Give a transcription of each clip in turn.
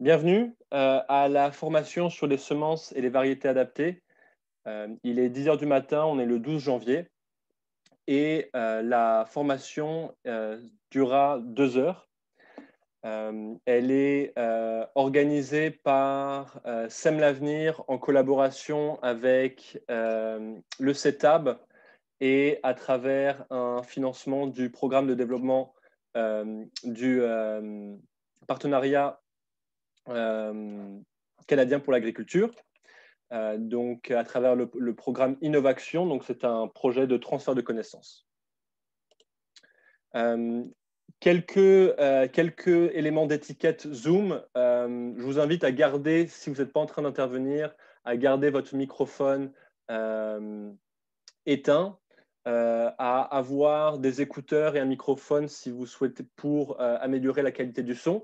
Bienvenue à la formation sur les semences et les variétés adaptées. Il est 10 heures du matin, on est le 12 janvier et la formation durera 2 heures. Elle est organisée par Sème l'Avenir en collaboration avec le CETAB et à travers un financement du programme de développement du partenariat canadien pour l'agriculture, donc à travers le programme Innovation. Donc c'est un projet de transfert de connaissances. Quelques éléments d'étiquette Zoom. Je vous invite à garder, si vous n'êtes pas en train d'intervenir, à garder votre microphone éteint, à avoir des écouteurs et un microphone si vous souhaitez, pour améliorer la qualité du son.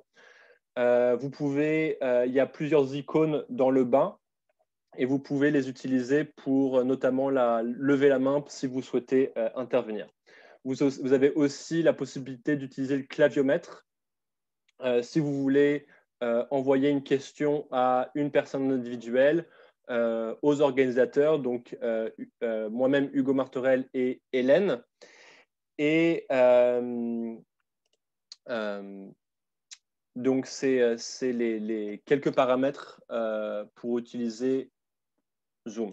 Il y a plusieurs icônes dans le bas et vous pouvez les utiliser pour notamment lever la main si vous souhaitez intervenir. Vous avez aussi la possibilité d'utiliser le claviomètre si vous voulez envoyer une question à une personne individuelle, aux organisateurs, donc moi-même, Hugo Martorell et Hélène. Et donc, c'est les quelques paramètres pour utiliser Zoom.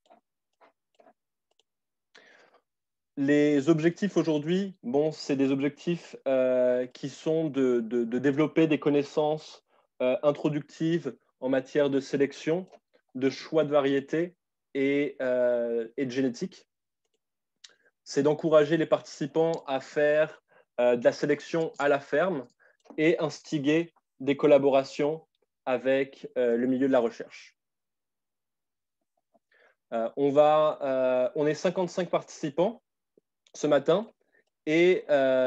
Les objectifs aujourd'hui, bon, c'est des objectifs qui sont de développer des connaissances introductives en matière de sélection, de choix de variétés et de génétique. C'est d'encourager les participants à faire de la sélection à la ferme et instiguer des collaborations avec le milieu de la recherche. On est 55 participants ce matin et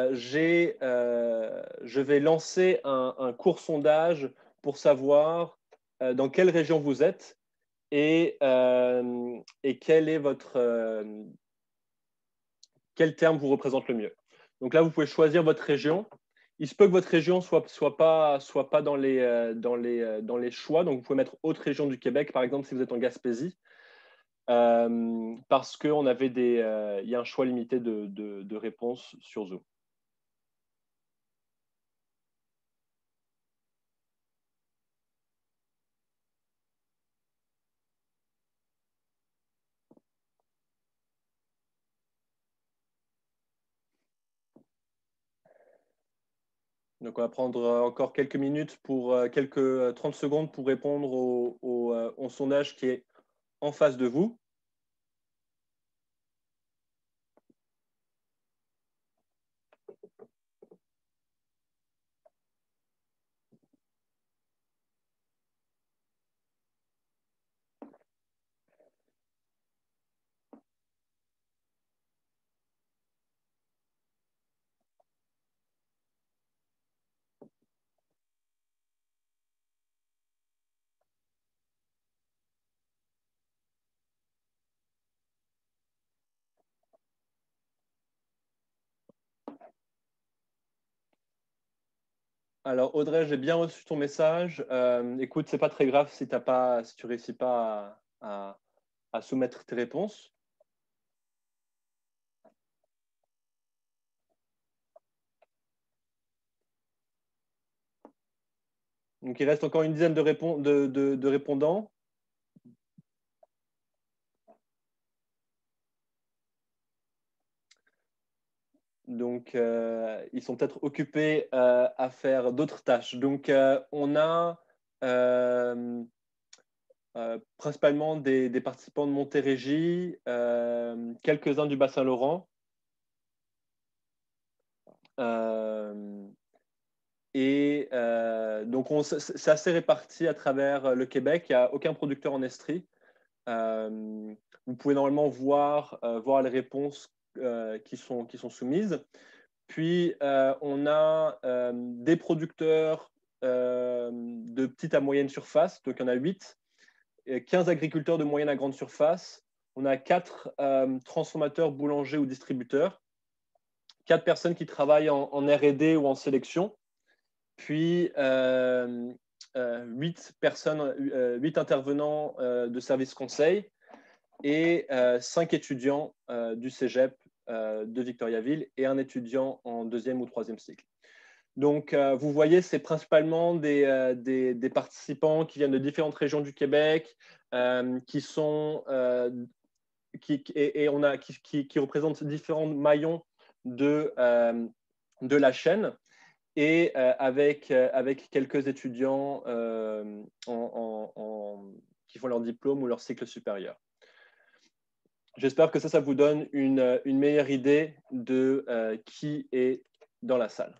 je vais lancer un court sondage pour savoir dans quelle région vous êtes et quel est quel terme vous représente le mieux. Donc là, vous pouvez choisir votre région. Il se peut que votre région soit pas dans les choix. Donc, vous pouvez mettre autre région du Québec, par exemple, si vous êtes en Gaspésie, parce qu'il y a un choix limité de réponses sur Zoom. Donc, on va prendre encore quelques minutes quelques 30 secondes pour répondre au sondage qui est en face de vous. Alors, Audrey, j'ai bien reçu ton message. Écoute, c'est pas très grave si tu réussis pas à soumettre tes réponses. Donc, il reste encore une dizaine de répondants. Donc, ils sont peut-être occupés à faire d'autres tâches. Donc, on a principalement des participants de Montérégie, quelques-uns du Bas-Saint-Laurent. Donc, c'est assez réparti à travers le Québec. Il n'y a aucun producteur en Estrie. Vous pouvez normalement voir les réponses qui sont soumises. Puis, on a des producteurs de petite à moyenne surface. Donc, il y en a 8. 15 agriculteurs de moyenne à grande surface. On a 4 transformateurs, boulangers ou distributeurs. 4 personnes qui travaillent en R&D ou en sélection. Puis, 8 intervenants de service conseil et 5 étudiants du cégep de Victoriaville et un étudiant en 2e ou 3e cycle. Donc, vous voyez, c'est principalement des participants qui viennent de différentes régions du Québec, qui représentent différents maillons de la chaîne, et avec quelques étudiants qui font leur diplôme ou leur cycle supérieur. J'espère que ça vous donne une meilleure idée de qui est dans la salle.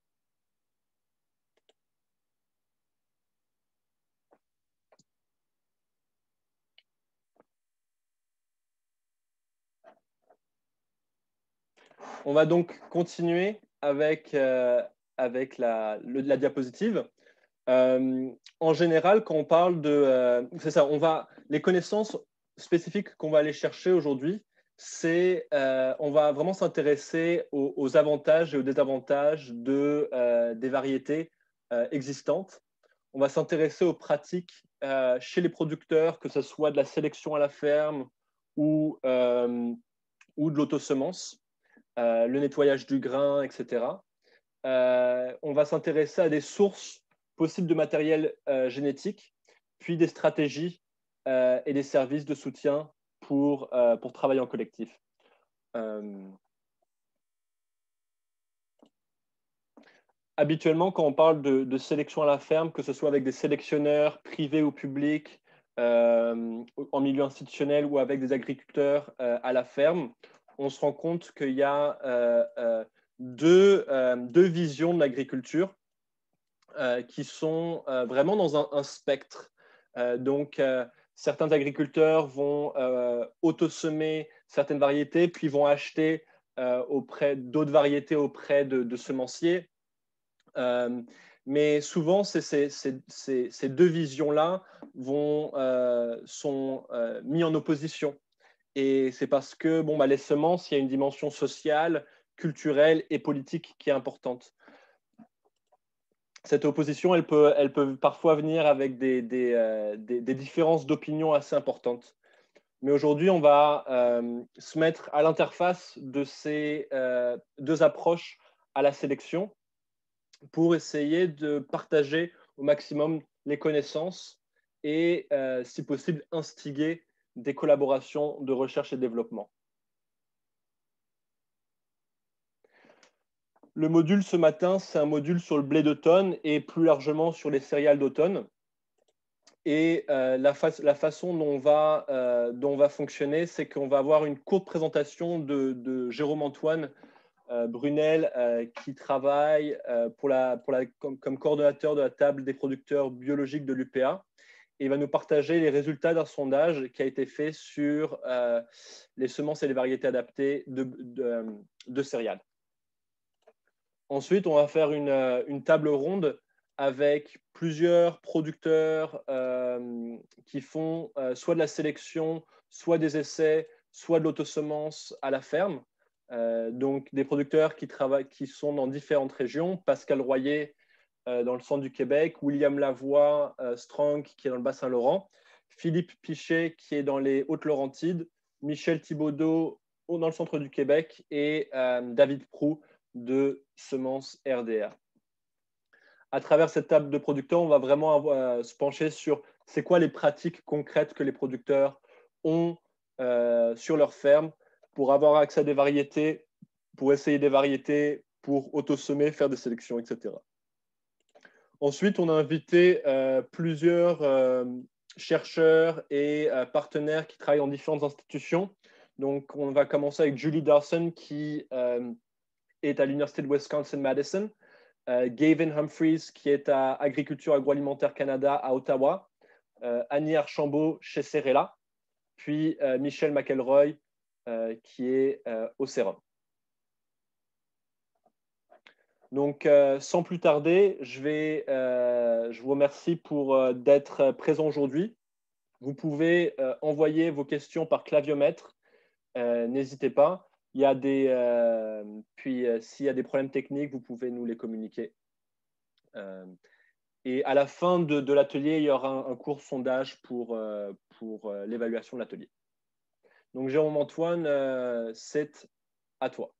On va donc continuer avec la diapositive. En général, quand on parle c'est ça, les connaissances spécifiques qu'on va aller chercher aujourd'hui, on va vraiment s'intéresser aux avantages et aux désavantages des variétés existantes. On va s'intéresser aux pratiques chez les producteurs, que ce soit de la sélection à la ferme ou de l'autosemence, le nettoyage du grain, etc. On va s'intéresser à des sources possibles de matériel génétique, puis des stratégies et des services de soutien pour travailler en collectif. Habituellement, quand on parle de sélection à la ferme, que ce soit avec des sélectionneurs privés ou publics, en milieu institutionnel ou avec des agriculteurs à la ferme, on se rend compte qu'il y a deux visions de l'agriculture qui sont vraiment dans un spectre. Donc, certains agriculteurs vont autosemer certaines variétés, puis vont acheter auprès d'autres variétés auprès de semenciers. Mais souvent, ces deux visions-là sont mis en opposition. Et c'est parce que les semences, il y a une dimension sociale, culturelle et politique qui est importante. Cette opposition, elle peut parfois venir avec des différences d'opinion assez importantes. Mais aujourd'hui, on va se mettre à l'interface de ces deux approches à la sélection pour essayer de partager au maximum les connaissances et, si possible, instiguer des collaborations de recherche et développement. Le module ce matin, c'est un module sur le blé d'automne et plus largement sur les céréales d'automne. Et la façon dont on va fonctionner, c'est qu'on va avoir une courte présentation de Jérôme-Antoine Brunel, qui travaille comme coordonnateur de la table des producteurs biologiques de l'UPA. Et il va nous partager les résultats d'un sondage qui a été fait sur les semences et les variétés adaptées de céréales. Ensuite, on va faire une table ronde avec plusieurs producteurs qui font soit de la sélection, soit des essais, soit de l'autosemence à la ferme. Donc, des producteurs qui sont dans différentes régions. Pascal Royer dans le centre du Québec, William Lavoie Strong qui est dans le Bas-Saint-Laurent, Philippe Pichet qui est dans les Hautes-Laurentides, Michel Thibaudot dans le centre du Québec et David Proux de Semences RDA. À travers cette table de producteurs, on va vraiment se pencher sur c'est quoi les pratiques concrètes que les producteurs ont sur leur ferme pour avoir accès à des variétés, pour essayer des variétés, pour autosemer, faire des sélections, etc. Ensuite, on a invité plusieurs chercheurs et partenaires qui travaillent dans différentes institutions. Donc, on va commencer avec Julie Dawson qui est à l'Université de Wisconsin-Madison, Gavin Humphreys qui est à Agriculture Agroalimentaire Canada à Ottawa, Annie Archambault chez Cerella, puis Michel McElroy qui est au Sérum. Donc, sans plus tarder, je vous remercie pour d'être présent aujourd'hui. Vous pouvez envoyer vos questions par claviomètre. N'hésitez pas. Il y a puis, s'il y a des problèmes techniques, vous pouvez nous les communiquer. Et à la fin de l'atelier, il y aura un court sondage pour l'évaluation de l'atelier. Donc, Jérôme-Antoine, c'est à toi.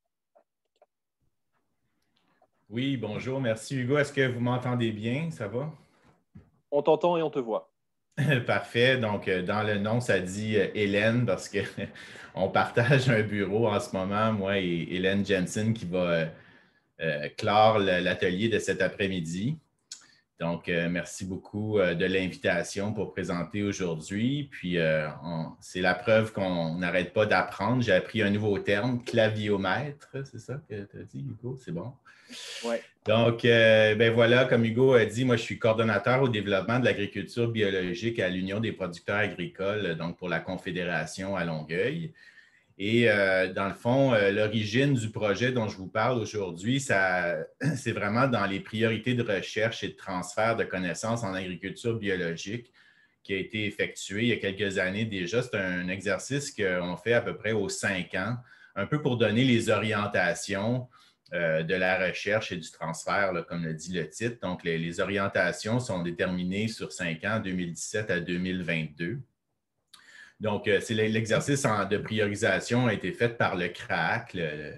Oui, bonjour, merci Hugo. Est-ce que vous m'entendez bien? Ça va? On t'entend et on te voit. Parfait. Donc, dans le nom, ça dit Hélène parce qu'on partage un bureau en ce moment, moi et Hélène Jensen, qui va clore l'atelier de cet après-midi. Donc, merci beaucoup de l'invitation pour présenter aujourd'hui. Puis, c'est la preuve qu'on n'arrête pas d'apprendre. J'ai appris un nouveau terme, claviomètre, c'est ça que tu as dit, Hugo? C'est bon? Ouais. Donc, ben voilà, comme Hugo a dit, moi, je suis coordonnateur au développement de l'agriculture biologique à l'Union des producteurs agricoles, donc pour la Confédération à Longueuil. Et dans le fond, l'origine du projet dont je vous parle aujourd'hui, c'est vraiment dans les priorités de recherche et de transfert de connaissances en agriculture biologique qui a été effectué il y a quelques années déjà. C'est un exercice qu'on fait à peu près aux 5 ans, un peu pour donner les orientations de la recherche et du transfert, là, comme le dit le titre. Donc, les orientations sont déterminées sur 5 ans, 2017 à 2022. Donc, c'est l'exercice de priorisation a été fait par le CRAAC,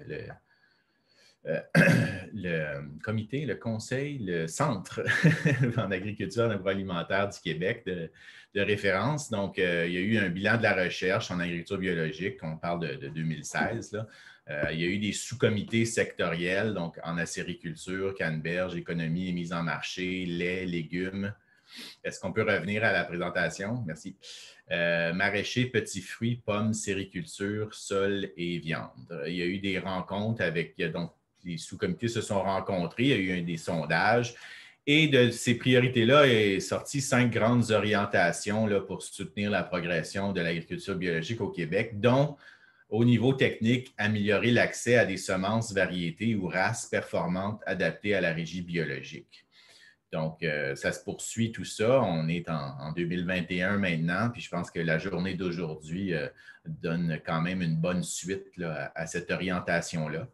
comité, le conseil, le centre en agriculture agroalimentaire du Québec de référence. Donc, il y a eu un bilan de la recherche en agriculture biologique, on parle de 2016. Là. Il y a eu des sous-comités sectoriels, donc en acériculture, canneberge, économie et mise en marché, lait, légumes. Est-ce qu'on peut revenir à la présentation? Merci. Maraîcher, petits fruits, pommes, sériculture, sol et viande. Il y a eu des rencontres avec, donc, les sous-comités se sont rencontrés, il y a eu des sondages. Et de ces priorités-là est sorti 5 grandes orientations là, pour soutenir la progression de l'agriculture biologique au Québec, dont, au niveau technique, améliorer l'accès à des semences, variétés ou races performantes adaptées à la régie biologique. Donc, ça se poursuit tout ça. On est en 2021 maintenant, puis je pense que la journée d'aujourd'hui donne quand même une bonne suite là, à cette orientation-là.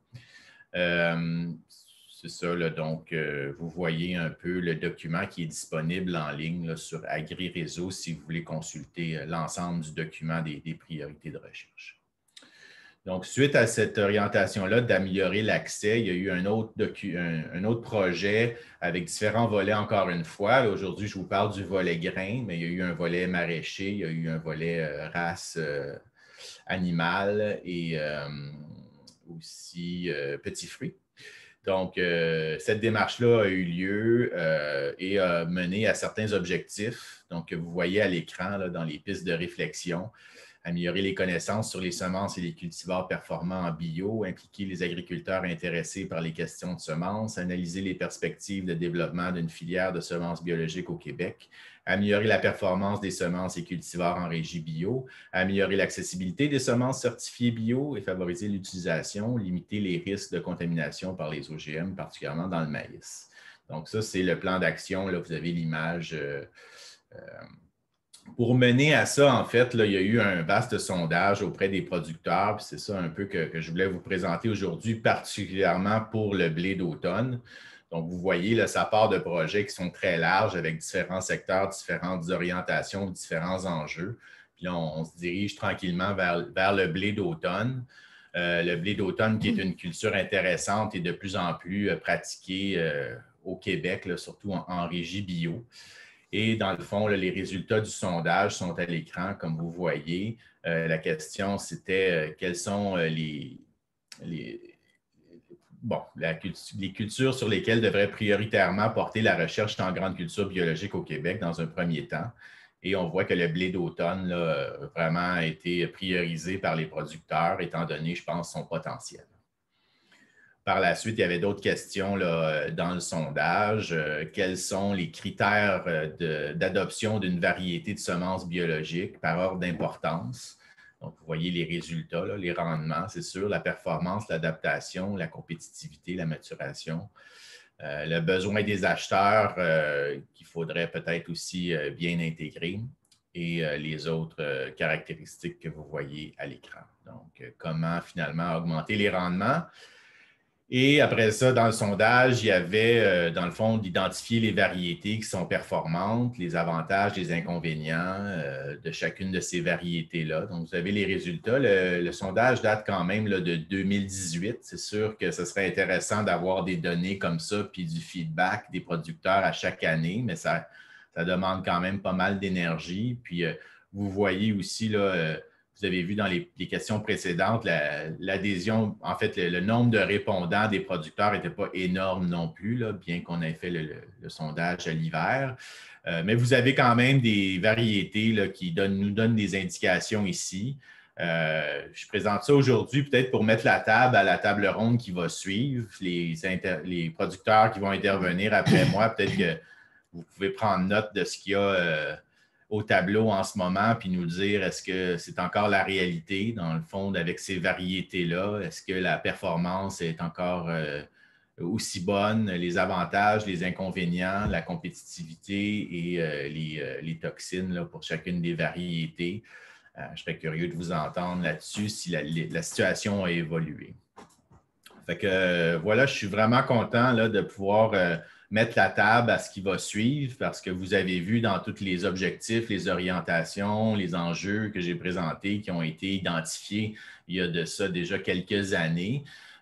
C'est ça, là, donc vous voyez un peu le document qui est disponible en ligne là, sur AgriRéseau si vous voulez consulter l'ensemble du document des priorités de recherche. Donc, suite à cette orientation-là d'améliorer l'accès, il y a eu un autre projet avec différents volets encore une fois. Aujourd'hui, je vous parle du volet grain, mais il y a eu un volet maraîcher, il y a eu un volet race animale et aussi petits fruits. Donc, cette démarche-là a eu lieu et a mené à certains objectifs. Donc, vous voyez à l'écran dans les pistes de réflexion. Améliorer les connaissances sur les semences et les cultivars performants en bio, impliquer les agriculteurs intéressés par les questions de semences, analyser les perspectives de développement d'une filière de semences biologiques au Québec, améliorer la performance des semences et cultivars en régie bio, améliorer l'accessibilité des semences certifiées bio et favoriser l'utilisation, limiter les risques de contamination par les OGM, particulièrement dans le maïs. Donc ça, c'est le plan d'action. Là, vous avez l'image. Pour mener à ça, en fait, là, il y a eu un vaste sondage auprès des producteurs, puis c'est ça un peu que je voulais vous présenter aujourd'hui, particulièrement pour le blé d'automne. Donc, vous voyez, là, ça part de projets qui sont très larges avec différents secteurs, différentes orientations, différents enjeux. Puis là, on se dirige tranquillement vers le blé d'automne. Le blé d'automne qui est une culture intéressante et de plus en plus pratiquée au Québec, là, surtout en régie bio. Et dans le fond, là, les résultats du sondage sont à l'écran, comme vous voyez. La question, c'était quels sont les cultures sur lesquelles devrait prioritairement porter la recherche en grande culture biologique au Québec dans un premier temps. Et on voit que le blé d'automne a vraiment été priorisé par les producteurs, étant donné, je pense, son potentiel. Par la suite, il y avait d'autres questions là, dans le sondage. Quels sont les critères d'adoption d'une variété de semences biologiques par ordre d'importance? Donc, vous voyez les résultats, là, les rendements, c'est sûr, la performance, l'adaptation, la compétitivité, la maturation. Le besoin des acheteurs qu'il faudrait peut-être aussi bien intégrer et les autres caractéristiques que vous voyez à l'écran. Donc, comment finalement augmenter les rendements? Et après ça, dans le sondage, il y avait, dans le fond, d'identifier les variétés qui sont performantes, les avantages, les inconvénients de chacune de ces variétés-là. Donc, vous avez les résultats. Le sondage date quand même là, de 2018. C'est sûr que ce serait intéressant d'avoir des données comme ça, puis du feedback des producteurs à chaque année, mais ça demande quand même pas mal d'énergie. Puis, vous voyez aussi, là, vous avez vu dans les questions précédentes, l'adhésion, en fait, le nombre de répondants des producteurs n'était pas énorme non plus, là, bien qu'on ait fait le sondage à l'hiver. Mais vous avez quand même des variétés là, qui nous donnent des indications ici. Je présente ça aujourd'hui peut-être pour mettre la table à la table ronde qui va suivre. Les producteurs qui vont intervenir après moi, peut-être que vous pouvez prendre note de ce qu'il y a au tableau en ce moment, puis nous dire est-ce que c'est encore la réalité, dans le fond, avec ces variétés-là? Est-ce que la performance est encore aussi bonne, les avantages, les inconvénients, la compétitivité et les toxines là, pour chacune des variétés? Je serais curieux de vous entendre là-dessus si la situation a évolué. Fait que voilà, je suis vraiment content là, de pouvoir mettre la table à ce qui va suivre parce que vous avez vu dans tous les objectifs, les orientations, les enjeux que j'ai présentés qui ont été identifiés il y a de ça déjà quelques années.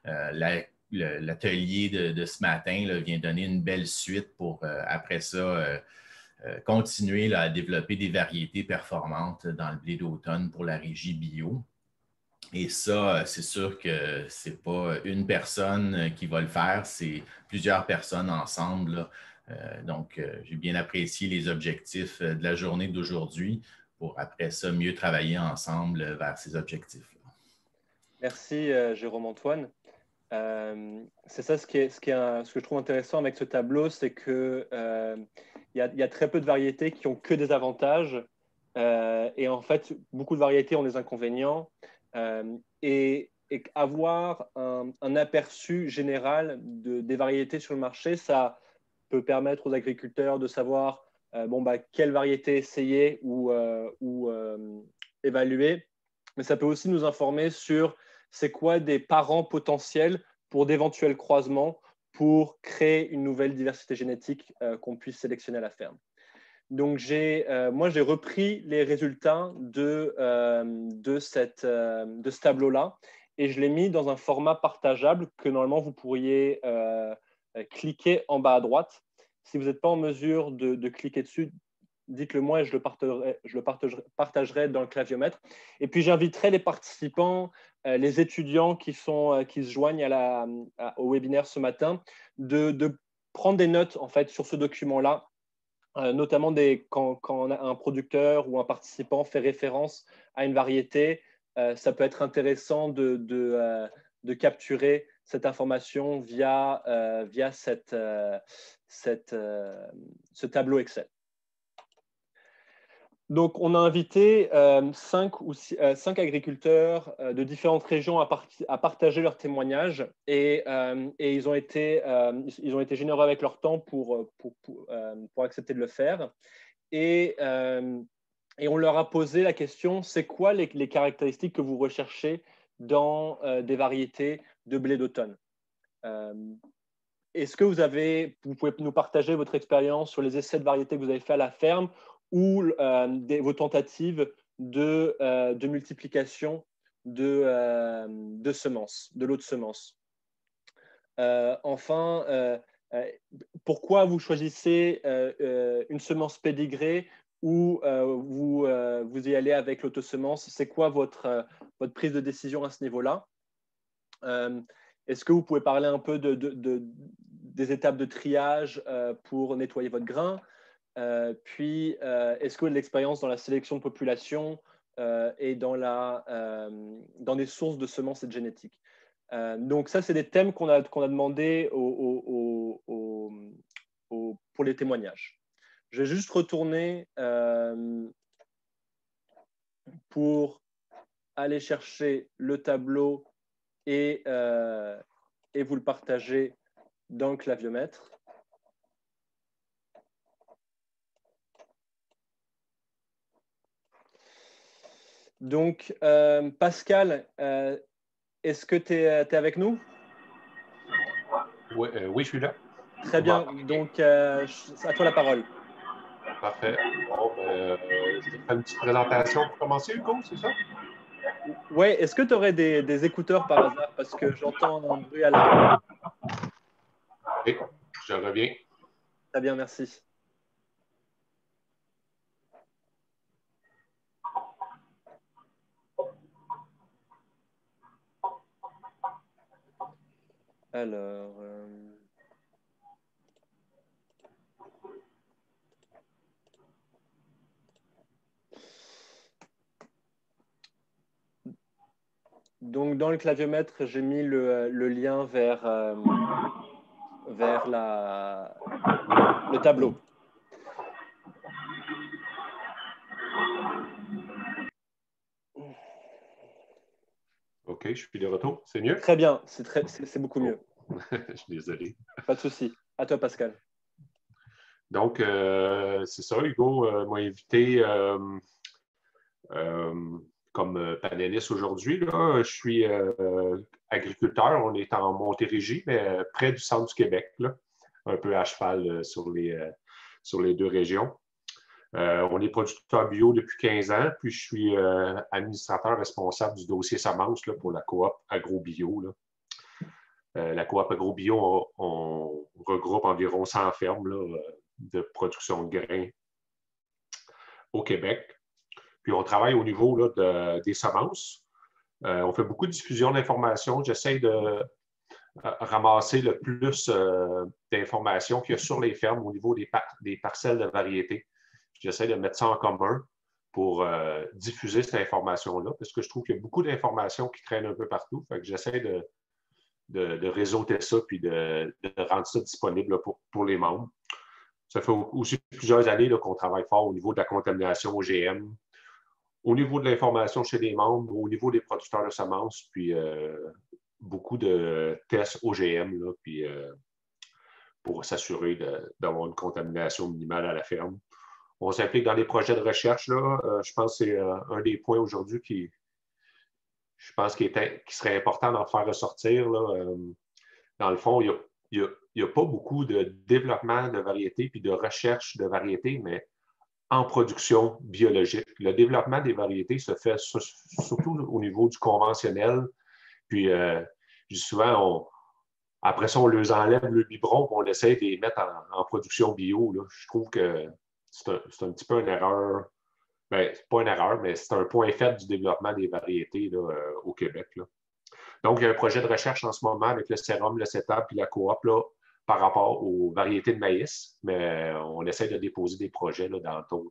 L'atelier de ce matin là, vient donner une belle suite pour après ça continuer là, à développer des variétés performantes dans le blé d'automne pour la régie bio. Et ça, c'est sûr que ce n'est pas une personne qui va le faire, c'est plusieurs personnes ensemble, là. Donc, j'ai bien apprécié les objectifs de la journée d'aujourd'hui pour après ça mieux travailler ensemble vers ces objectifs-là. Merci, Jérôme-Antoine. C'est ça ce que je trouve intéressant avec ce tableau, c'est que y a très peu de variétés qui ont que des avantages et en fait beaucoup de variétés ont des inconvénients et avoir un aperçu général des variétés sur le marché, ça peut permettre aux agriculteurs de savoir quelle variété essayer ou évaluer, mais ça peut aussi nous informer sur c'est quoi des parents potentiels pour d'éventuels croisements pour créer une nouvelle diversité génétique qu'on puisse sélectionner à la ferme. Donc, moi, j'ai repris les résultats de ce tableau-là et je l'ai mis dans un format partageable que normalement, vous pourriez cliquer en bas à droite. Si vous n'êtes pas en mesure de cliquer dessus, dites-le moi et je le partagerai dans le claviomètre. Et puis, j'inviterai les participants, les étudiants qui se joignent au webinaire ce matin, de prendre des notes en fait, sur ce document-là, notamment quand un producteur ou un participant fait référence à une variété. Ça peut être intéressant de capturer cette information via ce tableau Excel. Donc, on a invité 5 agriculteurs de différentes régions à partager leurs témoignages et ils ont été généreux avec leur temps pour accepter de le faire. Et on leur a posé la question, c'est quoi les caractéristiques que vous recherchez dans des variétés de blé d'automne? Est-ce que vous pouvez nous partager votre expérience sur les essais de variétés que vous avez fait à la ferme ou vos tentatives de multiplication de semences, de lots de semences? Enfin, pourquoi vous choisissez une semence pédigrée ou vous y allez avec l'autosemence? C'est quoi votre prise de décision à ce niveau-là? Est-ce que vous pouvez parler un peu des étapes de triage pour nettoyer votre grain? Puis, est-ce que vous avez de l'expérience dans la sélection de population et dans des sources de semences et de génétique? Donc, ça, c'est des thèmes qu'on a demandé pour les témoignages. Je vais juste retourner pour aller chercher le tableau et vous le partager dans le claviomètre. Donc, Pascal, est-ce que tu es avec nous? Oui, je suis là. Très bien. Donc, à toi la parole. Parfait. Bon, je te fais une petite présentation pour commencer, Hugo, c'est ça? Oui, est-ce que tu aurais des écouteurs par hasard? Parce que j'entends un bruit à l'arrière. Oui, je reviens. Très bien, merci. Alors, donc, dans le claviomètre, j'ai mis le lien vers le tableau. OK, je suis de retour. C'est mieux? Très bien, c'est beaucoup mieux. Je suis désolé. Pas de souci. À toi, Pascal. Donc, c'est ça, Hugo m'a invité comme panéliste aujourd'hui. Je suis agriculteur. On est en Montérégie, mais près du centre du Québec, là, un peu à cheval sur les deux régions. On est producteur bio depuis 15 ans, puis je suis administrateur responsable du dossier semences pour la coop agro-bio. La coop agro-bio, on regroupe environ 100 fermes là, de production de grains au Québec. Puis on travaille au niveau là, des semences. On fait beaucoup de diffusion d'informations. J'essaie de ramasser le plus d'informations qu'il y a sur les fermes au niveau des parcelles de variétés. J'essaie de mettre ça en commun pour diffuser cette information-là, parce que je trouve qu'il y a beaucoup d'informations qui traînent un peu partout. Fait que j'essaie de réseauter ça puis de rendre ça disponible là, pour les membres. Ça fait aussi plusieurs années qu'on travaille fort au niveau de la contamination OGM, au niveau de l'information chez les membres, au niveau des producteurs de semences, puis beaucoup de tests OGM là, puis, pour s'assurer d'avoir une contamination minimale à la ferme. On s'implique dans des projets de recherche. Là. Je pense que c'est un des points aujourd'hui qui serait important d'en faire ressortir. Là. Dans le fond, il n'y a pas beaucoup de développement de variétés puis de recherche de variétés, mais en production biologique. Le développement des variétés se fait surtout au niveau du conventionnel. Puis, je dis souvent, après ça, on leur enlève le biberon et on essaie de les mettre en production bio. Là. Je trouve que c'est un petit peu une erreur. Bien, c'est pas une erreur, mais c'est un point faible du développement des variétés là, au Québec. Là. Donc, il y a un projet de recherche en ce moment avec le Sérum, le CETAB et la coop là, par rapport aux variétés de maïs, mais on essaie de déposer des projets là,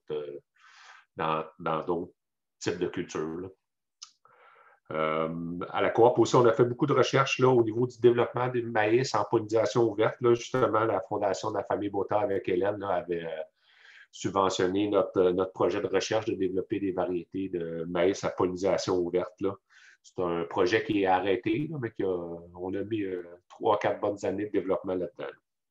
dans d'autres types de cultures. Là. À la coop aussi, on a fait beaucoup de recherches là, au niveau du développement des maïs en pollinisation ouverte. Là, justement, la Fondation de la famille Botta avec Hélène là, avait subventionné notre projet de recherche de développer des variétés de maïs à pollinisation ouverte. Là. C'est un projet qui est arrêté, là, mais on a mis 3-4 bonnes années de développement là-dedans.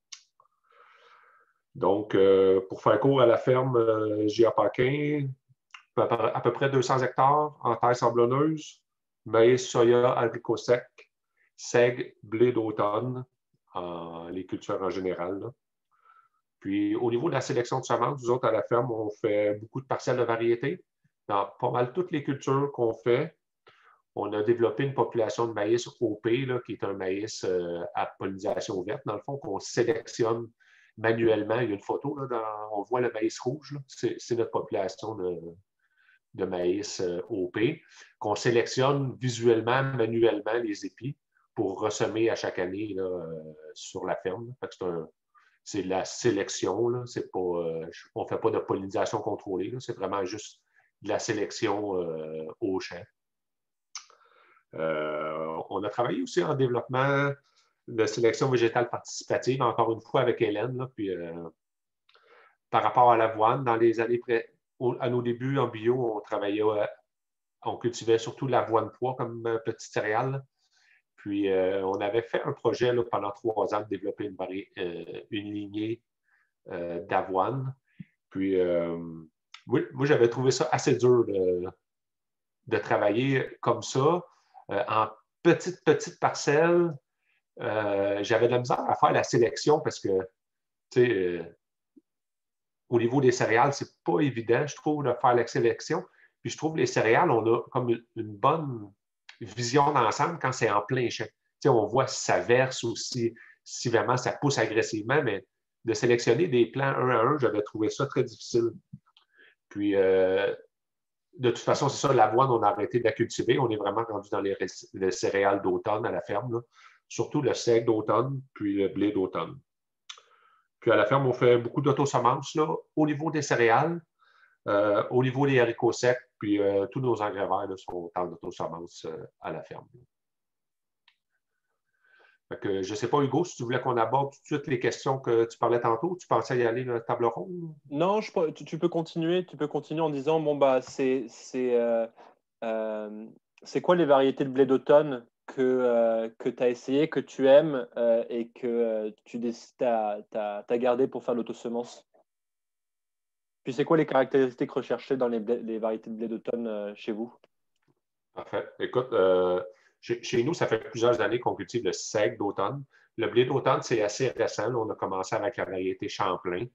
Donc, pour faire court à la ferme J.A. Paquin, à peu près 200 hectares en terre sablonneuse, maïs, soya, haricots secs, seigle, blé d'automne, les cultures en général. Là. Puis, au niveau de la sélection de semences, nous autres, à la ferme, on fait beaucoup de parcelles de variétés. Dans pas mal toutes les cultures qu'on fait, on a développé une population de maïs OP, là, qui est un maïs à pollinisation ouverte, dans le fond, qu'on sélectionne manuellement. Il y a une photo, là, on voit le maïs rouge. C'est notre population de maïs OP, qu'on sélectionne visuellement, manuellement, les épis, pour ressemer à chaque année là, sur la ferme. C'est de la sélection. Là. On ne fait pas de pollinisation contrôlée. Là. C'est vraiment juste de la sélection au champ. On a travaillé aussi en développement de sélection végétale participative, encore une fois avec Hélène. Là, puis, par rapport à l'avoine, dans les années à nos débuts en bio, on cultivait surtout l'avoine pois comme petite céréale. Puis, on avait fait un projet là, pendant 3 ans de développer une lignée d'avoine. Puis, moi, j'avais trouvé ça assez dur de travailler comme ça, en petite parcelle, j'avais de la misère à faire la sélection parce que, tu sais, au niveau des céréales, c'est pas évident, je trouve, de faire la sélection. Puis je trouve que les céréales, on a comme une bonne vision d'ensemble quand c'est en plein champ. Tu sais, on voit si ça verse ou si vraiment ça pousse agressivement, mais de sélectionner des plants un à un, j'avais trouvé ça très difficile. Puis, de toute façon, c'est ça, l'avoine, on a arrêté de la cultiver. On est vraiment rendu dans les céréales d'automne à la ferme, là. Surtout le seigle d'automne, puis le blé d'automne. Puis à la ferme, on fait beaucoup d'autosemences là, au niveau des céréales, au niveau des haricots secs, puis tous nos engrais verts là, sont en autosemences à la ferme. Fait que, je ne sais pas, Hugo, si tu voulais qu'on aborde tout de suite les questions que tu parlais tantôt, tu pensais y aller table ronde? Non, tu peux continuer. Tu peux continuer en disant, bon, bah, c'est quoi les variétés de blé d'automne que tu as essayé, que tu aimes et que tu as gardé pour faire l'autosemence? Puis c'est quoi les caractéristiques recherchées dans les variétés de blé d'automne chez vous? Parfait. Écoute, chez nous, ça fait plusieurs années qu'on cultive le seigle d'automne. Le blé d'automne, c'est assez récent. Là, on a commencé avec la variété Champlain.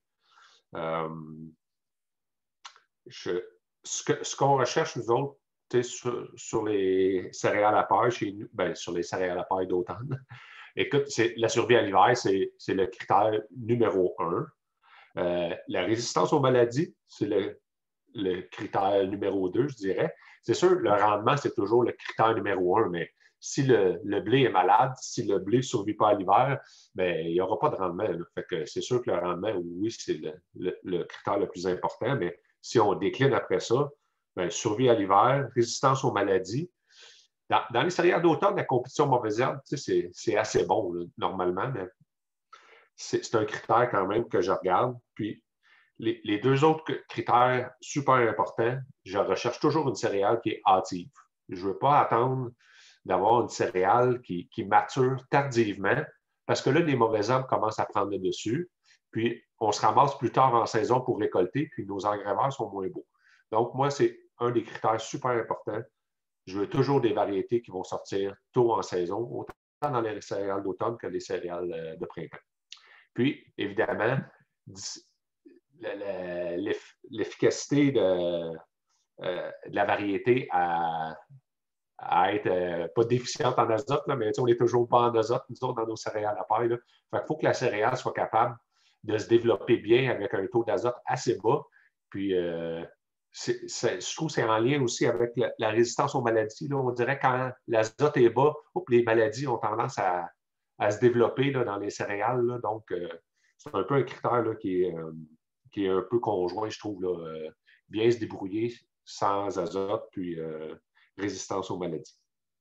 Ce qu'on recherche, nous autres, sur les céréales à paille chez nous, ben, sur les céréales à paille d'automne, écoute, la survie à l'hiver, c'est le critère numéro un. La résistance aux maladies, c'est le critère numéro 2, je dirais. C'est sûr, le rendement, c'est toujours le critère numéro 1, mais si le blé est malade, si le blé ne survit pas à l'hiver, ben, il n'y aura pas de rendement. Là. Fait que c'est sûr que le rendement, oui, c'est le critère le plus important, mais si on décline après ça, ben, survie à l'hiver, résistance aux maladies. Dans les céréales d'automne, la compétition mauvaise herbe, c'est assez bon, là, normalement, mais c'est un critère quand même que je regarde. Puis, les deux autres critères super importants, je recherche toujours une céréale qui est hâtive. Je ne veux pas attendre d'avoir une céréale qui mature tardivement parce que là, les mauvaises herbes commencent à prendre le dessus. Puis, on se ramasse plus tard en saison pour récolter, puis nos engrais verts sont moins beaux. Donc, moi, c'est un des critères super importants. Je veux toujours des variétés qui vont sortir tôt en saison, autant dans les céréales d'automne que les céréales de printemps. Puis, évidemment, l'efficacité de la variété à être pas déficiente en azote, là, mais on n'est toujours pas en azote, nous autres, dans nos céréales à paille. Il faut que la céréale soit capable de se développer bien avec un taux d'azote assez bas. Puis, je trouve que c'est en lien aussi avec la résistance aux maladies. Là. On dirait que quand l'azote est bas, les maladies ont tendance à se développer là, dans les céréales. Là. Donc, c'est un peu un critère là, qui est un peu conjoint, je trouve. Là, bien se débrouiller sans azote, puis résistance aux maladies.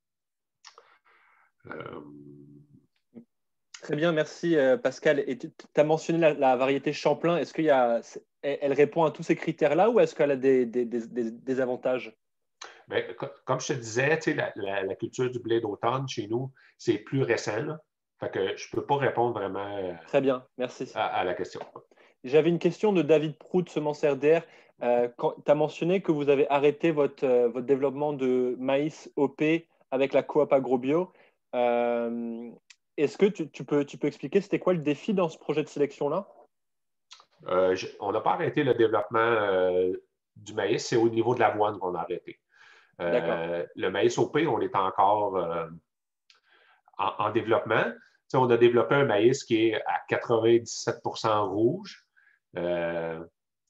Très bien, merci Pascal. Et tu as mentionné la variété Champlain. Est-ce elle répond à tous ces critères-là ou est-ce qu'elle a des avantages? Bien, comme je te disais, la culture du blé d'automne chez nous, c'est plus récent. Là. Fait que je ne peux pas répondre vraiment Très bien, merci. à la question. J'avais une question de David Prout de Semences RDR. Tu as mentionné que vous avez arrêté votre développement de maïs OP avec la coop AgroBio. Est-ce que tu peux expliquer c'était quoi le défi dans ce projet de sélection-là? On n'a pas arrêté le développement du maïs, c'est au niveau de l'avoine qu'on a arrêté. Le maïs OP, on est encore en développement. On a développé un maïs qui est à 97 % rouge. Le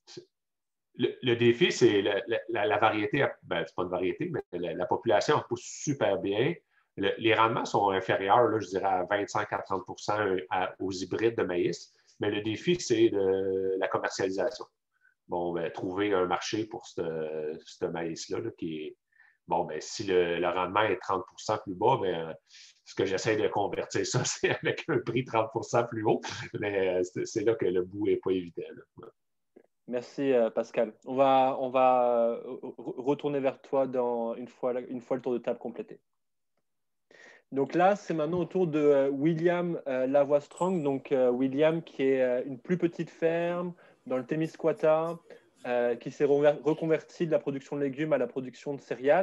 défi, c'est la variété. Ben, c'est pas une variété, mais la population pousse super bien. Les rendements sont inférieurs, là, je dirais, à 25 à 30 % aux hybrides de maïs. Mais le défi, c'est la commercialisation. Bon, ben, trouver un marché pour ce maïs-là, là, qui est. Bon, ben, si le rendement est 30 % plus bas, ben, ce que j'essaie de convertir ça, c'est avec un prix 30 % plus haut. Mais c'est là que le bout n'est pas évident. Là. Merci Pascal. On va retourner vers toi une fois le tour de table complété. Donc là, c'est maintenant au tour de William Lavoie-Strong. Donc William qui est une plus petite ferme dans le Témiscouata, qui s'est reconverti de la production de légumes à la production de céréales.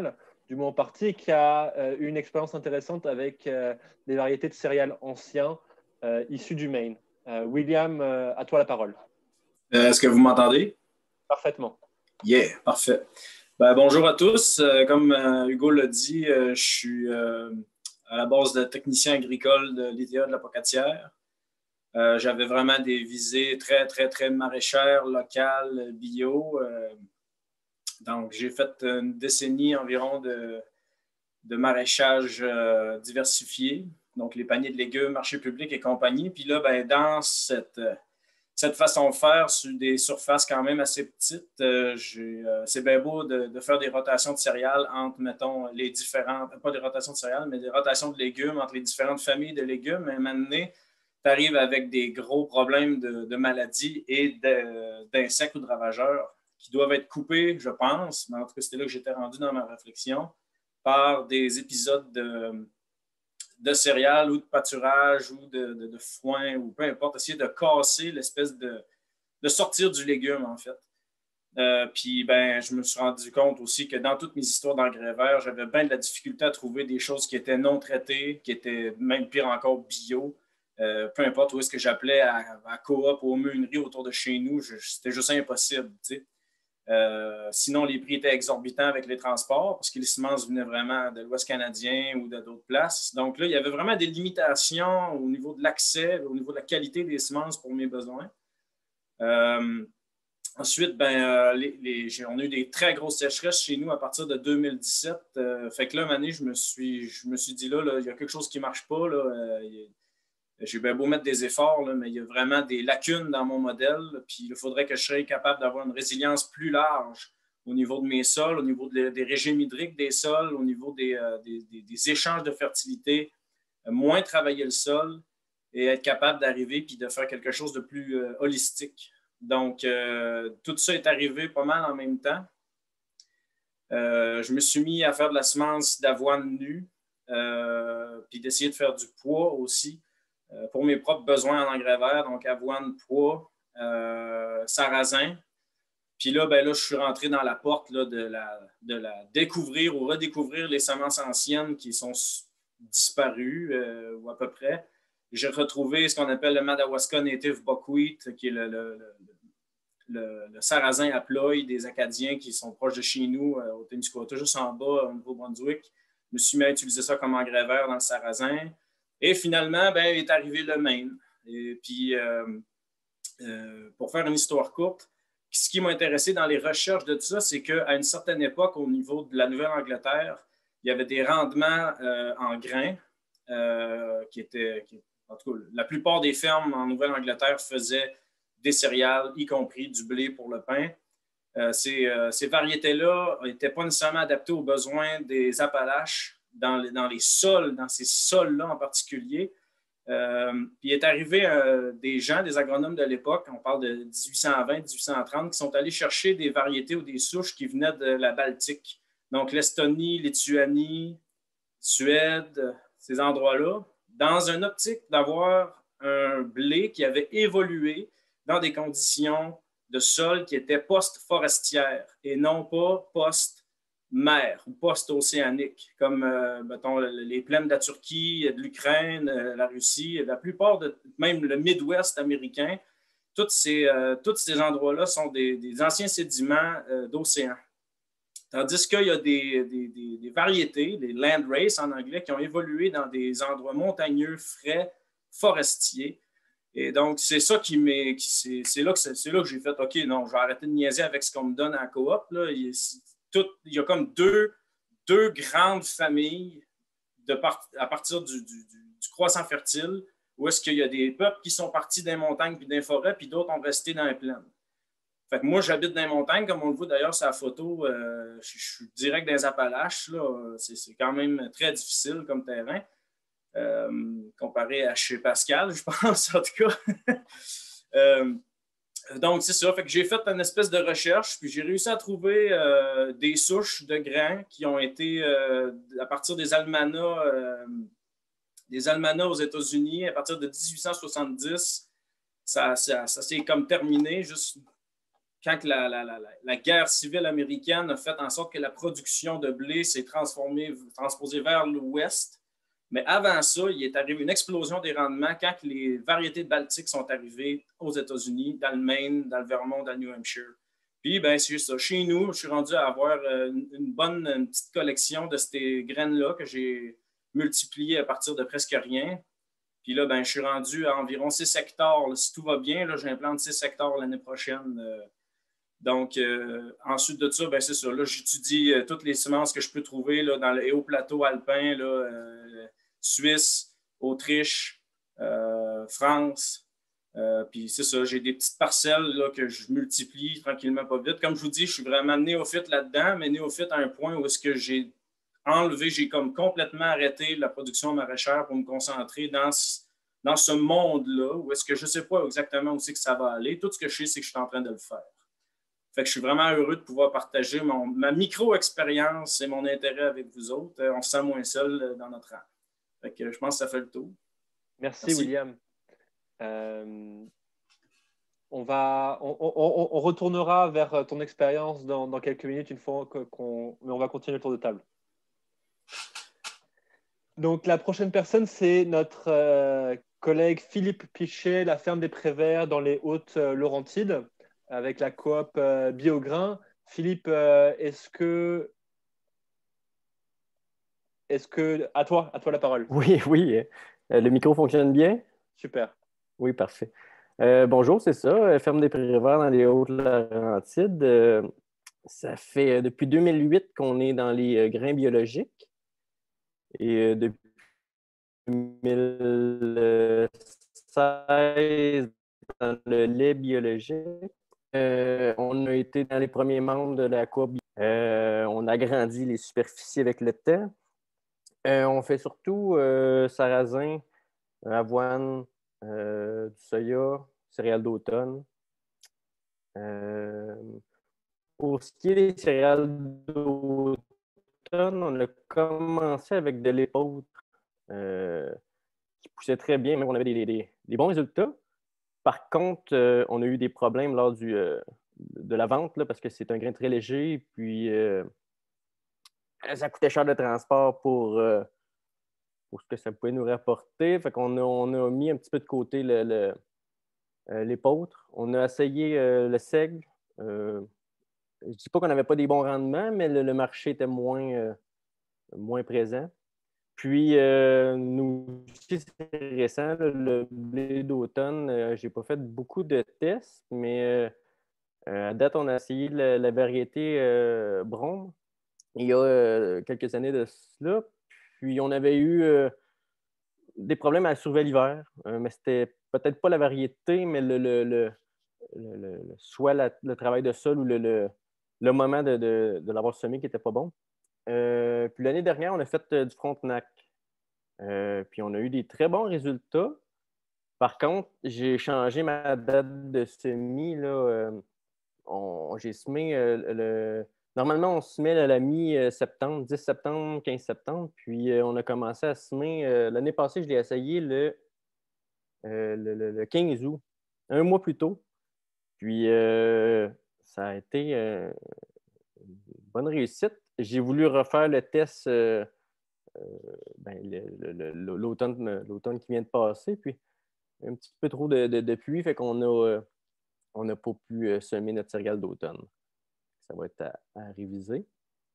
du Mont-Parti et qui a eu une expérience intéressante avec des variétés de céréales anciens issus du Maine. William, à toi la parole. Est-ce que vous m'entendez? Parfaitement. Yeah, parfait. Ben, bonjour à tous. Comme Hugo l'a dit, je suis à la base de technicien agricole de l'ITA de la Pocatière. J'avais vraiment des visées très, très, très maraîchères, locales, bio. Donc, j'ai fait une décennie environ de maraîchage diversifié, donc les paniers de légumes, marché public et compagnie. Puis là, ben, dans cette façon de faire sur des surfaces quand même assez petites, c'est bien beau de faire des rotations de céréales entre, mettons, les différentes, pas des rotations de céréales, mais des rotations de légumes entre les différentes familles de légumes. Mais maintenant, tu arrives avec des gros problèmes de maladies et d'insectes ou de ravageurs qui doivent être coupés, je pense, mais en tout cas, c'était là que j'étais rendu dans ma réflexion, par des épisodes de céréales ou de pâturage ou de foin ou peu importe, essayer de casser l'espèce de sortir du légume, en fait. Puis, ben, je me suis rendu compte aussi que dans toutes mes histoires d'engrais verts, j'avais bien de la difficulté à trouver des choses qui étaient non traitées, qui étaient même pire encore bio. Peu importe où est-ce que j'appelais à Coop ou aux meuneries autour de chez nous, c'était juste impossible, tu sais. Sinon, les prix étaient exorbitants avec les transports parce que les semences venaient vraiment de l'Ouest canadien ou d'autres places. Donc là, il y avait vraiment des limitations au niveau de l'accès, au niveau de la qualité des semences pour mes besoins. Ensuite, ben, on a eu des très grosses sécheresses chez nous à partir de 2017. Fait que là, une année, je me suis dit, là, il y a quelque chose qui ne marche pas. Là, j'ai bien beau mettre des efforts, là, mais il y a vraiment des lacunes dans mon modèle. Puis il faudrait que je sois capable d'avoir une résilience plus large au niveau de mes sols, au niveau des régimes hydriques des sols, au niveau des échanges de fertilité, moins travailler le sol et être capable d'arriver puis de faire quelque chose de plus holistique. Donc, tout ça est arrivé pas mal en même temps. Je me suis mis à faire de la semence d'avoine nue, puis d'essayer de faire du pois aussi. Pour mes propres besoins en engrais verts, donc avoine, pois, sarrasin. Puis là, ben là, je suis rentré dans la porte là, de la découvrir ou redécouvrir les semences anciennes qui sont disparues, ou à peu près. J'ai retrouvé ce qu'on appelle le Madawaska Native Buckwheat, qui est le sarrasin à ploie des Acadiens qui sont proches de chez nous, au Témiscouata, juste en bas, au Nouveau-Brunswick. Je me suis mis à utiliser ça comme engrais vert dans le sarrasin. Et finalement, ben, est arrivé le Maine. Et puis, pour faire une histoire courte, ce qui m'a intéressé dans les recherches de tout ça, c'est qu'à une certaine époque, au niveau de la Nouvelle-Angleterre, il y avait des rendements en grains en tout cas, la plupart des fermes en Nouvelle-Angleterre faisaient des céréales, y compris du blé pour le pain. Ces variétés-là n'étaient pas nécessairement adaptées aux besoins des Appalaches dans les sols, dans ces sols-là en particulier. Puis il est arrivé des gens, des agronomes de l'époque, on parle de 1820-1830, qui sont allés chercher des variétés ou des souches qui venaient de la Baltique. Donc l'Estonie, Lituanie, Suède, ces endroits-là, dans une optique d'avoir un blé qui avait évolué dans des conditions de sol qui étaient post-forestières et non pas post-mer ou post-océanique, comme mettons, les plaines de la Turquie, de l'Ukraine, la Russie, la plupart même le Midwest américain, tous ces endroits-là sont des anciens sédiments d'océan. Tandis qu'il y a des variétés, des landraces en anglais, qui ont évolué dans des endroits montagneux, frais, forestiers. Et donc, c'est ça c'est là que j'ai fait, OK, non, je vais arrêter de niaiser avec ce qu'on me donne à la coop. Là. Il y a comme deux grandes familles à partir du croissant fertile, où est-ce qu'il y a des peuples qui sont partis des montagnes puis des forêts, puis d'autres ont resté dans les plaines. Fait que moi, j'habite dans les montagnes, comme on le voit d'ailleurs sur la photo, je suis direct dans les Appalaches. Là, c'est quand même très difficile comme terrain. Comparé à chez Pascal, je pense, en tout cas. Donc, c'est ça. Fait que j'ai fait une espèce de recherche, puis j'ai réussi à trouver des souches de grains qui ont été, à partir des almanachs aux États-Unis, à partir de 1870, ça s'est comme terminé, juste quand la guerre civile américaine a fait en sorte que la production de blé s'est transposée vers l'ouest. Mais avant ça, il est arrivé une explosion des rendements quand les variétés baltiques sont arrivées aux États-Unis, dans le Maine, dans le Vermont, dans le New Hampshire. Puis, ben, c'est ça. Chez nous, je suis rendu à avoir une petite collection de ces graines-là que j'ai multipliées à partir de presque rien. Puis là, ben, je suis rendu à environ 6 hectares. Là, si tout va bien, là, j'implante 6 hectares l'année prochaine. Donc, ensuite de ça, ben, c'est ça. Là, j'étudie toutes les semences que je peux trouver là, dans les hauts plateaux alpins, là, Suisse, Autriche, France. Puis c'est ça, j'ai des petites parcelles là, que je multiplie tranquillement, pas vite. Comme je vous dis, je suis vraiment néophyte là-dedans, mais néophyte à un point où est-ce que j'ai comme complètement arrêté la production maraîchère pour me concentrer dans ce monde-là, où est-ce que je ne sais pas exactement où c'est que ça va aller. Tout ce que je sais, c'est que je suis en train de le faire. Fait que je suis vraiment heureux de pouvoir partager ma micro-expérience et mon intérêt avec vous autres. On se sent moins seul dans notre rang. Fait que je pense que ça fait le tour. Merci. William. On retournera vers ton expérience dans quelques minutes une fois mais on va continuer le tour de table. Donc, la prochaine personne, c'est notre collègue Philippe Pichet, la ferme des Préverts dans les Hautes-Laurentides, avec la coop Biograin. Philippe, est-ce que à toi la parole. Oui. Le micro fonctionne bien? Super. Oui, parfait. Bonjour, c'est ça, ferme des Préverts dans les Hautes-Laurentides. Ça fait depuis 2008 qu'on est dans les grains biologiques. Et depuis 2016, dans le lait biologique. On a été dans les premiers membres de la coop. On a agrandi les superficies avec le temps. On fait surtout sarrasin, avoine, du soya, céréales d'automne. Pour ce qui est des céréales d'automne, on a commencé avec de l'épeautre qui poussait très bien, même on avait des bons résultats. Par contre, on a eu des problèmes lors de la vente là, parce que c'est un grain très léger, puis ça coûtait cher de transport pour ce que ça pouvait nous rapporter. Fait qu'on a mis un petit peu de côté l'épeautre. On a essayé le seigle. Je ne dis pas qu'on n'avait pas des bons rendements, mais le marché était moins présent. Puis, nous aussi, c'est récent, le blé d'automne, je n'ai pas fait beaucoup de tests, mais à date, on a essayé la variété Brome il y a quelques années de cela. Puis, on avait eu des problèmes à la survie l'hiver, mais c'était peut-être pas la variété, mais soit le travail de sol ou le moment de l'avoir semé qui n'était pas bon. Puis l'année dernière, on a fait du Frontenac. Puis on a eu des très bons résultats. Par contre, j'ai changé ma date de semis. Là, j'ai semé normalement, on semait à la mi-septembre, 10 septembre, 15 septembre. Puis on a commencé à semer. L'année passée, je l'ai essayé le 15 août, un mois plus tôt. Puis ça a été une bonne réussite. J'ai voulu refaire le test l'automne qui vient de passer, puis un petit peu trop de pluie, fait qu'on n'a pas pu semer notre céréale d'automne. Ça va être à réviser.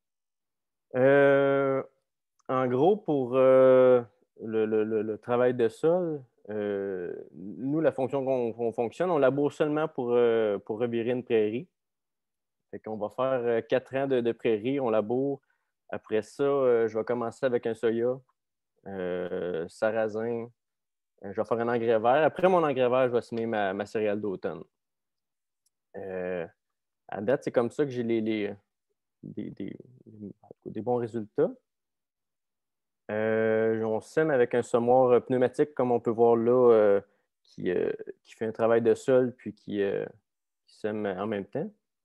En gros, pour le travail de sol, nous, la fonction qu'on fonctionne, on laboure seulement pour revirer une prairie. Fait qu'on va faire 4 ans de prairie, on laboure. Après ça, je vais commencer avec un soya, sarrasin. Je vais faire un engrais vert. Après mon engrais vert, je vais semer ma céréale d'automne. À date, c'est comme ça que j'ai des bons résultats. On sème avec un semoir pneumatique, comme on peut voir là, qui fait un travail de sol puis qui sème en même temps.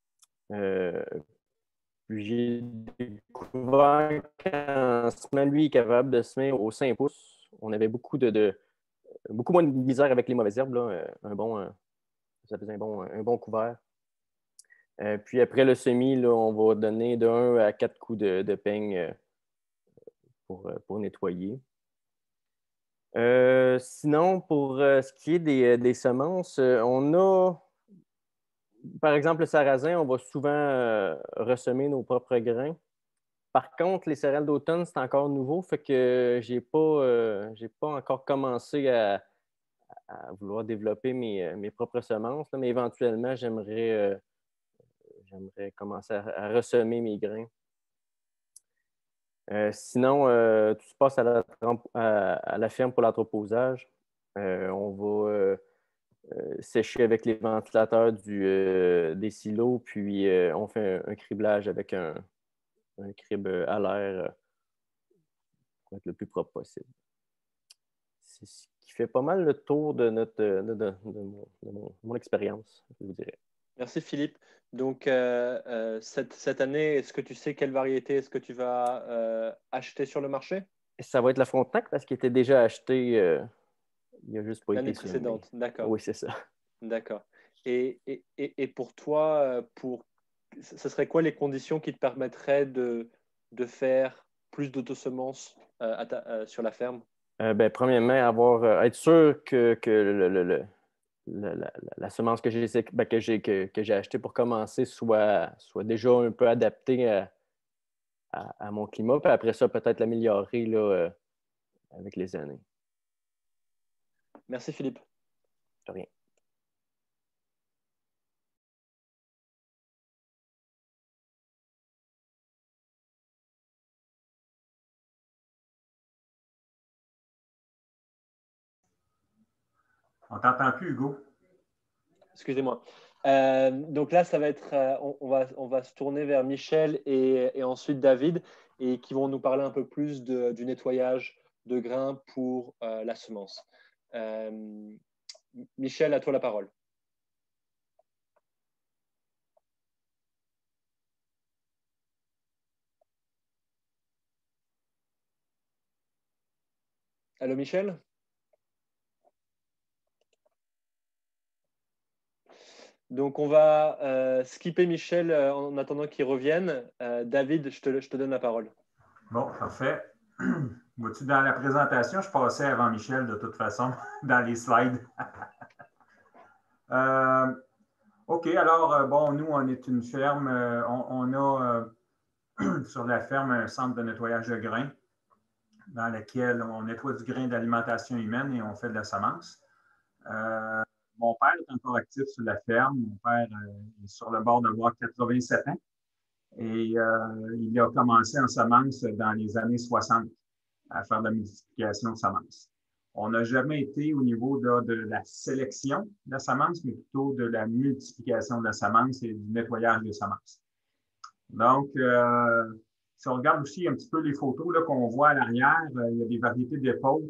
Puis j'ai découvert qu'en semant, lui, est capable de semer au 5 pouces. On avait beaucoup moins de misère avec les mauvaises herbes. Là. Ça faisait un bon couvert. Puis après le semis, là, on va donner de 1 à 4 coups de peigne pour nettoyer. Sinon, pour ce qui est des semences, on a, par exemple, le sarrasin, on va souvent ressemer nos propres grains. Par contre, les céréales d'automne, c'est encore nouveau, fait que j'ai pas encore commencé à vouloir développer mes propres semences, là, mais éventuellement, j'aimerais commencer à ressemer mes grains. Sinon, tout se passe à la ferme pour l'entreposage. On va sécher avec les ventilateurs des silos, puis on fait un criblage avec un crible à l'air pour être le plus propre possible. C'est ce qui fait pas mal le tour de mon expérience, je vous dirais. Merci Philippe. Donc, cette année, est-ce que tu sais quelle variété est-ce que tu vas acheter sur le marché? Ça va être la Frontenac parce qu'il était déjà acheté il n'y a juste pas L'année été précédente, semé. d'accord. Oui, c'est ça. D'accord. Et pour toi, ce serait quoi les conditions qui te permettraient de faire plus d'autosemences sur la ferme? Premièrement, être sûr que la semence que j'ai achetée pour commencer soit déjà un peu adaptée à mon climat. Puis après ça, peut-être l'améliorer là, avec les années. Merci Philippe. De rien. On t'entend plus, Hugo. Excusez-moi. Donc là, ça va être, on va se tourner vers Michel et ensuite David, et qui vont nous parler un peu plus du nettoyage de grains pour la semence. Michel, à toi la parole. Allô, Michel? Donc, on va skipper Michel en attendant qu'il revienne. David, je te donne la parole. Bon, parfait. Vois-tu, dans la présentation, je passais avant Michel de toute façon, dans les slides. OK, alors, bon, nous, on est une ferme. On a sur la ferme un centre de nettoyage de grains dans lequel on nettoie du grain d'alimentation humaine et on fait de la semence. Mon père est encore actif sur la ferme. Mon père est sur le bord d'avoir 87 ans. Et il a commencé en semence dans les années 60 à faire de la multiplication de semences. On n'a jamais été au niveau de la sélection de la semence, mais plutôt de la multiplication de la semence et du nettoyage des semences. Donc, si on regarde aussi un petit peu les photos qu'on voit à l'arrière, il y a des variétés d'épeautres,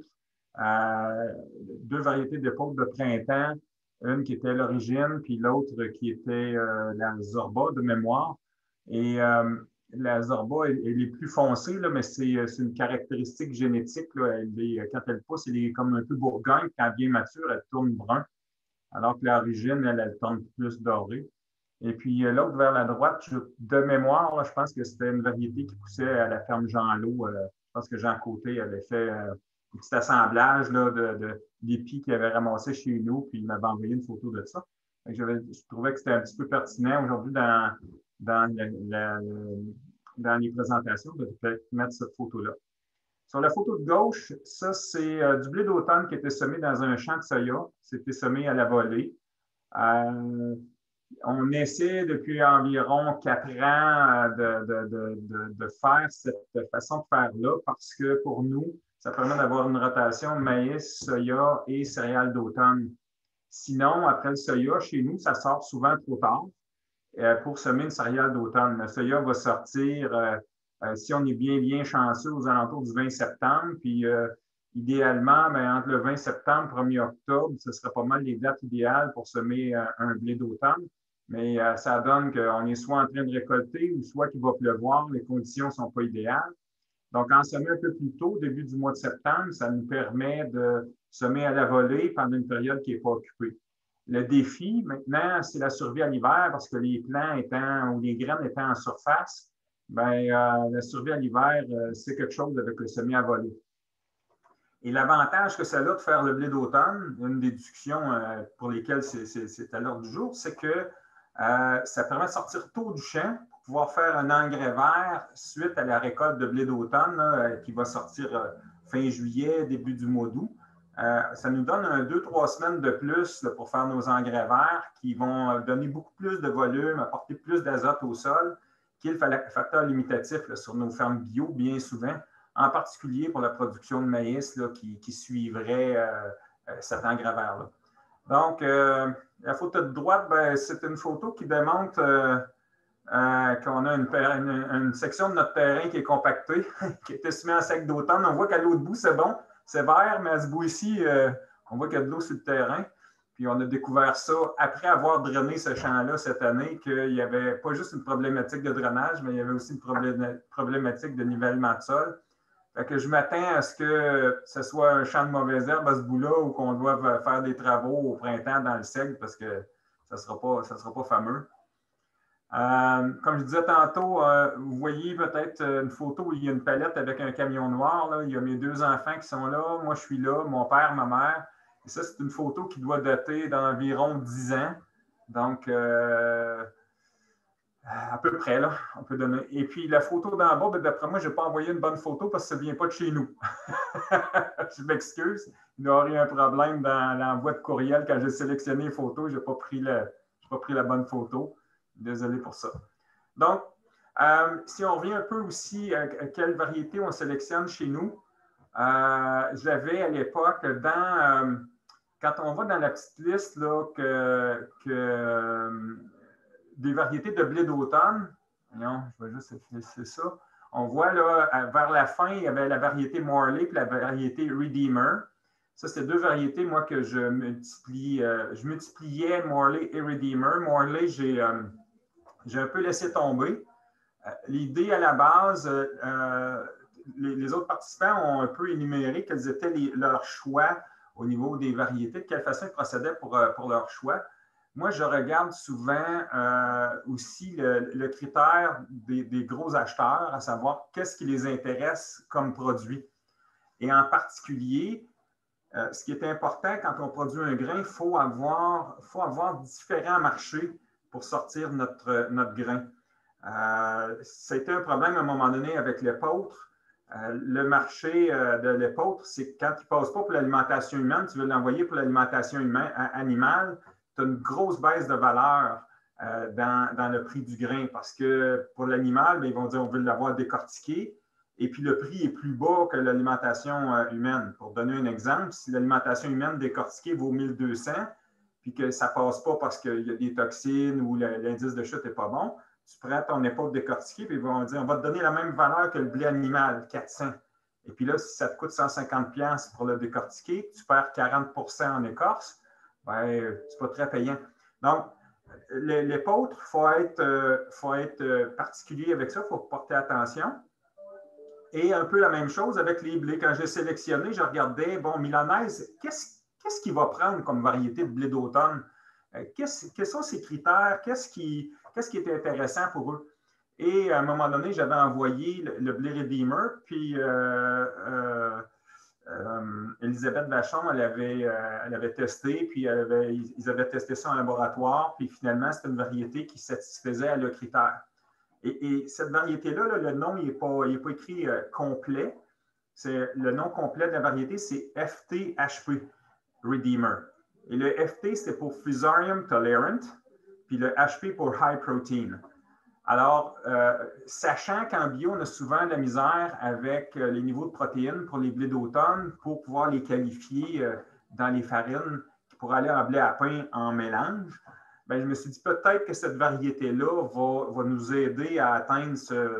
2 variétés d'épeautres de printemps, une qui était l'origine, puis l'autre qui était la Zorba de mémoire. Et la Zorba, elle est plus foncée, là, mais c'est une caractéristique génétique. Là. Quand elle pousse, elle est comme un peu bourgogne. Quand bien mature, elle tourne brun, alors que l'origine, elle tourne plus dorée. Et puis l'autre vers la droite, de mémoire, là, je pense que c'était une variété qui poussait à la ferme Jean-Lot. Je pense que Jean Côté avait fait un petit assemblage là, d'épis qu'il avait ramassé chez nous, puis il m'avait envoyé une photo de ça. Je trouvais que c'était un petit peu pertinent aujourd'hui dans les présentations de mettre cette photo-là. Sur la photo de gauche, ça, c'est du blé d'automne qui était semé dans un champ de soya. C'était semé à la volée. On essaie depuis environ 4 ans de faire cette façon de faire-là parce que pour nous, ça permet d'avoir une rotation maïs, soya et céréales d'automne. Sinon, après le soya, chez nous, ça sort souvent trop tard pour semer une céréale d'automne. Le soya va sortir, si on est bien chanceux, aux alentours du 20 septembre. Puis, idéalement, entre le 20 septembre et 1er octobre, ce serait pas mal les dates idéales pour semer un blé d'automne. Mais ça donne qu'on est soit en train de récolter ou soit qu'il va pleuvoir. Les conditions ne sont pas idéales. Donc, en semer un peu plus tôt, début du mois de septembre, ça nous permet de semer à la volée pendant une période qui n'est pas occupée. Le défi, maintenant, c'est la survie à l'hiver parce que les plants étant ou les graines étant en surface, la survie à l'hiver, c'est quelque chose avec le semis à voler. Et l'avantage que ça a de faire le blé d'automne, une des discussions pour lesquelles c'est à l'ordre du jour, c'est que ça permet de sortir tôt du champ pour pouvoir faire un engrais vert suite à la récolte de blé d'automne qui va sortir fin juillet, début du mois d'août. Ça nous donne 2-3 semaines de plus là, pour faire nos engrais verts qui vont donner beaucoup plus de volume, apporter plus d'azote au sol, qui est le facteur limitatif là, sur nos fermes bio bien souvent, en particulier pour la production de maïs là, qui suivrait cet engrais vert-là. Donc, la photo de droite, c'est une photo qui démontre qu'on a une section de notre terrain qui est compactée, qui était semée en sec d'automne. On voit qu'à l'autre bout, c'est bon, c'est vert, mais à ce bout ici, on voit qu'il y a de l'eau sur le terrain. Puis on a découvert ça après avoir drainé ce champ-là cette année, qu'il n'y avait pas juste une problématique de drainage, mais il y avait aussi une problématique de nivellement de sol. Fait que je m'attends à ce que ce soit un champ de mauvaises herbes à ce bout-là ou qu'on doive faire des travaux au printemps dans le seigle parce que ça ne sera pas fameux. Comme je disais tantôt, vous voyez peut-être une photo où il y a une palette avec un camion noir. Là. Il y a mes 2 enfants qui sont là. Moi, je suis là, mon père, ma mère. Et ça, c'est une photo qui doit dater d'environ 10 ans. Donc, à peu près, là, on peut donner. Et puis, la photo d'en bas, d'après moi, je n'ai pas envoyé une bonne photo parce que ça ne vient pas de chez nous. Je m'excuse. Il doit y avoir eu un problème dans l'envoi de courriel quand j'ai sélectionné les photos. Je n'ai pas pris la bonne photo. Désolé pour ça. Donc, si on revient un peu aussi à quelle variété on sélectionne chez nous, j'avais à l'époque, quand on va dans la petite liste là, des variétés de blé d'automne, non, je vais juste effacer ça. On voit là, vers la fin, il y avait la variété Morley et la variété Redeemer. Ça, c'est 2 variétés, moi, que je multipliais Morley et Redeemer. Morley, j'ai un peu laissé tomber. L'idée à la base, les autres participants ont un peu énuméré quels étaient leurs choix au niveau des variétés, de quelle façon ils procédaient pour leur choix. Moi, je regarde souvent aussi le critère des gros acheteurs, à savoir qu'est-ce qui les intéresse comme produit. Et en particulier, ce qui est important quand on produit un grain, il faut avoir différents marchés pour sortir notre grain. Ça a été un problème à un moment donné avec l'épeautre. Le marché de l'épeautre, c'est quand il ne passe pas pour l'alimentation humaine, tu veux l'envoyer pour l'alimentation animale, tu as une grosse baisse de valeur dans le prix du grain parce que pour l'animal, ils vont dire on veut l'avoir décortiqué et puis le prix est plus bas que l'alimentation humaine. Pour donner un exemple, si l'alimentation humaine décortiquée vaut 1200 puis que ça ne passe pas parce qu'il y a des toxines ou l'indice de chute n'est pas bon, tu prends ton épaule décortiquée puis ils vont dire on va te donner la même valeur que le blé animal, 400. Et puis là, si ça te coûte 150$ pour le décortiquer, tu perds 40% en écorce. C'est pas très payant. Donc, l'épeautre, il faut être particulier avec ça, il faut porter attention. Et un peu la même chose avec les blés. Quand j'ai sélectionné, je regardais, Milanaise, qu'est-ce qu'il va prendre comme variété de blé d'automne? Quels sont ses critères? Qu'est-ce qui est intéressant pour eux? Et à un moment donné, j'avais envoyé le blé Redeemer, puis Elisabeth Vachon, elle avait testé, puis ils avaient testé ça en laboratoire, puis finalement, c'était une variété qui satisfaisait à leurs critères. Et cette variété-là, le nom, il n'est pas écrit complet. Le nom complet de la variété, c'est FT-HP Redeemer. Et le FT, c'était pour Fusarium Tolerant, puis le HP pour High Protein. Alors, sachant qu'en bio, on a souvent de la misère avec les niveaux de protéines pour les blés d'automne pour pouvoir les qualifier dans les farines qui pourraient aller en blé à pain en mélange, je me suis dit peut-être que cette variété-là va nous aider à atteindre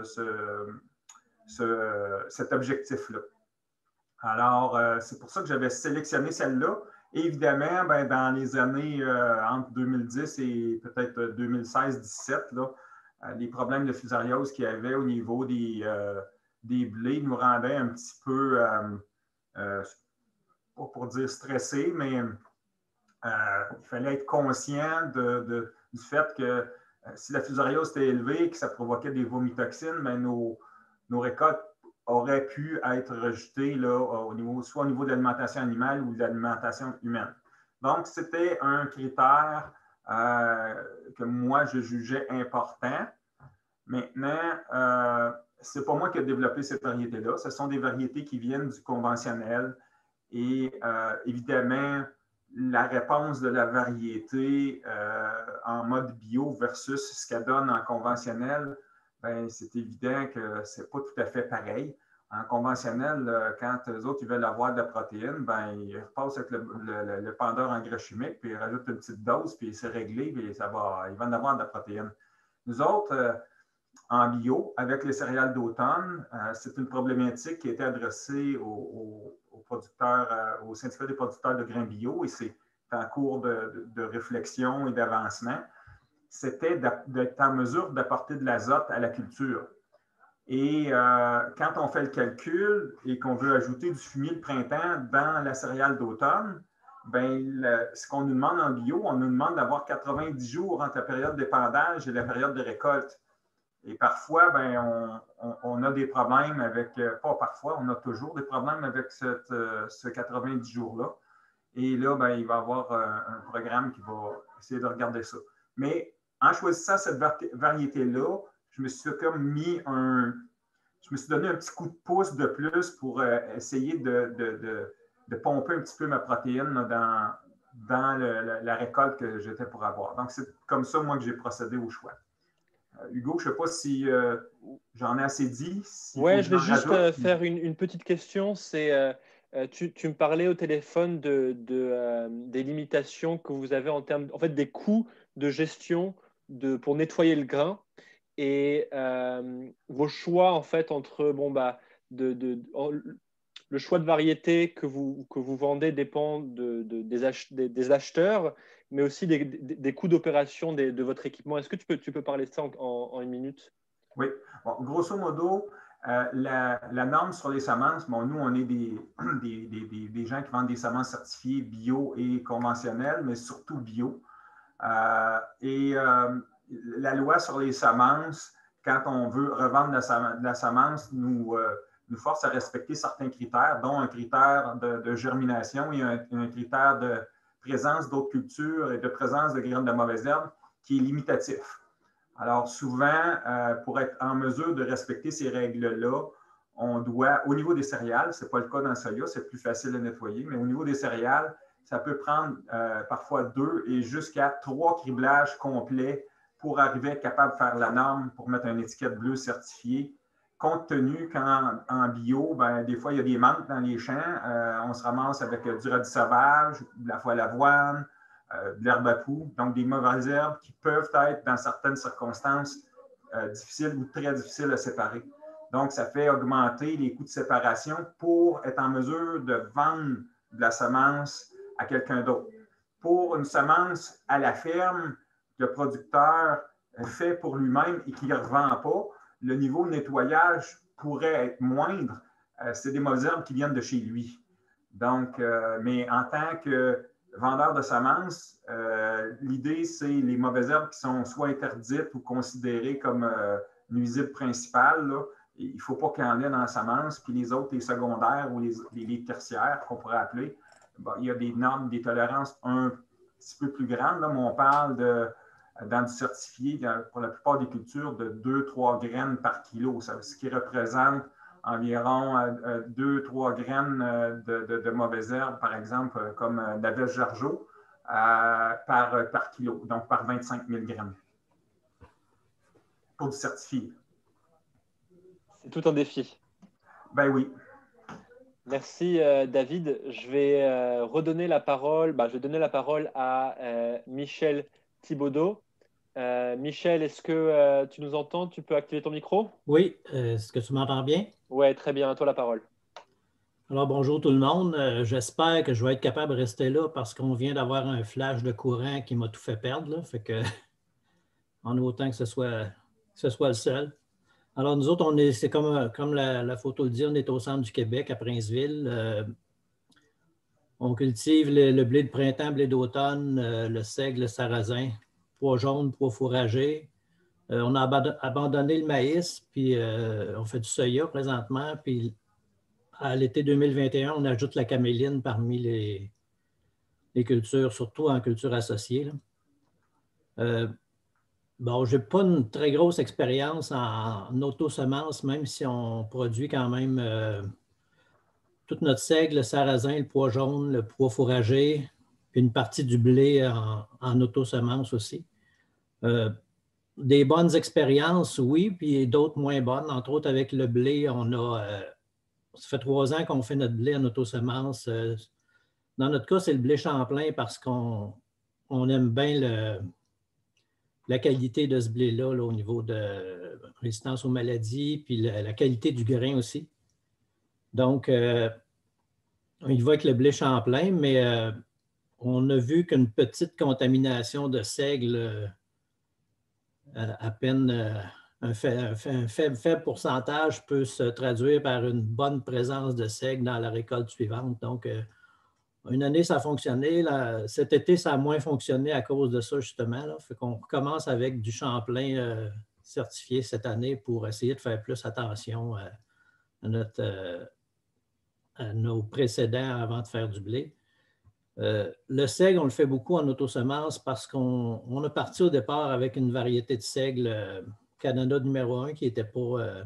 cet objectif-là. Alors, c'est pour ça que j'avais sélectionné celle-là. Et évidemment, dans les années entre 2010 et peut-être 2016-17, les problèmes de fusariose qu'il y avait au niveau des blés nous rendaient un petit peu, pas pour dire stressés, mais il fallait être conscient du fait que si la fusariose était élevée et que ça provoquait des vomitoxines, ben nos récoltes auraient pu être rejetées là, soit au niveau de l'alimentation animale ou de l'alimentation humaine. Donc, c'était un critère que moi, je jugeais important. Maintenant, ce n'est pas moi qui ai développé cette variété-là. Ce sont des variétés qui viennent du conventionnel. Et évidemment, la réponse de la variété en mode bio versus ce qu'elle donne en conventionnel, ben, c'est évident que ce n'est pas tout à fait pareil. En conventionnel, quand eux autres ils veulent avoir de la protéine, ben, ils repassent avec le pendeur engrais chimique, puis ils rajoutent une petite dose, puis c'est réglé, puis ils vont en avoir de la protéine. Nous autres, en bio, avec les céréales d'automne, c'est une problématique qui a été adressée aux producteurs, au syndicat des producteurs de grains bio, et c'est en cours de réflexion et d'avancement. C'était d'être en mesure d'apporter de l'azote à la culture. Et quand on fait le calcul et qu'on veut ajouter du fumier de printemps dans la céréale d'automne, ben, ce qu'on nous demande en bio, on nous demande d'avoir 90 jours entre la période d'épandage et la période de récolte. Et parfois, ben, on a des problèmes avec, pas parfois, on a toujours des problèmes avec ce 90 jours-là. Et là, ben, il va y avoir un programme qui va essayer de regarder ça. Mais en choisissant cette variété-là, je me suis donné un petit coup de pouce de plus pour essayer de pomper un petit peu ma protéine dans la récolte que j'étais pour avoir. Donc, c'est comme ça, moi, que j'ai procédé au choix. Hugo, je ne sais pas si j'en ai assez dit. Oui, je vais juste faire une petite question. C'est, tu me parlais au téléphone des limitations que vous avez en termes, en fait, des coûts de gestion pour nettoyer le grain et vos choix, en fait, entre, le choix de variété que vous vendez dépend des acheteurs, mais aussi des coûts d'opération de votre équipement. Est-ce que tu peux parler de ça en une minute? Oui. Bon, grosso modo, la norme sur les semences, bon, nous, on est des gens qui vendent des semences certifiées bio et conventionnelles, mais surtout bio. La loi sur les semences, quand on veut revendre de la semence, nous force à respecter certains critères, dont un critère de germination et un critère de présence d'autres cultures et de présence de graines de mauvaises herbes qui est limitatif. Alors souvent, pour être en mesure de respecter ces règles-là, on doit, au niveau des céréales, ce n'est pas le cas dans le soya, c'est plus facile à nettoyer, mais au niveau des céréales, ça peut prendre parfois 2 et jusqu'à 3 criblages complets pour arriver à être capable de faire la norme pour mettre une étiquette bleue certifiée. Compte tenu qu'en bio, ben, des fois, il y a des manques dans les champs. On se ramasse avec du radis sauvage, de la foie à l'avoine, de l'herbe à poux, donc des mauvaises herbes qui peuvent être, dans certaines circonstances, difficiles ou très difficiles à séparer. Donc, ça fait augmenter les coûts de séparation pour être en mesure de vendre de la semence à quelqu'un d'autre. Pour une semence à la ferme, le producteur fait pour lui-même et qui ne revend pas, le niveau de nettoyage pourrait être moindre. C'est des mauvaises herbes qui viennent de chez lui. Donc, mais en tant que vendeur de semences, l'idée, c'est les mauvaises herbes qui sont soit interdites ou considérées comme nuisibles principales. Là. Il ne faut pas qu'il y en ait dans la semence. Puis les autres, les secondaires ou les tertiaires, qu'on pourrait appeler, bon, il y a des normes, des tolérances un petit peu plus grandes. Là, mais on parle dans du certifié, pour la plupart des cultures, de 2-3 graines par kilo, ce qui représente environ 2-3 graines de mauvaises herbes, par exemple, comme la veste jargeau, par kilo, donc par 25 000 grammes pour du certifié. C'est tout un défi. Ben oui. Merci David. Je vais redonner la parole. Je vais donner la parole à Michel Thibaudot. Michel, est-ce que tu nous entends? Tu peux activer ton micro? Oui, est-ce que tu m'entends bien? Oui, très bien. À toi la parole. Alors, bonjour tout le monde. J'espère que je vais être capable de rester là parce qu'on vient d'avoir un flash de courant qui m'a tout fait perdre. Là. Fait que, en autant que ce soit le seul. Alors, nous autres, c'est comme la photo le dit, on est au centre du Québec, à Princeville. On cultive le blé de printemps, blé d'automne, le seigle, le sarrasin, pois jaunes, pois fourragés. On a abandonné le maïs, puis on fait du soya présentement. Puis à l'été 2021, on ajoute la caméline parmi les cultures, surtout en culture associée. Bon, je n'ai pas une très grosse expérience en autosemence, même si on produit quand même toute notre seigle, le sarrasin, le pois jaune, le pois fourragé, puis une partie du blé en autosemence aussi. Des bonnes expériences, oui, puis d'autres moins bonnes. Entre autres, avec le blé, ça fait 3 ans qu'on fait notre blé en autosemence. Dans notre cas, c'est le blé Champlain parce qu'on aime bien la qualité de ce blé-là au niveau de résistance aux maladies, puis la qualité du grain aussi. Donc, il va avec le blé Champlain, mais on a vu qu'une petite contamination de seigle, à peine un faible pourcentage, peut se traduire par une bonne présence de seigle dans la récolte suivante. Donc, une année, ça a fonctionné. Cet été, ça a moins fonctionné à cause de ça, justement. Là. Fait qu'on recommence avec du Champlain certifié cette année pour essayer de faire plus attention à nos précédents avant de faire du blé. Le seigle, on le fait beaucoup en autosemence parce qu'on a parti au départ avec une variété de seigle Canada numéro 1 qui était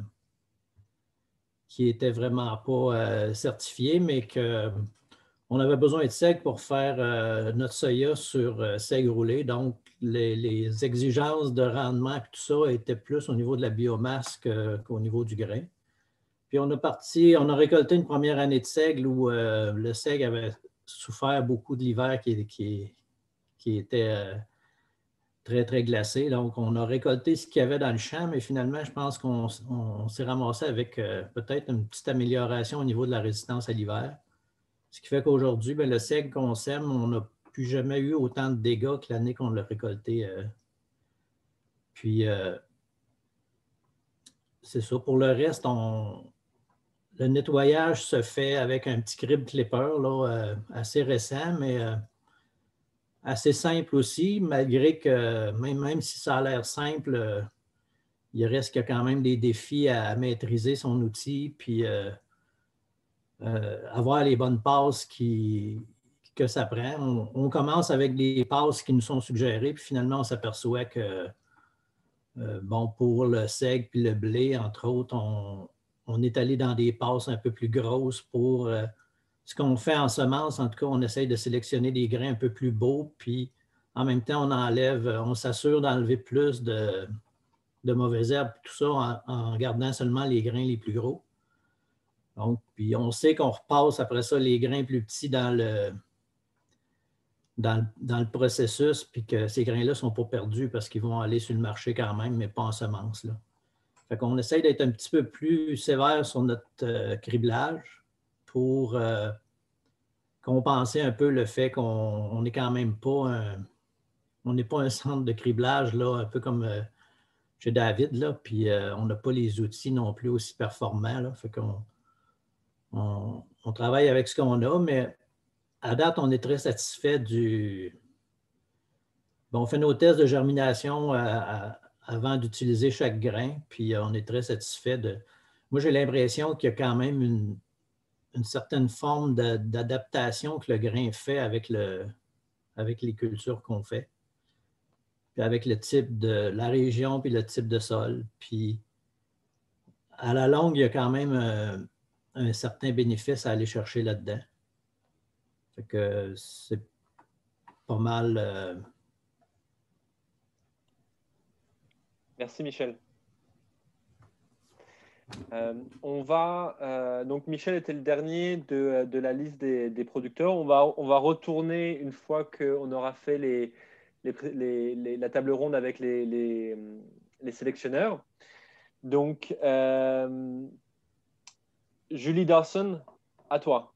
vraiment pas certifiée, mais qu'on avait besoin de seigle pour faire notre soya sur seigle roulé. Donc, les exigences de rendement et tout ça étaient plus au niveau de la biomasse qu'au niveau du grain. Puis on a récolté une première année de seigle où le seigle avait souffert beaucoup de l'hiver qui était très, très glacé. Donc, on a récolté ce qu'il y avait dans le champ, mais finalement, je pense qu'on s'est ramassé avec peut-être une petite amélioration au niveau de la résistance à l'hiver. Ce qui fait qu'aujourd'hui, le seigle qu'on sème, on n'a plus jamais eu autant de dégâts que l'année qu'on l'a récolté. Puis, c'est ça. Pour le reste, le nettoyage se fait avec un petit crib clipper là, assez récent, mais assez simple aussi, malgré que même si ça a l'air simple, il reste qu'il y a quand même des défis à maîtriser son outil, puis avoir les bonnes passes que ça prend. On commence avec des passes qui nous sont suggérées, puis finalement, on s'aperçoit que, pour le seigle puis le blé, entre autres, on est allé dans des passes un peu plus grosses pour ce qu'on fait en semences. En tout cas, on essaye de sélectionner des grains un peu plus beaux, puis en même temps, on s'assure d'enlever plus de mauvaises herbes, tout ça en gardant seulement les grains les plus gros. Donc, puis on sait qu'on repasse après ça les grains plus petits dans le processus, puis que ces grains-là ne sont pas perdus parce qu'ils vont aller sur le marché quand même, mais pas en semences, là. Fait qu'on essaye d'être un petit peu plus sévère sur notre criblage pour compenser un peu le fait qu'on n'est quand même pas on n'est pas un centre de criblage, là, un peu comme chez David, là, puis on n'a pas les outils non plus aussi performants, là. Fait qu'on on travaille avec ce qu'on a, mais à date, on est très satisfait on fait nos tests de germination avant d'utiliser chaque grain, puis on est très satisfait Moi, j'ai l'impression qu'il y a quand même une certaine forme d'adaptation que le grain fait avec les cultures qu'on fait, puis avec le type de la région, puis le type de sol. Puis à la longue, il y a quand même un certain bénéfice à aller chercher là-dedans. Fait que c'est pas mal. Merci, Michel. Donc Michel était le dernier de la liste des producteurs. On va retourner une fois qu'on aura fait la table ronde avec les sélectionneurs. Donc, Julie Dawson, à toi.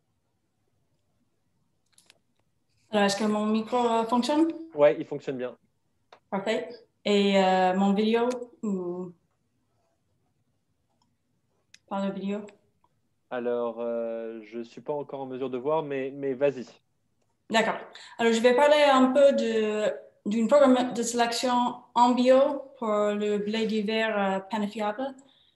Alors, est-ce que mon micro fonctionne? Oui, il fonctionne bien. Parfait. Et mon vidéo ou... Par la vidéo? Alors, je ne suis pas encore en mesure de voir, mais vas-y. D'accord. Alors, je vais parler un peu d'un programme de sélection en bio pour le blé d'hiver panifiable.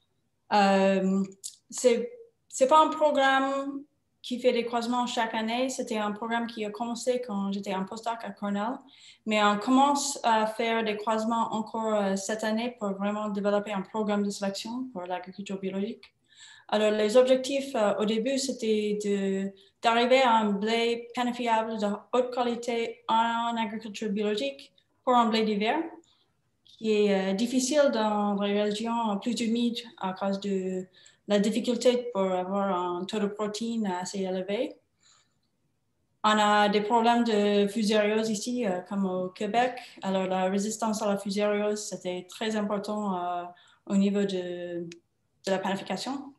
C'est pas un programme qui fait des croisements chaque année. C'était un programme qui a commencé quand j'étais en postdoc à Cornell. Mais on commence à faire des croisements encore cette année pour vraiment développer un programme de sélection pour l'agriculture biologique. Alors, les objectifs au début, c'était d'arriver à un blé panifiable de haute qualité en agriculture biologique pour un blé d'hiver, qui est difficile dans les régions plus humides à cause de la difficulté pour avoir un taux de protéines assez élevé. On a des problèmes de fusariose ici, comme au Québec. Alors, la résistance à la fusariose, c'était très important au niveau de la panification.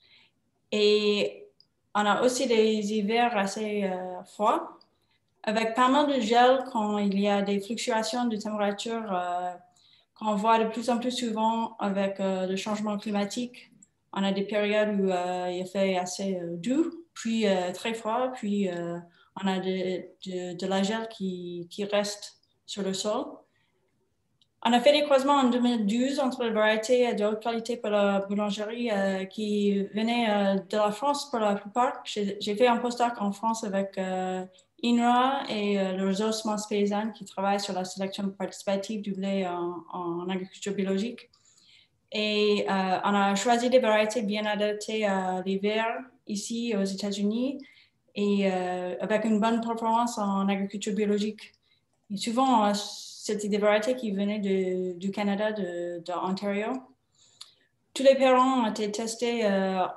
Et on a aussi des hivers assez froids, avec pas mal de gel quand il y a des fluctuations de température qu'on voit de plus en plus souvent avec le changement climatique. On a des périodes où il fait assez doux, puis très froid, puis on a de la gel qui reste sur le sol. On a fait des croisements en 2012 entre les variétés de haute qualité pour la boulangerie qui venaient de la France pour la plupart. J'ai fait un postdoc en France avec INRA et le réseau Semences Paysannes qui travaille sur la sélection participative du blé en agriculture biologique. Et on a choisi des variétés bien adaptées à l'hiver ici aux États-Unis et avec une bonne performance en agriculture biologique. Et souvent, c'était des variétés qui venaient du Canada, de Ontario. Tous les parents ont été testés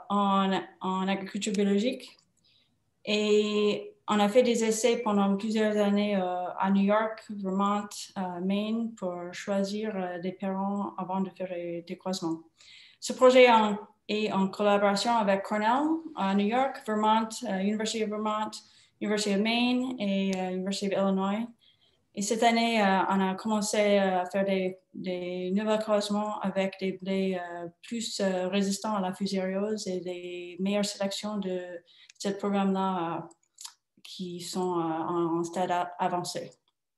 en agriculture biologique et on a fait des essais pendant plusieurs années à New York, Vermont, Maine pour choisir des parents avant de faire des croisements. Ce projet est en collaboration avec Cornell à New York, Vermont, University of Vermont, University of Maine et University of Illinois. Et cette année, on a commencé à faire des nouveaux croisements avec des blés plus résistants à la fusariose et des meilleures sélections de ce programme-là qui sont en stade avancé.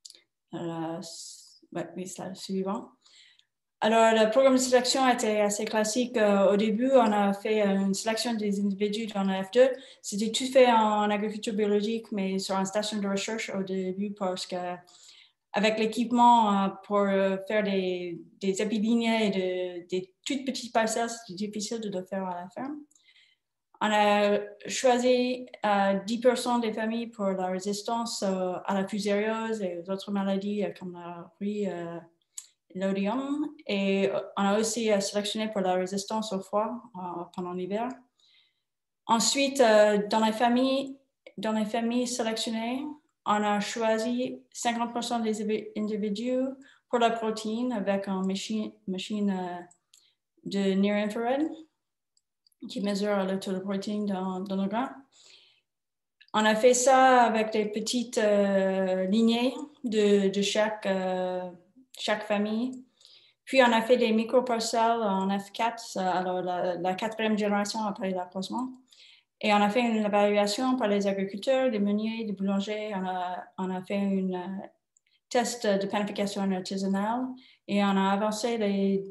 Oui, slide suivant. Alors, le programme de sélection était assez classique. Au début, on a fait une sélection des individus dans le F2. C'était tout fait en agriculture biologique, mais sur une station de recherche au début parce que avec l'équipement pour faire des épidémies et des toutes petites parcelles, c'est difficile de le faire à la ferme. On a choisi 10% des familles pour la résistance à la fusariose et aux autres maladies comme la rouille et l'odium. Et on a aussi sélectionné pour la résistance au froid pendant l'hiver. Ensuite, dans les familles sélectionnées, on a choisi 50% des individus pour la protéine avec une machine de near-infrared qui mesure le taux de protéine dans le grain. On a fait ça avec des petites lignées de chaque famille. Puis, on a fait des micro-parcelles en F4, alors la 4e génération après l'accroissement. Et on a fait une évaluation par les agriculteurs, des meuniers, des boulangers. On a fait un test de panification artisanale et on a avancé les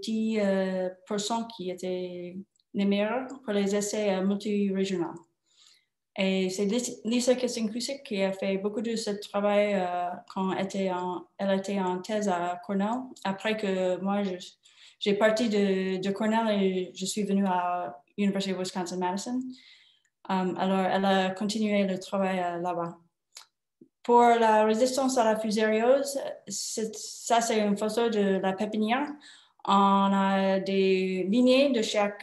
10% qui étaient les meilleurs pour les essais multi-régionaux. Et c'est Lisa Kissing-Cusick qui a fait beaucoup de ce travail quand elle était en thèse à Cornell. Après que moi, j'ai parti de Cornell et je suis venue à l'Université de Wisconsin-Madison. Alors, elle a continué le travail là-bas. Pour la résistance à la fusariose, ça c'est une photo de la pépinière. On a des lignées de chaque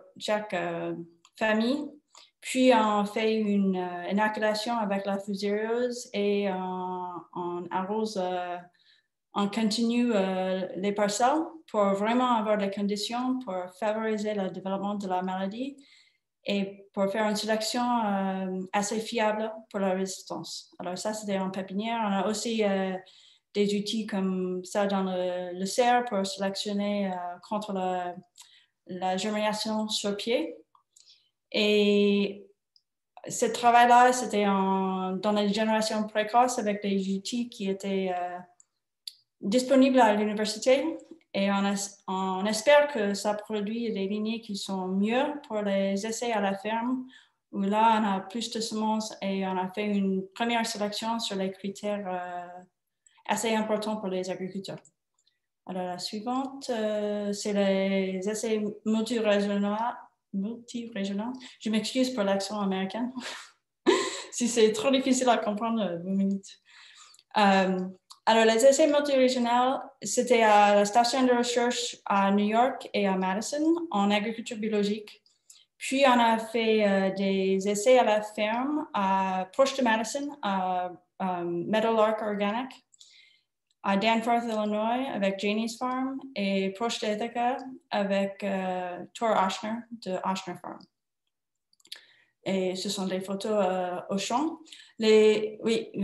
famille, puis on fait une inoculation avec la fusariose et on arrose, on continue les parcelles pour vraiment avoir des conditions pour favoriser le développement de la maladie et pour faire une sélection assez fiable pour la résistance. Alors ça, c'était en pépinière. On a aussi des outils comme ça dans le serre pour sélectionner contre la germination sur pied. Et ce travail-là, c'était dans la génération précoce avec des outils qui étaient disponibles à l'université. Et on espère que ça produit des lignées qui sont mieux pour les essais à la ferme, où là, on a plus de semences et on a fait une première sélection sur les critères assez importants pour les agriculteurs. Alors, la suivante, c'est les essais multirégionaux. Je m'excuse pour l'accent américain. Si c'est trop difficile à comprendre, 2 minutes. Alors, les essais multirégionaux, c'était à la station de recherche à New York et à Madison en agriculture biologique. Puis, on a fait des essais à la ferme proche de Madison, à Meadowlark Organic, à Danforth, Illinois, avec Janie's Farm, et proche d'Ithaca avec Thor Ochsner de Ochsner Farm. Et ce sont des photos au champ. Les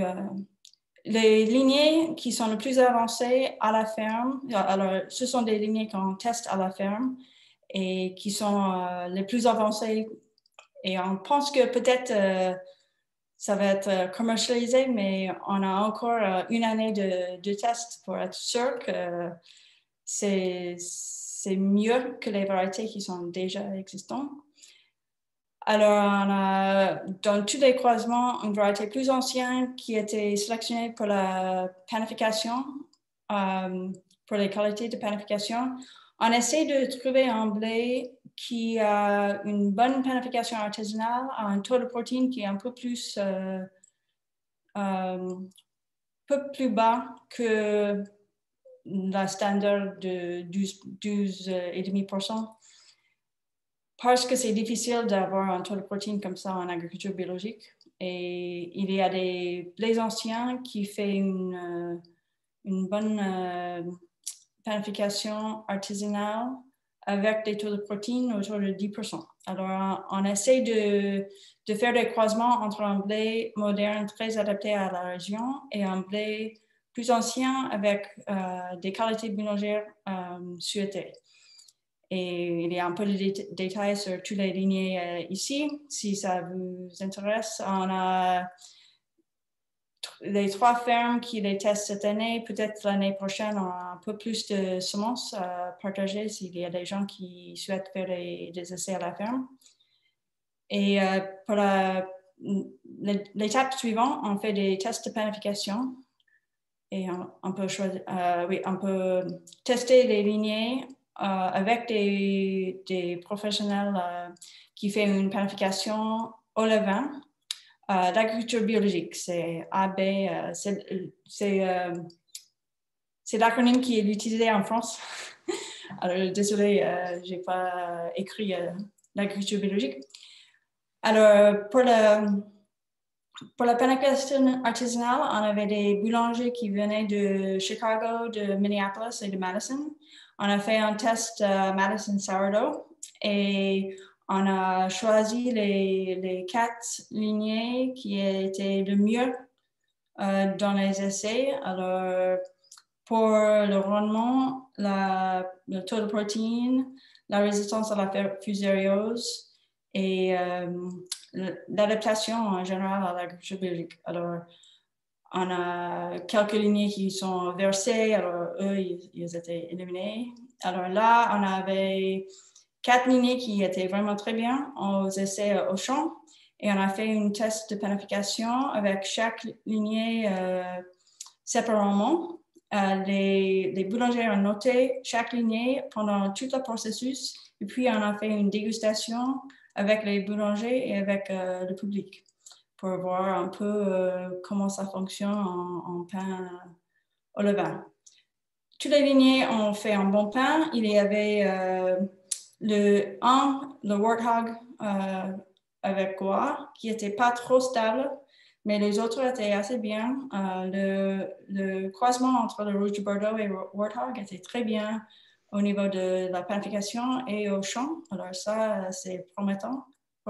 lignées qui sont les plus avancées à la ferme, alors ce sont des lignées qu'on teste à la ferme et qui sont les plus avancées. Et on pense que peut-être ça va être commercialisé, mais on a encore 1 année de test pour être sûr que c'est mieux que les variétés qui sont déjà existantes. Alors, on a dans tous les croisements une variété plus ancienne qui a été sélectionnée pour la panification, pour les qualités de panification. On essaie de trouver un blé qui a une bonne panification artisanale, un taux de protéines qui est un peu plus bas que la standard de 12,5%. Parce que c'est difficile d'avoir un taux de protéines comme ça en agriculture biologique. Et il y a des blés anciens qui font une bonne panification artisanale avec des taux de protéines autour de 10%. Alors, on essaie de faire des croisements entre un blé moderne très adapté à la région et un blé plus ancien avec des qualités boulangères souhaitées. Et il y a un peu de détails sur toutes les lignées ici. Si ça vous intéresse, on a les 3 fermes qui les testent cette année. Peut-être l'année prochaine, on a un peu plus de semences à partager s'il y a des gens qui souhaitent faire des essais à la ferme. Et pour l'étape suivante, on fait des tests de panification. Et on peut tester les lignées avec des professionnels qui font une panification au levain d'agriculture biologique. C'est AB, c'est l'acronyme qui est utilisé en France. Alors, désolé, je n'ai pas écrit l'agriculture biologique. Alors, pour la panification artisanale, on avait des boulangers qui venaient de Chicago, de Minneapolis et de Madison. On a fait un test Madison Sourdough et on a choisi les 4 lignées qui étaient le mieux dans les essais. Alors, pour le rendement, le taux de protéines, la résistance à la fusariose et l'adaptation en général à l'agriculture biologique. Alors, on a quelques lignées qui sont versées, alors eux, ils étaient éliminés. Alors là, on avait 4 lignées qui étaient vraiment très bien aux essais au champ et on a fait un test de panification avec chaque lignée séparément. Les boulangers ont noté chaque lignée pendant tout le processus et puis on a fait une dégustation avec les boulangers et avec le public pour voir un peu comment ça fonctionne en pain au levain. Toutes les lignées ont fait un bon pain. Il y avait le Warthog avec Goa qui n'était pas trop stable, mais les autres étaient assez bien. Le croisement entre le Rouge du Bordeaux et Warthog était très bien au niveau de la panification et au champ. Alors ça, c'est prometteur.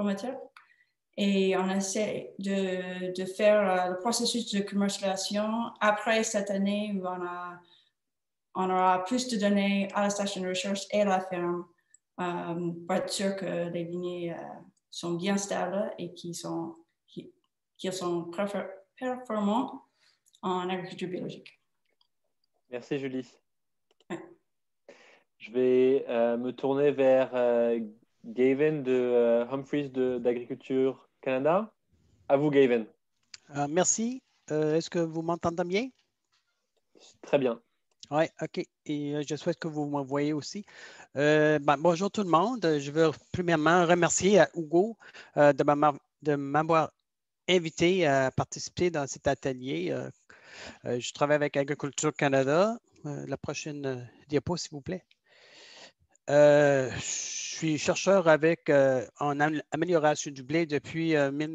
Et on essaie de faire le processus de commercialisation après cette année où on aura plus de données à la station de recherche et à la ferme pour être sûr que les lignées sont bien stables et qui sont performants en agriculture biologique. Merci, Julie. Ouais. Je vais me tourner vers Gavin de Humphreys d'Agriculture Canada. À vous, Gavin. Merci. Est-ce que vous m'entendez bien? Très bien. Oui, OK. Et je souhaite que vous m'envoyez aussi. Bonjour tout le monde. Je veux premièrement remercier Hugo de m'avoir invité à participer dans cet atelier. Je travaille avec Agriculture Canada. La prochaine diapo, s'il vous plaît. Je suis chercheur en amélioration du blé depuis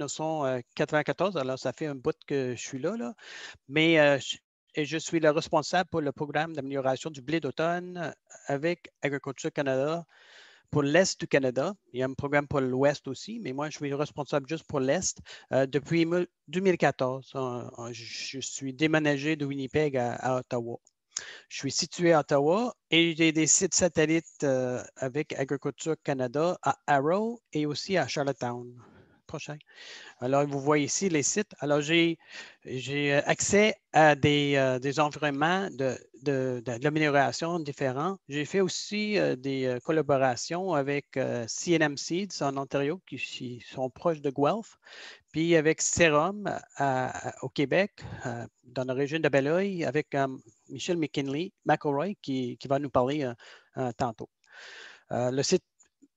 1994. Alors, ça fait un bout que je suis là. Mais je suis le responsable pour le programme d'amélioration du blé d'automne avec Agriculture Canada pour l'Est du Canada. Il y a un programme pour l'Ouest aussi, mais moi, je suis responsable juste pour l'Est depuis 2014. Je suis déménagé de Winnipeg à Ottawa. Je suis situé à Ottawa et j'ai des sites satellites avec Agriculture Canada à Arrow et aussi à Charlottetown. Prochain. Alors, vous voyez ici les sites. Alors, j'ai accès à des environnements de l'amélioration différents. J'ai fait aussi des collaborations avec C&M Seeds en Ontario, qui sont proches de Guelph, puis avec Serum au Québec, dans la région de Beloeil, avec Michel McElroy, qui va nous parler tantôt. Le site...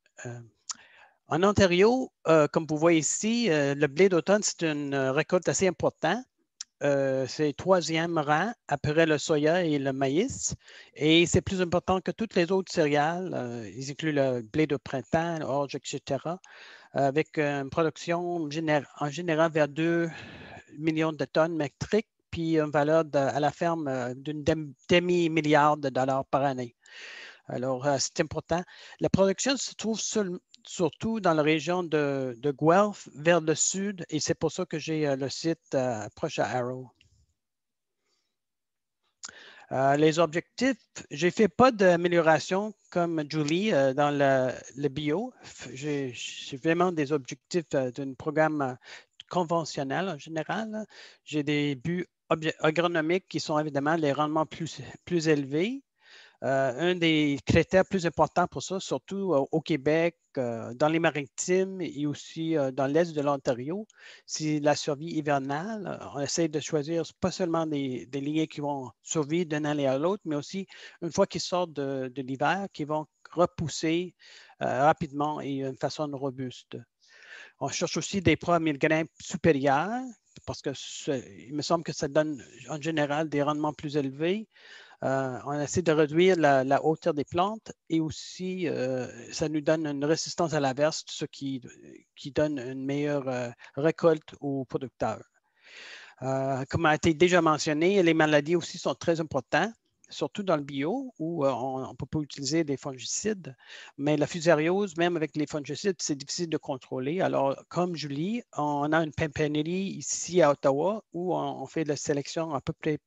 En Ontario, comme vous voyez ici, le blé d'automne, c'est une récolte assez importante. C'est le 3e rang après le soya et le maïs. Et c'est plus important que toutes les autres céréales. Ils incluent le blé de printemps, l'orge, etc., avec une production en général vers 2 millions de tonnes métriques, puis une valeur à la ferme d'une demi-milliard de dollars par année. Alors, c'est important. La production se trouve surtout dans la région de Guelph, vers le sud, et c'est pour ça que j'ai le site proche à Arrow. Les objectifs, j'ai fait pas d'amélioration comme Julie dans le bio. J'ai vraiment des objectifs d'un programme conventionnel en général. J'ai des buts agronomiques qui sont évidemment les rendements plus élevés. Un des critères plus importants pour ça, surtout au Québec, dans les maritimes et aussi dans l'est de l'Ontario, c'est la survie hivernale. On essaie de choisir pas seulement des lignées qui vont survivre d'une année à l'autre, mais aussi une fois qu'ils sortent de l'hiver, qui vont repousser rapidement et d'une façon robuste. On cherche aussi des proies à 1000 grains supérieurs parce qu'il me semble que ça donne en général des rendements plus élevés. On essaie de réduire la hauteur des plantes et aussi, ça nous donne une résistance à l'averse, ce qui donne une meilleure récolte aux producteurs. Comme a été déjà mentionné, les maladies aussi sont très importantes, surtout dans le bio, où on ne peut pas utiliser des fongicides. Mais la fusariose, même avec les fongicides, c'est difficile de contrôler. Alors, comme Julie, on a une pimpénérie ici à Ottawa où on fait la sélection à peu près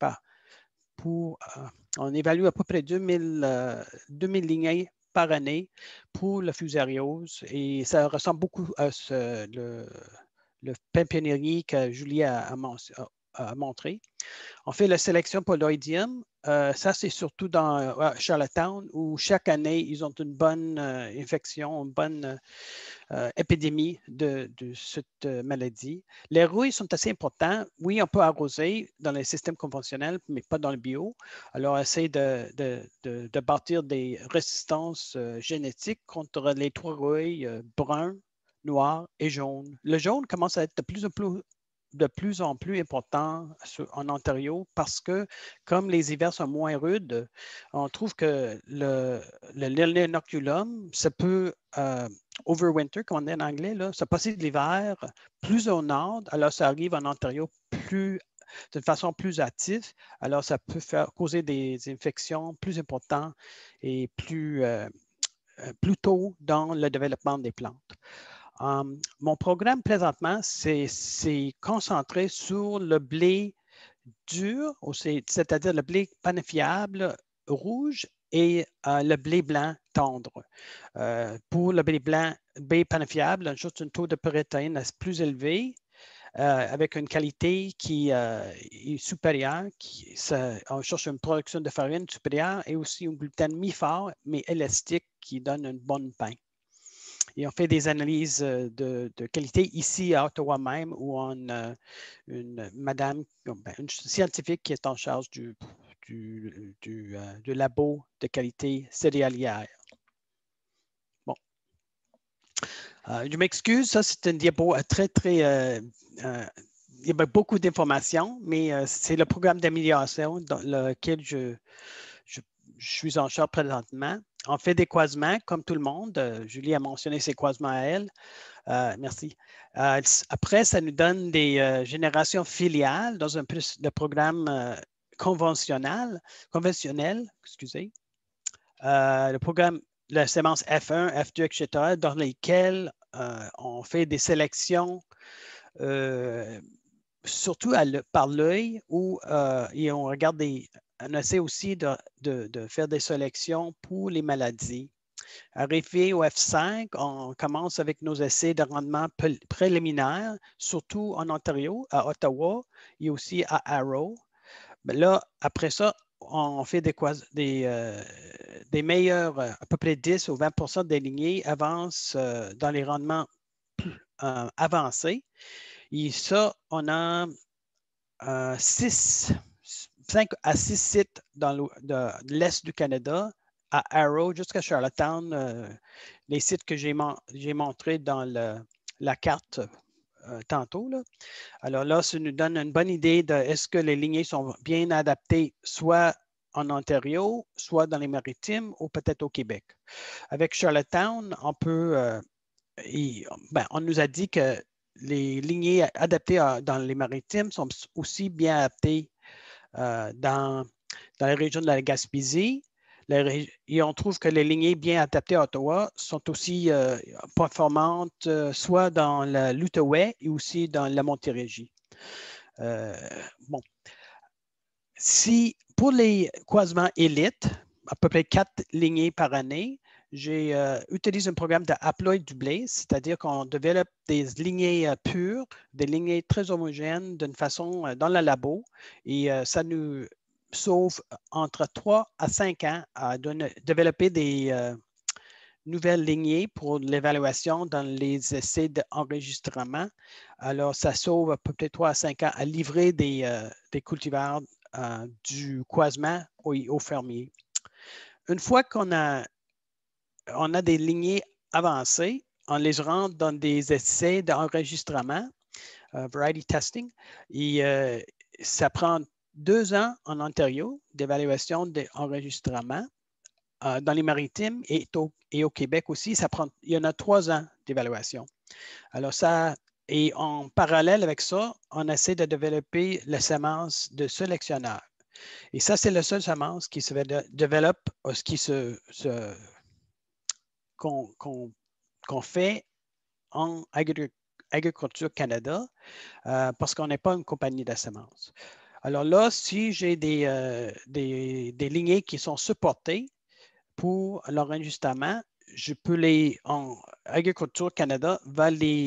on évalue à peu près 2000 lignées par année pour la fusariose et ça ressemble beaucoup à le pimpénérie que Julie a montré. On fait la sélection pour l'oïdium. Ça, c'est surtout dans Charlottetown où chaque année, ils ont une bonne infection, une bonne épidémie de cette maladie. Les rouilles sont assez importants. Oui, on peut arroser dans les systèmes conventionnels, mais pas dans le bio. Alors, on essaie de bâtir des résistances génétiques contre les 3 rouilles brun, noir et jaune. Le jaune commence à être de plus en plus important en Ontario parce que, comme les hivers sont moins rudes, on trouve que le inoculum, ça peut overwinter, comme on dit en anglais, là, ça passe l'hiver plus au nord, alors ça arrive en Ontario d'une façon plus active, alors ça peut causer des infections plus importantes et plus tôt dans le développement des plantes. Mon programme présentement, c'est concentré sur le blé dur, c'est-à-dire le blé panifiable rouge et le blé blanc tendre. Pour le blé blanc baies panifiables, juste un taux de protéines plus élevé, avec une qualité qui est supérieure. On cherche une production de farine supérieure et aussi un gluten mi-fort, mais élastique, qui donne un bon pain. Et on fait des analyses de qualité ici à Ottawa même, où on a une scientifique qui est en charge du labo de qualité céréalière. Bon. Je m'excuse, ça c'est une diapo très, très... il y a beaucoup d'informations, mais c'est le programme d'amélioration dans lequel je suis en charge présentement. On fait des croisements, comme tout le monde. Julie a mentionné ses croisements à elle. Merci. Après, ça nous donne des générations filiales dans le programme conventionnel, excusez. Le programme, la sémence F1, F2, etc., dans lesquels on fait des sélections surtout par l'œil, et on regarde on essaie aussi de faire des sélections pour les maladies. Arrivé au F5, on commence avec nos essais de rendement préliminaires, surtout en Ontario, à Ottawa et aussi à Arrow. Mais là, après ça, on fait des meilleurs, à peu près 10 ou 20 des lignées avancent dans les rendements avancés. Et ça, on a 5 à 6 sites dans l'Est du Canada, à Arrow jusqu'à Charlottetown, les sites que j'ai montrés dans la carte tantôt. Là. Alors là, ça nous donne une bonne idée de est-ce que les lignées sont bien adaptées, soit en Ontario, soit dans les Maritimes ou peut-être au Québec. Avec Charlottetown, on nous a dit que les lignées adaptées dans les Maritimes sont aussi bien adaptées dans la région de la Gaspésie. Et on trouve que les lignées bien adaptées à Ottawa sont aussi performantes, soit dans l'Outaouais et aussi dans la Montérégie. Bon. Pour les croisements élites, à peu près 4 lignées par année, j'utilise un programme de haploïde doublé, c'est-à-dire qu'on développe des lignées pures, des lignées très homogènes d'une façon dans le labo, et ça nous sauve entre 3 à 5 ans à développer des nouvelles lignées pour l'évaluation dans les essais d'enregistrement. Alors, ça sauve à peu près 3 à 5 ans à livrer des cultivars du croisement aux fermiers. Une fois qu'on a des lignées avancées, on les rentre dans des essais d'enregistrement, variety testing, et ça prend 2 ans en Ontario d'évaluation d'enregistrement. Dans les Maritimes et au Québec aussi, il y en a 3 ans d'évaluation. Alors et en parallèle avec ça, on essaie de développer la semence de sélectionneur. Et ça, c'est la seule semence qui se développe, qu'on fait en Agriculture Canada parce qu'on n'est pas une compagnie de semences. Alors là, si j'ai des lignées qui sont supportées pour l'enregistrement, je peux Agriculture Canada va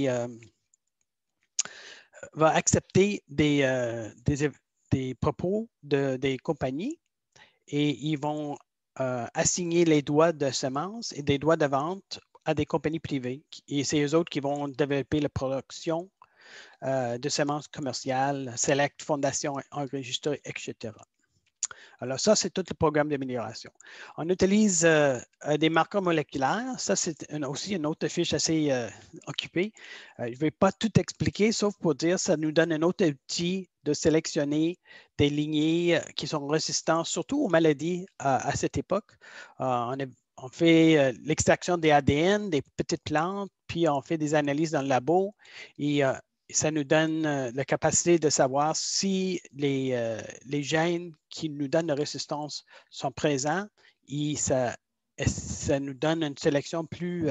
accepter des propos des compagnies et ils vont assigner les droits de semences et des droits de vente à des compagnies privées. Et c'est eux autres qui vont développer la production de semences commerciales, Select, Fondation enregistrée, etc. Alors ça, c'est tout le programme d'amélioration. On utilise des marqueurs moléculaires. Ça, c'est aussi une autre fiche assez occupée. Je ne vais pas tout expliquer, sauf pour dire que ça nous donne un autre outil de sélectionner des lignées qui sont résistantes, surtout aux maladies à cette époque. On fait l'extraction des ADN, des petites plantes, puis on fait des analyses dans le labo et ça nous donne la capacité de savoir si les gènes qui nous donnent la résistance sont présents et ça nous donne une sélection plus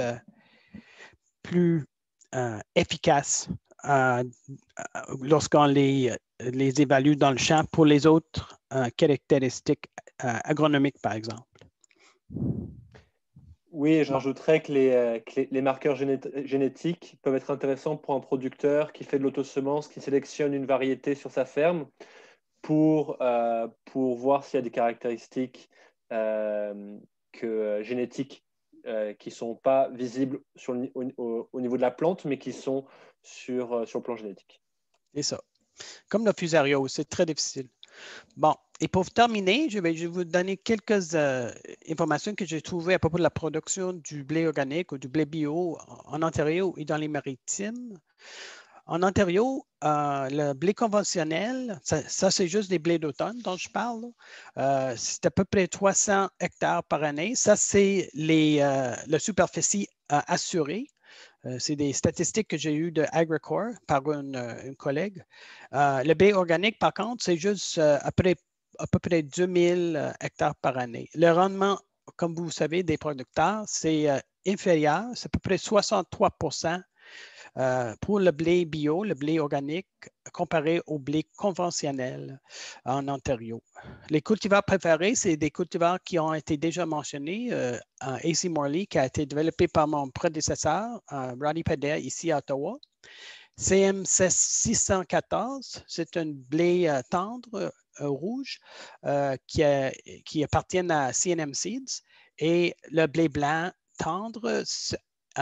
efficace lorsqu'on les évalue dans le champ pour les autres caractéristiques agronomiques, par exemple. Oui, je rajouterais que les marqueurs génétiques peuvent être intéressants pour un producteur qui fait de l'autosemence, qui sélectionne une variété sur sa ferme pour voir s'il y a des caractéristiques génétiques qui ne sont pas visibles au niveau de la plante, mais qui sont sur le plan génétique. C'est ça. Comme le fusario, c'est très difficile. Bon, et pour terminer, je vais vous donner quelques informations que j'ai trouvées à propos de la production du blé organique ou du blé bio en Ontario et dans les Maritimes. En Ontario, le blé conventionnel, ça c'est juste des blés d'automne dont je parle. C'est à peu près 300 hectares par année. Ça, c'est la superficie assurée. C'est des statistiques que j'ai eues de Agricore par une collègue. Le blé organique, par contre, c'est juste à peu près 2000 hectares par année. Le rendement, comme vous savez, des producteurs, c'est inférieur, c'est à peu près 63% pour le blé bio, le blé organique, comparé au blé conventionnel en Ontario. Les cultivars préférés, c'est des cultivars qui ont été déjà mentionnés. AC Morley, qui a été développé par mon prédécesseur, Roddy Padilla, ici à Ottawa. CM 614, c'est un blé tendre rouge qui appartient à CNM Seeds. Et le blé blanc tendre, c'est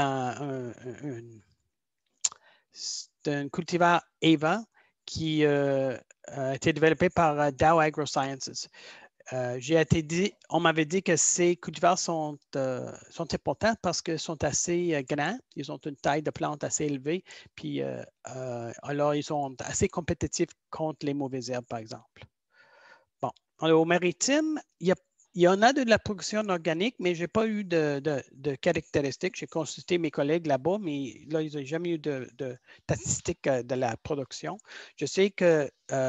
un cultivar Ava qui a été développé par Dow AgroSciences. On m'avait dit que ces cultivars sont importants parce qu'ils sont assez grands, ils ont une taille de plante assez élevée, puis alors ils sont assez compétitifs contre les mauvaises herbes, par exemple. Bon, au maritime, il y en a de la production organique, mais je n'ai pas eu de caractéristiques. J'ai consulté mes collègues là-bas, mais là, ils n'ont jamais eu de statistiques de la production. Je sais que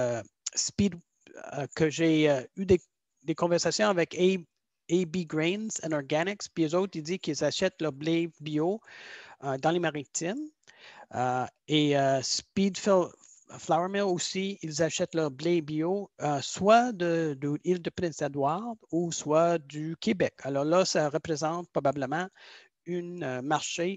que j'ai eu des conversations avec AB Grains and Organics, puis eux autres, ils disent qu'ils achètent leur blé bio dans les maritimes. Et Speed Flour Mill aussi, ils achètent leur blé bio soit de l'île de Prince-Édouard ou soit du Québec. Alors là, ça représente probablement un marché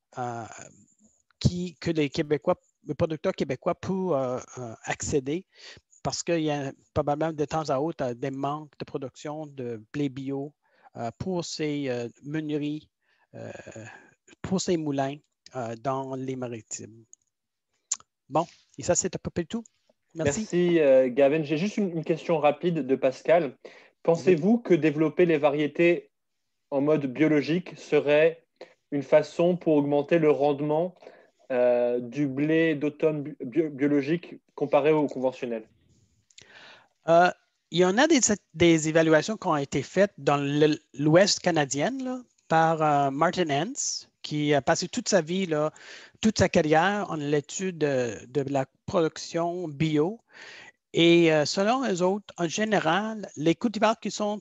que les producteurs québécois peuvent accéder parce qu'il y a probablement de temps à autre des manques de production de blé bio pour ces meuneries, pour ces moulins dans les maritimes. Bon, et ça, c'est à peu près tout. Merci. Merci, Gavin. J'ai juste une question rapide de Pascal. Pensez-vous que développer les variétés en mode biologique serait une façon pour augmenter le rendement du blé d'automne biologique comparé au conventionnel? Il y en a des évaluations qui ont été faites dans l'Ouest canadien là, par Martin Hens, qui a passé toute sa vie, là, toute sa carrière en l'étude de la production bio. Et selon eux autres, en général, les cultivars qui sont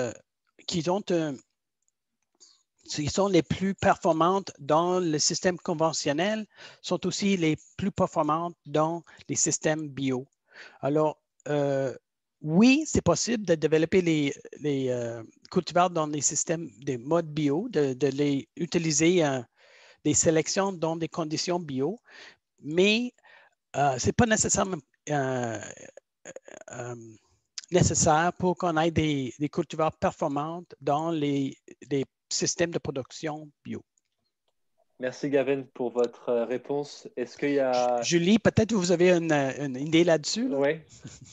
les plus performantes dans le système conventionnel sont aussi les plus performantes dans les systèmes bio. Alors, oui, c'est possible de développer les cultivars dans des systèmes, des modes bio, de les utiliser des sélections dans des conditions bio, mais ce n'est pas nécessairement nécessaire pour qu'on ait des cultivars performants dans les systèmes de production bio. Merci, Gavin, pour votre réponse. Est-ce qu'il y a... Julie, peut-être vous avez une idée là-dessus? Là? Oui.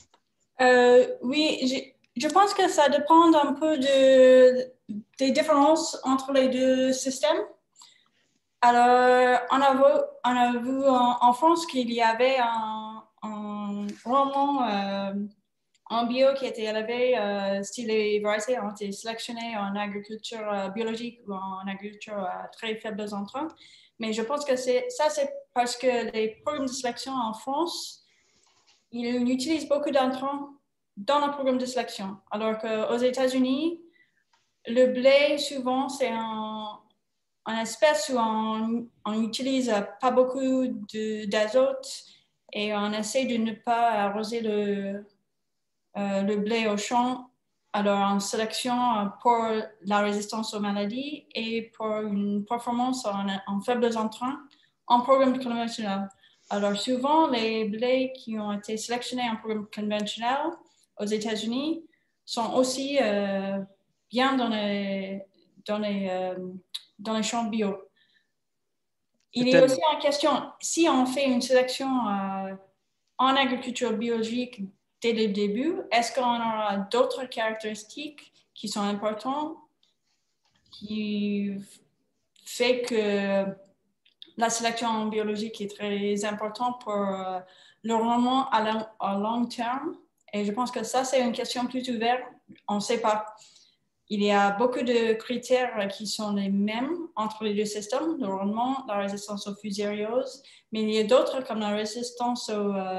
Oui, je pense que ça dépend un peu des différences entre les deux systèmes. Alors, on a vu en France qu'il y avait un rendement en bio qui était élevé si les variétés ont été sélectionnées en agriculture biologique ou en agriculture à très faibles intrants. Mais je pense que c'est parce que les programmes de sélection en France, ils utilisent beaucoup d'intrants dans le programme de sélection. Alors qu'aux États-Unis, le blé, souvent, c'est en espèce où on n'utilise pas beaucoup d'azote et on essaie de ne pas arroser le blé au champ alors en sélection pour la résistance aux maladies et pour une performance en faibles entrants en programme conventionnel. Alors souvent, les blés qui ont été sélectionnés en programme conventionnel aux États-Unis sont aussi bien dans les champs bio. Il est aussi en question, si on fait une sélection en agriculture biologique dès le début, est-ce qu'on aura d'autres caractéristiques qui sont importantes, qui fait que la sélection biologique est très importante pour le rendement à long terme? Et je pense que ça, c'est une question plus ouverte. On ne sait pas. Il y a beaucoup de critères qui sont les mêmes entre les deux systèmes, le rendement, la résistance aux fusarioses, mais il y a d'autres comme la résistance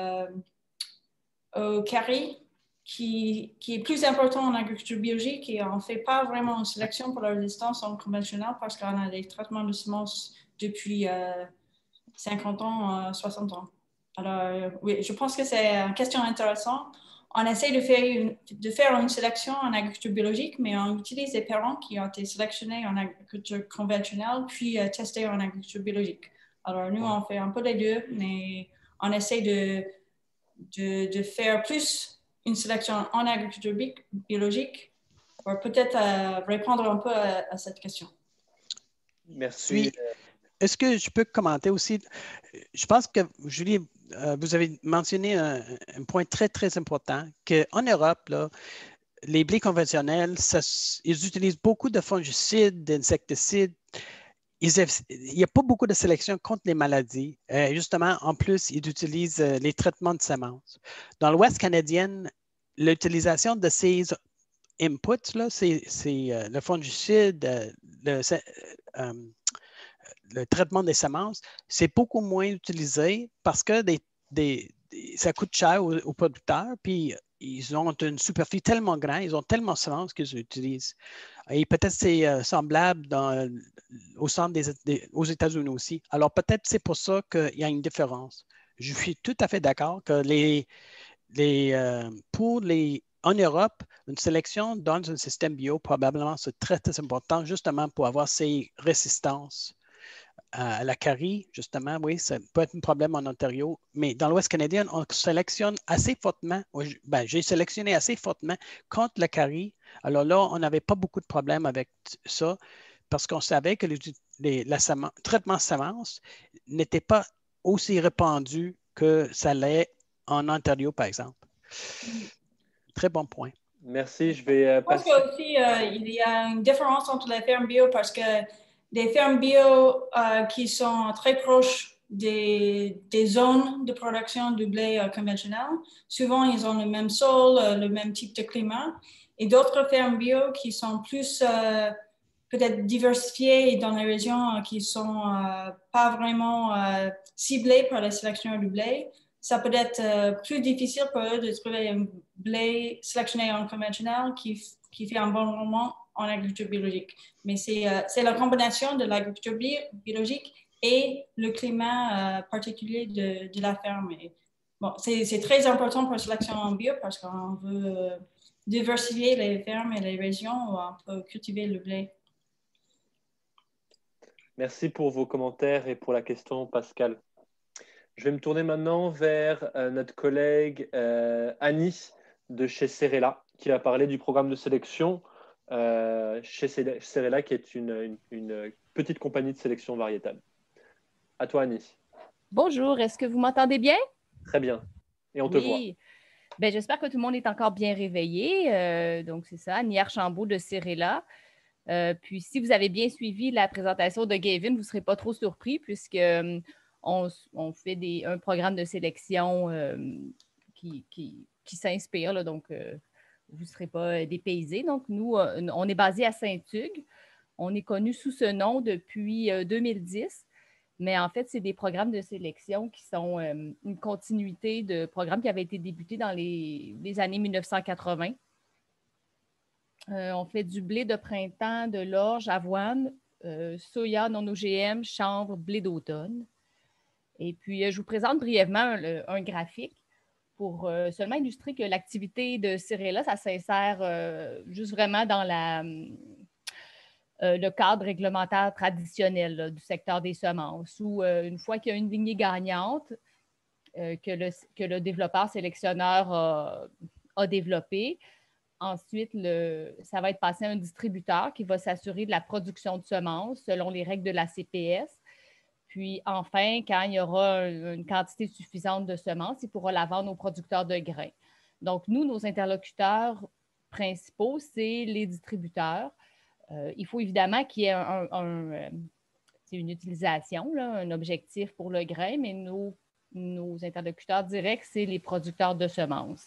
au carie qui est plus important en agriculture biologique et on ne fait pas vraiment une sélection pour la résistance en conventionnel parce qu'on a des traitements de semences depuis 50 ans, 60 ans. Alors, oui, je pense que c'est une question intéressante. On essaie de faire une sélection en agriculture biologique, mais on utilise des parents qui ont été sélectionnés en agriculture conventionnelle, puis testés en agriculture biologique. Alors, nous, on fait un peu les deux, mais on essaie de faire plus une sélection en agriculture biologique pour peut-être répondre un peu à cette question. Merci. Oui. Est-ce que je peux commenter aussi? Je pense que, Julie, vous avez mentionné un point très, très important, qu'en Europe, là, les blés conventionnels, ils utilisent beaucoup de fongicides, d'insecticides. Il n'y a pas beaucoup de sélection contre les maladies. Justement, en plus, ils utilisent les traitements de semences. Dans l'Ouest canadien, l'utilisation de ces inputs, là, c'est le fongicide, le traitement des semences, c'est beaucoup moins utilisé parce que ça coûte cher aux producteurs, puis ils ont une superficie tellement grande, ils ont tellement de semences qu'ils utilisent. Et peut-être c'est semblable au centre aux États-Unis aussi. Alors peut-être c'est pour ça qu'il y a une différence. Je suis tout à fait d'accord que en Europe, une sélection dans un système bio, probablement, c'est très, très important, justement pour avoir ces résistances à la carie, justement, oui, ça peut être un problème en Ontario, mais dans l'Ouest canadien, on sélectionne assez fortement, j'ai sélectionné assez fortement contre la carie. Alors là, on n'avait pas beaucoup de problèmes avec ça parce qu'on savait que le traitement de semences n'était pas aussi répandu que ça l'est en Ontario, par exemple. Très bon point. Merci, je vais passer. Je pense qu'aussi, il y a une différence entre les fermes bio parce que des fermes bio qui sont très proches des zones de production du blé conventionnel, souvent ils ont le même sol, le même type de climat, et d'autres fermes bio qui sont plus peut-être diversifiées dans les régions qui ne sont pas vraiment ciblées par la sélection du blé. Ça peut être plus difficile pour eux de trouver un blé sélectionné en conventionnel qui fait un bon rendement en agriculture biologique. Mais c'est la combinaison de l'agriculture biologique et le climat particulier de la ferme. Et, bon, c'est très important pour la sélection en bio parce qu'on veut diversifier les fermes et les régions où on peut cultiver le blé. Merci pour vos commentaires et pour la question, Pascal. Je vais me tourner maintenant vers notre collègue Annie de chez Cerela, qui va parler du programme de sélection chez Cerela, qui est une petite compagnie de sélection variétale. À toi, Annie. Bonjour, est-ce que vous m'entendez bien? Très bien. Et on te voit. Ben, j'espère que tout le monde est encore bien réveillé. Donc, c'est ça, Annie Archambault de Cerela. Puis, si vous avez bien suivi la présentation de Gavin, vous ne serez pas trop surpris puisque on fait un programme de sélection qui s'inspire. Là, donc, vous ne serez pas dépaysés. Donc, nous, on est basé à Saint-Hugues. On est connu sous ce nom depuis 2010. Mais en fait, c'est des programmes de sélection qui sont une continuité de programmes qui avaient été débutés dans les années 1980. On fait du blé de printemps, de l'orge, avoine, soya non OGM, chanvre, blé d'automne. Et puis, je vous présente brièvement un graphique pour seulement illustrer que l'activité de Cirella, ça s'insère juste vraiment dans le cadre réglementaire traditionnel là, du secteur des semences, où une fois qu'il y a une lignée gagnante que le développeur sélectionneur a développé, ensuite, ça va être passé à un distributeur qui va s'assurer de la production de semences selon les règles de la CPS. Puis enfin, quand il y aura une quantité suffisante de semences, il pourra la vendre aux producteurs de grains. Donc, nous, nos interlocuteurs principaux, c'est les distributeurs. Il faut évidemment qu'il y ait une utilisation, là, un objectif pour le grain, mais nos interlocuteurs directs, c'est les producteurs de semences.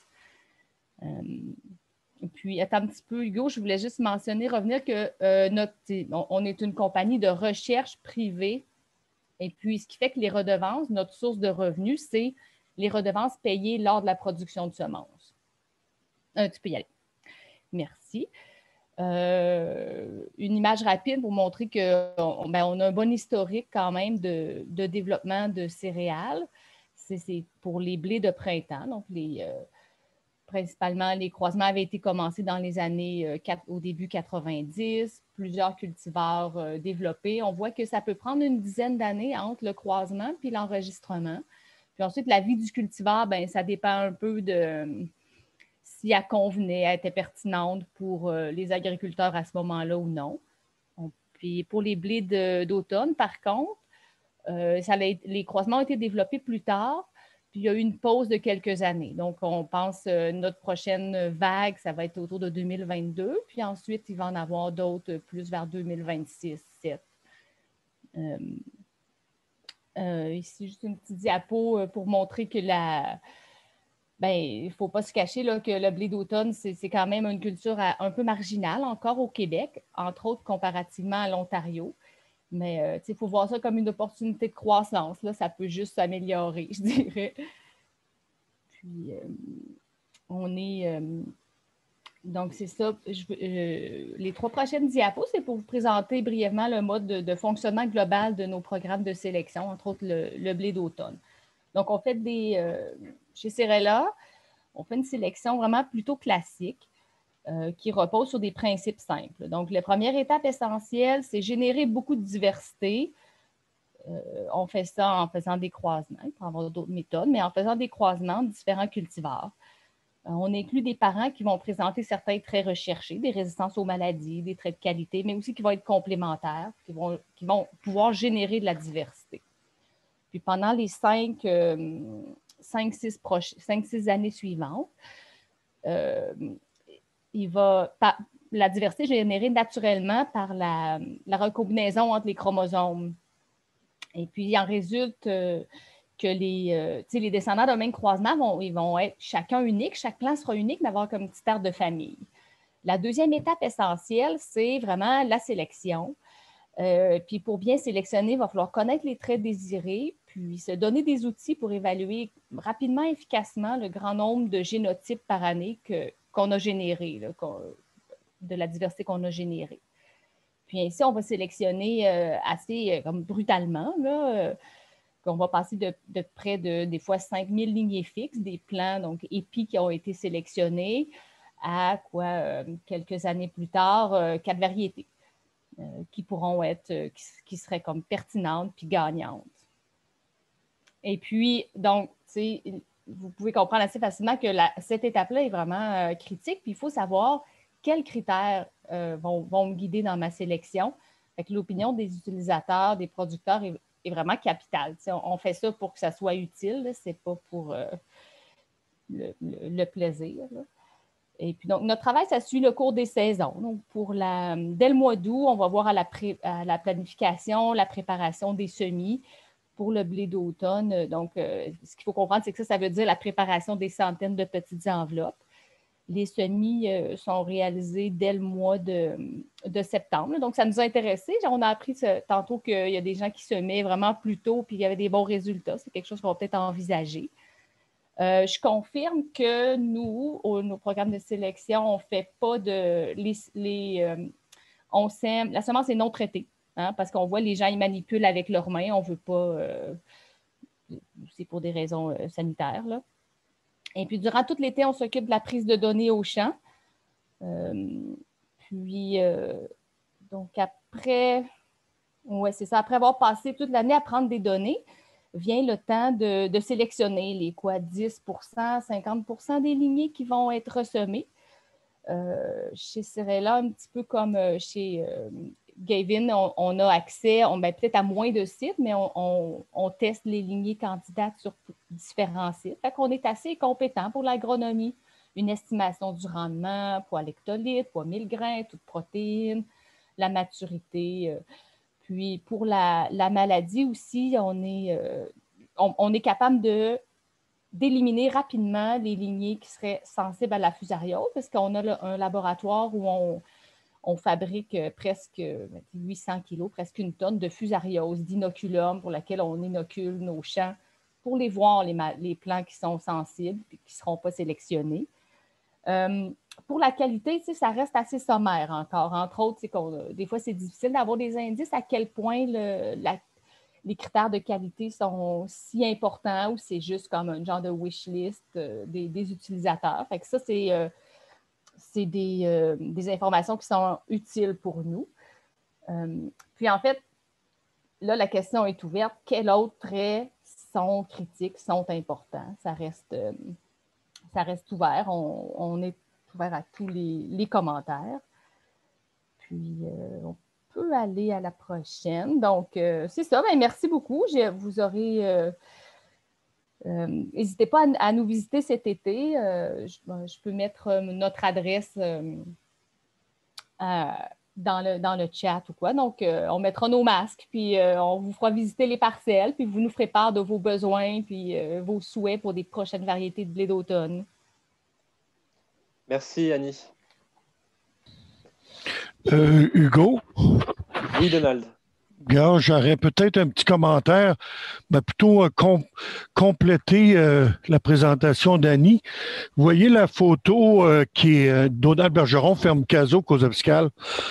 Puis, attends un petit peu, Hugo, je voulais juste revenir que on est une compagnie de recherche privée. Et puis, ce qui fait que les redevances, notre source de revenus, c'est les redevances payées lors de la production de semences. Tu peux y aller. Merci. Une image rapide pour montrer qu'on a un bon historique quand même de développement de céréales. C'est pour les blés de printemps. Donc, principalement, les croisements avaient été commencés dans les années au début 90, plusieurs cultivars développés. On voit que ça peut prendre une dizaine d'années entre le croisement puis l'enregistrement. Puis ensuite, la vie du cultivar, ça dépend un peu de si elle convenait, elle était pertinente pour les agriculteurs à ce moment-là ou non. Puis pour les blés d'automne, par contre, les croisements ont été développés plus tard. Puis il y a eu une pause de quelques années. Donc, on pense notre prochaine vague, ça va être autour de 2022. Puis ensuite, il va en avoir d'autres plus vers 2026-2027. Ici, juste une petite diapo pour montrer que il ne faut pas se cacher là, que le blé d'automne, c'est quand même une culture un peu marginale encore au Québec, entre autres comparativement à l'Ontario. Mais il faut voir ça comme une opportunité de croissance. Là, ça peut juste s'améliorer, je dirais. Puis, donc, c'est ça. Les 3 prochaines diapos, c'est pour vous présenter brièvement le mode de fonctionnement global de nos programmes de sélection, entre autres le blé d'automne. Donc, on fait chez Cirella, on fait une sélection vraiment plutôt classique. Qui repose sur des principes simples. Donc, la première étape essentielle, c'est générer beaucoup de diversité. On fait ça en faisant des croisements. Il peut y avoir d'autres méthodes, mais en faisant des croisements de différents cultivars. On inclut des parents qui vont présenter certains traits recherchés, des résistances aux maladies, des traits de qualité, mais aussi qui vont être complémentaires, qui vont pouvoir générer de la diversité. Puis pendant les 5-6 années suivantes, la diversité est générée naturellement par la recombinaison entre les chromosomes. Et puis, il en résulte que les descendants d'un même croisement ils vont être chacun unique, chaque clan sera unique, mais avoir comme une petite aire de famille. La deuxième étape essentielle, c'est vraiment la sélection. Puis, pour bien sélectionner, il va falloir connaître les traits désirés, puis se donner des outils pour évaluer rapidement et efficacement le grand nombre de génotypes par année qu'on a générés, de la diversité qu'on a générée. Puis ainsi, on va sélectionner assez comme brutalement, qu'on va passer de près de des fois 5000 lignées fixes, des plants donc épis qui ont été sélectionnés, à quelques années plus tard, 4 variétés qui pourront être, qui seraient comme pertinentes puis gagnantes. Et puis, donc, vous pouvez comprendre assez facilement que cette étape-là est vraiment critique. Puis il faut savoir quels critères vont me guider dans ma sélection. Fait que l'opinion des utilisateurs, des producteurs est vraiment capitale. On fait ça pour que ça soit utile, ce n'est pas pour le plaisir. Là. Et puis, donc, notre travail, ça suit le cours des saisons. Donc, dès le mois d'août, on va voir à la planification, la préparation des semis. Pour le blé d'automne, donc, ce qu'il faut comprendre, c'est que ça veut dire la préparation des centaines de petites enveloppes. Les semis sont réalisés dès le mois de septembre. Donc, ça nous a intéressés. On a appris tantôt qu'il y a des gens qui semaient vraiment plus tôt puis il y avait des bons résultats. C'est quelque chose qu'on va peut-être envisager. Je confirme que nous, nos programmes de sélection, on ne fait pas on sème, la semence est non traitée. Hein, parce qu'on voit les gens, ils manipulent avec leurs mains. On ne veut pas, c'est pour des raisons sanitaires. Là. Et puis, durant tout l'été, on s'occupe de la prise de données au champ. Donc, après, ouais, c'est ça. Après avoir passé toute l'année à prendre des données, vient le temps de sélectionner les 10 50 des lignées qui vont être semées. Chez Cerella, un petit peu comme chez Gavin, on a accès, peut-être à moins de sites, mais on teste les lignées candidates sur différents sites. Fait qu'on est assez compétent pour l'agronomie. Une estimation du rendement, poids hectolitre, poids 1000 grains, toute protéine, la maturité. Puis pour la maladie aussi, on est capable d'éliminer rapidement les lignées qui seraient sensibles à la fusariose, parce qu'on a un laboratoire où on fabrique presque 800 kilos, presque une tonne de fusariose, d'inoculum pour laquelle on inocule nos champs pour les voir, les plants qui sont sensibles et qui ne seront pas sélectionnés. Pour la qualité, ça reste assez sommaire encore. Entre autres, des fois, c'est difficile d'avoir des indices à quel point les critères de qualité sont si importants ou c'est juste comme un genre de wish list des utilisateurs. Fait que ça, c'est des informations qui sont utiles pour nous. Puis en fait, là, la question est ouverte. Quels autres traits sont critiques, sont importants? Ça reste ouvert. On est ouvert à tous les commentaires. Puis, on peut aller à la prochaine. Donc, c'est ça. Bien, merci beaucoup. Vous aurez... n'hésitez pas à nous visiter cet été. Je peux mettre notre adresse dans le chat ou quoi. Donc, on mettra nos masques, puis on vous fera visiter les parcelles, puis vous nous ferez part de vos besoins, puis vos souhaits pour des prochaines variétés de blé d'automne. Merci, Annie. Hugo? Oui, Donald. Bien, j'aurais peut-être un petit commentaire, mais plutôt compléter la présentation d'Annie. Vous voyez la photo qui est Donald Bergeron, ferme Cazot, Cozabscal.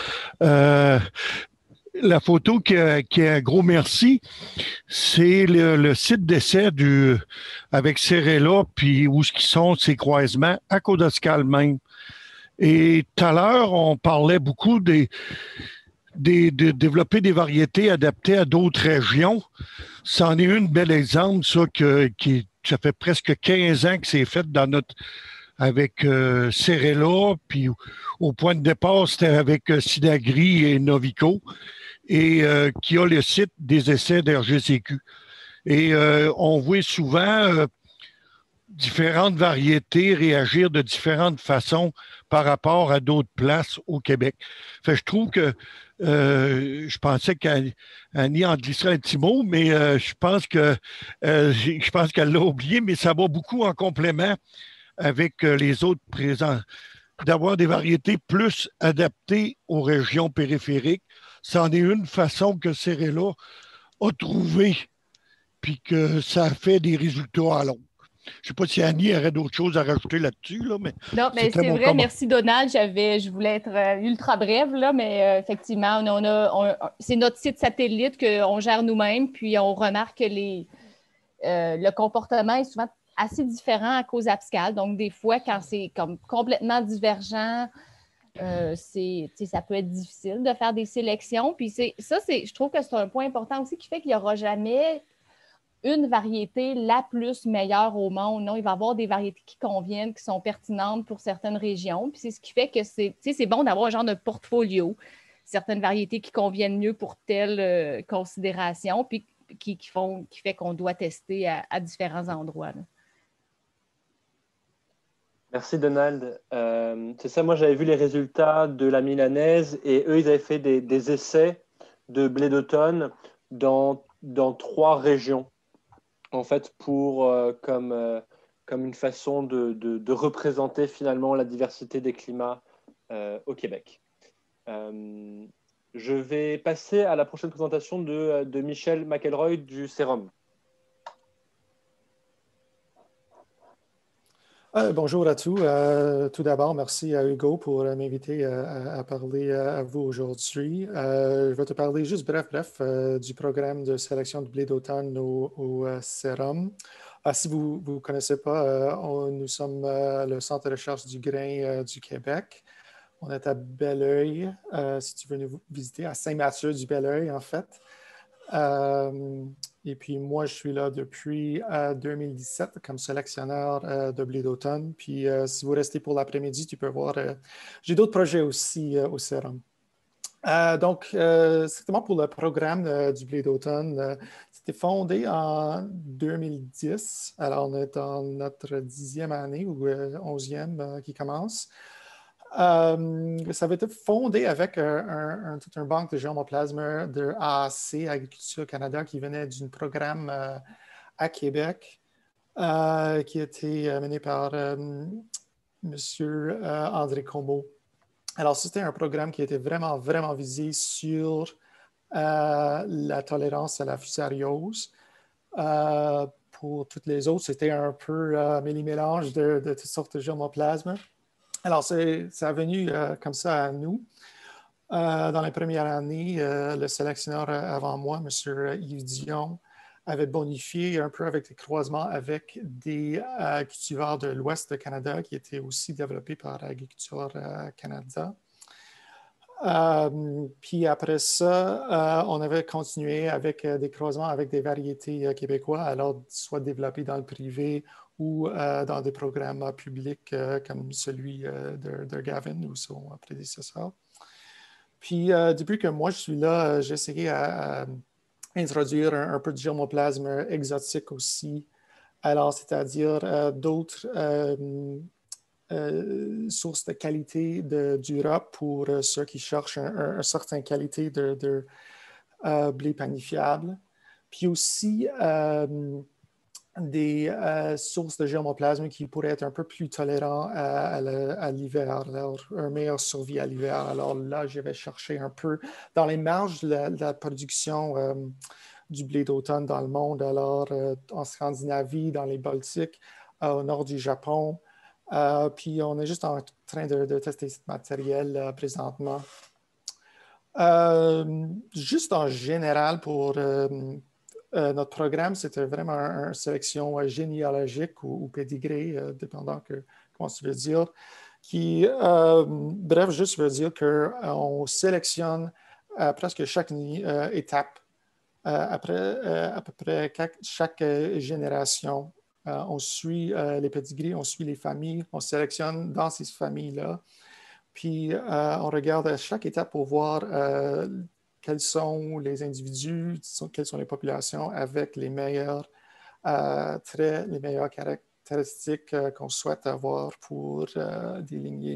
La photo qui est un gros merci, c'est le site d'essai avec Cerella, puis où sont ces croisements à Codoscal même. Et tout à l'heure, on parlait beaucoup de développer des variétés adaptées à d'autres régions. C'en est une bel exemple, ça, ça fait presque 15 ans que c'est fait avec Cerella, puis au point de départ, c'était avec Sidagri et Novico, et qui a le site des essais d'RGCQ. Et on voit souvent différentes variétés réagir de différentes façons par rapport à d'autres places au Québec. Fait, je trouve que je pensais qu'Annie en glisserait un petit mot, mais je pense qu'elle l'a oublié, mais ça va beaucoup en complément avec les autres présents, d'avoir des variétés plus adaptées aux régions périphériques. C'en est une façon que Cerella a trouvé, puis que ça fait des résultats à long. Je ne sais pas si Annie aurait d'autres choses à rajouter là-dessus. Là, mais non, mais c'est vrai. Merci, Donald. Je voulais être ultra brève, là, mais effectivement, c'est notre site satellite qu'on gère nous-mêmes, puis on remarque que le comportement est souvent assez différent à cause abscale. Donc, des fois, quand c'est comme complètement divergent, ça peut être difficile de faire des sélections. Puis je trouve que c'est un point important aussi qui fait qu'il n'y aura jamais une variété la plus meilleure au monde. Non, il va y avoir des variétés qui conviennent, qui sont pertinentes pour certaines régions. Puis c'est ce qui fait que c'est bon d'avoir un genre de portfolio. Certaines variétés qui conviennent mieux pour telle considération, puis qui fait qu'on doit tester à différents endroits. Là. Merci, Donald. C'est ça, moi, j'avais vu les résultats de la milanaise et eux, ils avaient fait des essais de blé d'automne dans 3 régions. En fait, comme une façon de représenter finalement la diversité des climats au Québec. Je vais passer à la prochaine présentation de Michel McElroy du Sérum. Bonjour à tous. Tout d'abord, merci à Hugo pour m'inviter à parler à vous aujourd'hui. Je vais te parler juste bref du programme de sélection de blé d'automne au Sérum. Si vous ne connaissez pas, nous sommes le Centre de recherche du grain du Québec. On est à Belleuil, si tu veux nous visiter, à Saint-Mathieu-du-Belleuil, en fait. Et puis, moi, je suis là depuis 2017 comme sélectionneur de blé d'automne. Puis, si vous restez pour l'après-midi, tu peux voir, j'ai d'autres projets aussi au Sérum. Donc, strictement pour le programme du blé d'automne, c'était fondé en 2010. Alors, on est dans notre 10e année ou 11e qui commence. Ça avait été fondé avec toute une banque de germoplasme de AAC, Agriculture Canada, qui venait d'un programme à Québec, qui était mené par M. André Comeau. Alors, c'était un programme qui était vraiment, vraiment visé sur la tolérance à la fusariose. Pour toutes les autres, c'était un peu méli-mélange de toutes sortes de germoplasmes. Alors, ça est venu comme ça à nous. Dans les premières années, le sélectionneur avant moi, M. Yves Dion, avait bonifié un peu avec des croisements avec des cultivars de l'Ouest du Canada qui étaient aussi développés par Agriculture Canada. Puis après ça, on avait continué avec des croisements avec des variétés québécois, alors soit développés dans le privé ou dans des programmes publics comme celui de Gavin ou son prédécesseur. Puis depuis que moi je suis là, j'ai essayé à introduire un peu de germoplasme exotique aussi. Alors, c'est-à-dire d'autres sources de qualité d'Europe pour ceux qui cherchent une certaine qualité de blé panifiable. Puis aussi des sources de germoplasme qui pourraient être un peu plus tolérants à l'hiver, alors une meilleure survie à l'hiver. Alors là, je vais chercher un peu dans les marges de la production du blé d'automne dans le monde, alors en Scandinavie, dans les Baltiques, au nord du Japon. Puis on est juste en train de tester ce matériel présentement. Juste en général, pour notre programme, c'était vraiment une sélection généalogique ou pédigrée, dépendant comment tu veux dire, qui, bref, juste veut dire qu'on sélectionne presque chaque étape. Après à peu près chaque génération, on suit les pédigrés, on suit les familles, on sélectionne dans ces familles-là. Puis, on regarde à chaque étape pour voir quels sont les individus, quelles sont les populations avec les meilleurs traits, les meilleures caractéristiques qu'on souhaite avoir pour des lignées.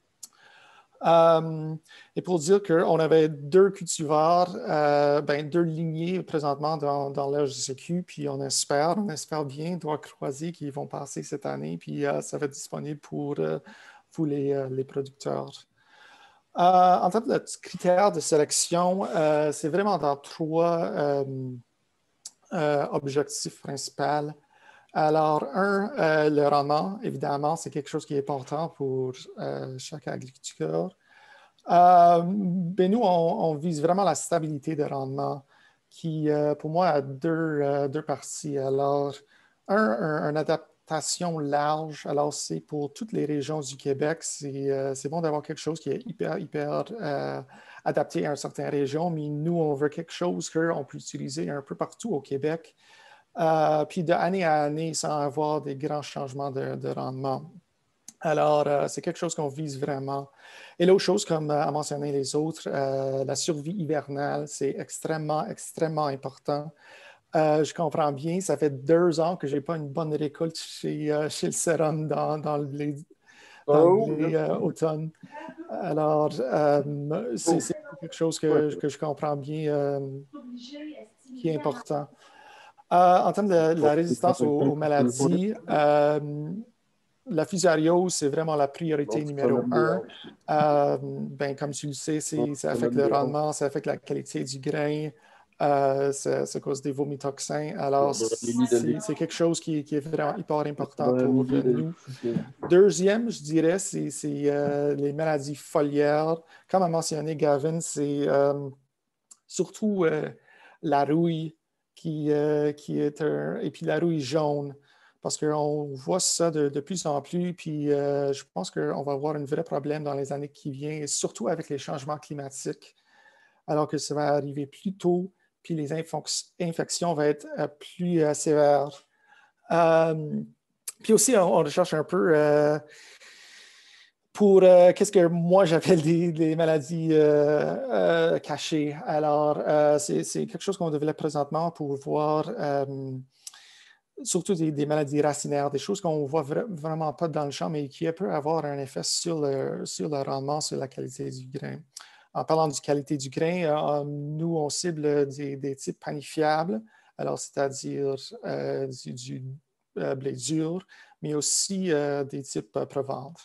Et pour dire qu'on avait 2 cultivars, 2 lignées présentement dans l'RGCQ, puis on espère bien, doit croiser qu'ils vont passer cette année, puis ça va être disponible pour vous les producteurs. En termes de critères de sélection, c'est vraiment dans 3 objectifs principaux. Alors, le rendement, évidemment, c'est quelque chose qui est important pour chaque agriculteur. Nous, on vise vraiment la stabilité de rendement qui, pour moi, a deux parties. Alors, une adaptation large. Alors, c'est pour toutes les régions du Québec. C'est bon d'avoir quelque chose qui est hyper adapté à une certaine région, mais nous, on veut quelque chose qu'on peut utiliser un peu partout au Québec. Puis d'année à année, sans avoir des grands changements de rendement. Alors, c'est quelque chose qu'on vise vraiment. Et l'autre chose, comme a mentionné les autres, la survie hivernale, c'est extrêmement important. Je comprends bien, ça fait 2 ans que je n'ai pas une bonne récolte chez le sérum dans le blé automne. Alors, c'est quelque chose que je comprends bien qui est important. En termes de la résistance aux maladies, la fusariose, c'est vraiment la priorité numéro 1. Comme tu le sais, ça affecte le rendement, ça affecte la qualité du grain, ça cause des vomitoxins. Alors, c'est quelque chose qui est vraiment hyper important pour nous. Deuxième, je dirais, c'est les maladies foliaires. Comme a mentionné Gavin, c'est surtout la rouille, qui est et puis la rouille jaune. parce qu'on voit ça de plus en plus, puis je pense qu'on va avoir un vrai problème dans les années qui viennent, et surtout avec les changements climatiques, alors que ça va arriver plus tôt, puis les infections vont être plus sévères. Puis aussi, on recherche un peu pour qu'est-ce que moi j'appelle des maladies cachées. Alors, c'est quelque chose qu'on développe présentement pour voir surtout des maladies racinaires, des choses qu'on ne voit vraiment pas dans le champ, mais qui peuvent avoir un effet sur le rendement, sur la qualité du grain. En parlant de qualité du grain, nous, on cible des types panifiables, alors c'est-à-dire du blé dur, mais aussi des types pré-vente.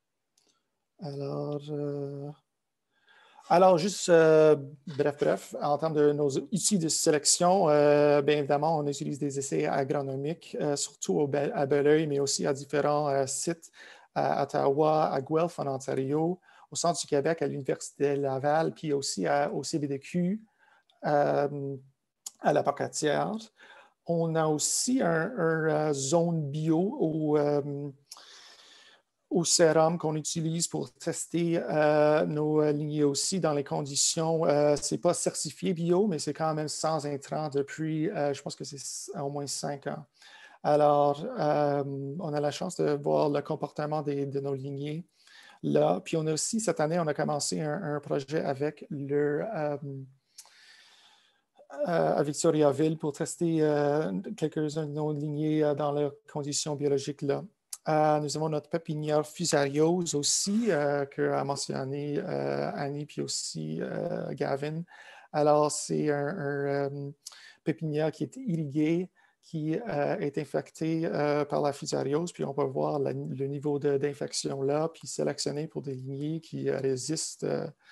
Alors, juste bref, en termes de nos outils de sélection, bien évidemment, on utilise des essais agronomiques, surtout à Belleuil, mais aussi à différents sites, à Ottawa, à Guelph, en Ontario, au centre du Québec, à l'Université Laval, puis aussi au CBDQ, à la Pocatière. On a aussi un zone bio au sérum qu'on utilise pour tester nos lignées aussi dans les conditions. Ce n'est pas certifié bio, mais c'est quand même sans intrants depuis, je pense que c'est au moins 5 ans. Alors, on a la chance de voir le comportement de nos lignées là. Puis on a aussi, cette année, on a commencé un projet avec à Victoriaville pour tester quelques-uns de nos lignées dans leurs conditions biologiques là. Nous avons notre pépinière fusariose aussi, qu'a mentionné Annie, puis aussi Gavin. Alors, c'est un pépinière qui est irrigué, qui est infecté par la fusariose, puis on peut voir le niveau d'infection là, puis sélectionner pour des lignées qui résistent